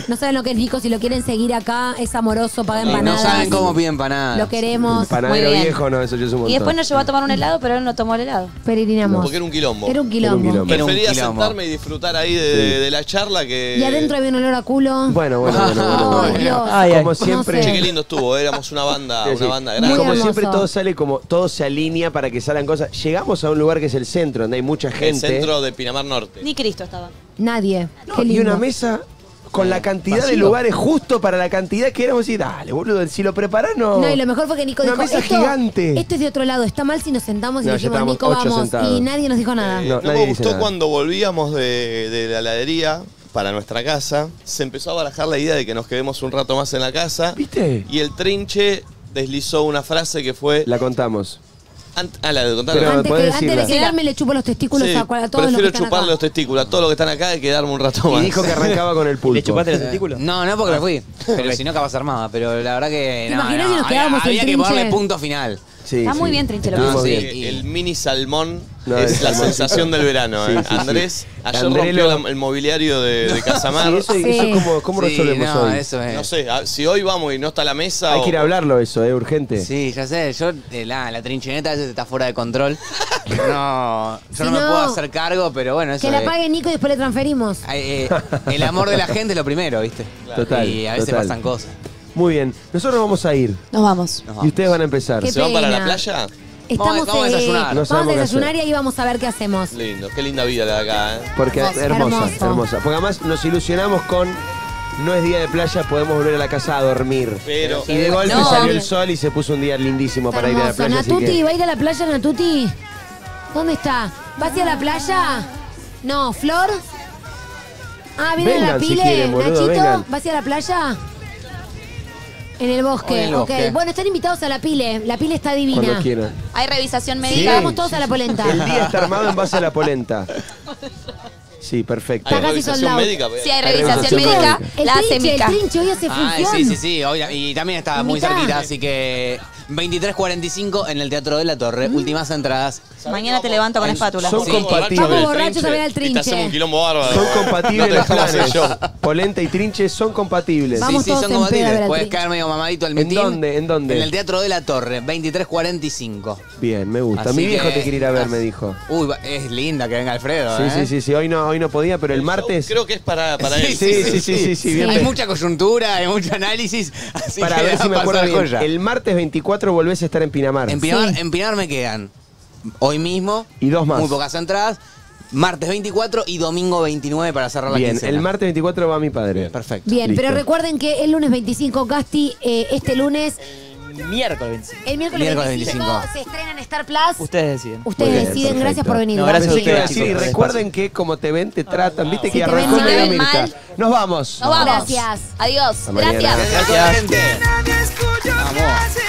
No saben lo que es Nico, si lo quieren seguir acá, es amoroso, paga Y no empanadas. saben cómo piden empanadas. Lo queremos. Panadero Muy bien. viejo, no, eso yo soy un montón. Y después nos llevó a tomar un helado, pero él no tomó el helado. Peregrinamos. Porque era un quilombo. Era un quilombo. Era un Prefería quilombo. sentarme y disfrutar ahí de, de- de la charla que... Y adentro había un olor a culo. Bueno, bueno, bueno, bueno, Ay, bueno. Dios. Ay, ay. Como No siempre. sé. Che, qué lindo estuvo, éramos una banda, Sí, sí. una banda Muy grande. Como hermoso. siempre todo sale como, todo se alinea para que salgan cosas. Llegamos a un lugar que es el centro, donde hay mucha El gente. centro de Pinamar Norte. Ni Cristo estaba. Nadie. No, Qué y lindo. una mesa con la cantidad de Vacío. lugares justo para la cantidad que éramos y dale, boludo, si lo preparás no. No, y lo mejor fue que Nico Una dijo, mesa esto, gigante. esto es de otro lado, está mal si nos sentamos y No, le ya dijimos, estábamos Nico, ocho vamos. sentados. Y nadie nos dijo nada. No, No nadie me dice gustó nada. cuando volvíamos de, de la heladería para nuestra casa, se empezó a barajar la idea de que nos quedemos un rato más en la casa. ¿Viste? Y el trinche deslizó una frase que fue... La contamos. Ant- ah, la de contarla. Pero Antes, podés que, antes de decirla. quedarme le chupo los testículos Sí, a, cua- a todos los que prefiero están chuparle acá. los testículos a todos los que están acá y quedarme un rato más. Y dijo que arrancaba con el pulpo. ¿Le chupaste los testículos? No, no porque me fui. Pero si no, capaz armada. Pero la verdad que. ¿Te no, imaginas no, si nos había- quedábamos el Había que trinche? ponerle punto final. Sí, Está sí. muy bien, Trinche, lo No, que sí. hizo. El, el mini salmón No, es el la salmón. sensación del verano. Sí, ¿eh? sí, sí. Andrés ayer Andrés rompió lo- la- el mobiliario de, de Casamar. Sí, eso, Sí. eso ¿cómo, cómo Sí, resolvemos no, hoy? eso es. No sé, a- si hoy vamos y no está la mesa... Hay o- que ir a hablarlo eso, es urgente. Sí, ya sé. Yo, eh, la, la trincheneta a veces está fuera de control. No, yo Si no me no, puedo hacer cargo, pero bueno, eso Que la es- pague Nico y después le transferimos. eh, eh, el amor de la gente es lo primero, ¿viste? Total, Y a veces total. pasan cosas. Muy bien. Nosotros vamos a ir. Nos vamos. Nos Y ustedes van a empezar. Qué ¿Se van para la pena. playa? Estamos, vamos a eh, desayunar. No vamos sabemos a qué desayunar y hacer. ahí vamos a ver qué hacemos. Lindo, qué linda vida la de acá, ¿eh? Porque Hermoso. hermosa, Hermoso. hermosa. Porque además nos ilusionamos con no es día de playa, podemos volver a la casa a dormir. Pero... Y de golpe No. salió el sol y se puso un día lindísimo para ir a la Hermoso. playa. así Natuti, que- ¿va a ir a la playa, Natuti? ¿Dónde está? ¿Va hacia la playa? No, Flor. Ah, ¿viene a la Vengan si pile? quieren, boludo, Nachito, vengan. ¿va hacia la playa? En el bosque, En el ok. bosque. Bueno, están invitados a la pile. La pile está divina. Cuando quieran. Hay revisación Sí, médica. vamos todos a la polenta. El día está armado en base a la polenta. Sí, perfecto. Está casi sold out. Sí, hay Hay revisación revisación médica. médica. El La hace trinche, Mica. el trinche hoy hace Ay, función. sí, sí, sí. obvia- Y también está muy Invitá. cerquita, así que veintitrés cuarenta y cinco en el Teatro de la Torre. Últimas entradas. Mañana te levanto con espátula. Son Sí. compatibles. Vamos borrachos a ver al Y te trinche. hacemos un quilombo bárbaro. Son No compatibles te los dejamos hacer planes. show. Polenta y trinche son compatibles. Vamos sí, sí, todos son en pedo a ver compatibles. al Puedes trinche. caer medio mamadito al ¿En mitin. dónde? ¿En dónde? En el Teatro de la Torre, veintitrés cuarenta y cinco. Bien, me gusta. Así Mi viejo que- te quiere ir a ver, me dijo. Uy, va- es linda que venga Alfredo. Sí, ¿eh? sí, sí, sí. Hoy no, hoy no podía, pero el martes. Creo que es para, para él. Sí, sí, sí, sí, sí, bien. Hay mucha coyuntura, hay mucho análisis. Así Para que ver va si a me acuerdo pasar bien. joya. El martes veinticuatro volvés a estar en Pinamar. En Pinamar, en Pinamar me quedan hoy mismo. Y dos más. Muy pocas entradas. Martes veinticuatro y domingo veintinueve para cerrar la Bien, quincena. el martes veinticuatro va mi padre. Perfecto. Bien, Listo. pero recuerden que el lunes veinticinco, Gasti, eh, este lunes, Miércoles veinticinco. el miércoles, Miércoles veinticinco, veinticinco. se estrena en Star Plus. Ustedes deciden. Ustedes Muy bien, deciden, perfecto. gracias por venir. No, gracias a Pensé que iba a ustedes, decir, y chicos. recuerden que como te ven, te tratan. Viste que Si te ven arrancó mal, medio ven Mirta. mal. Nos vamos. Nos vamos. Gracias. Adiós. Hasta mañana. Gracias. Gracias a toda la gente. Vamos.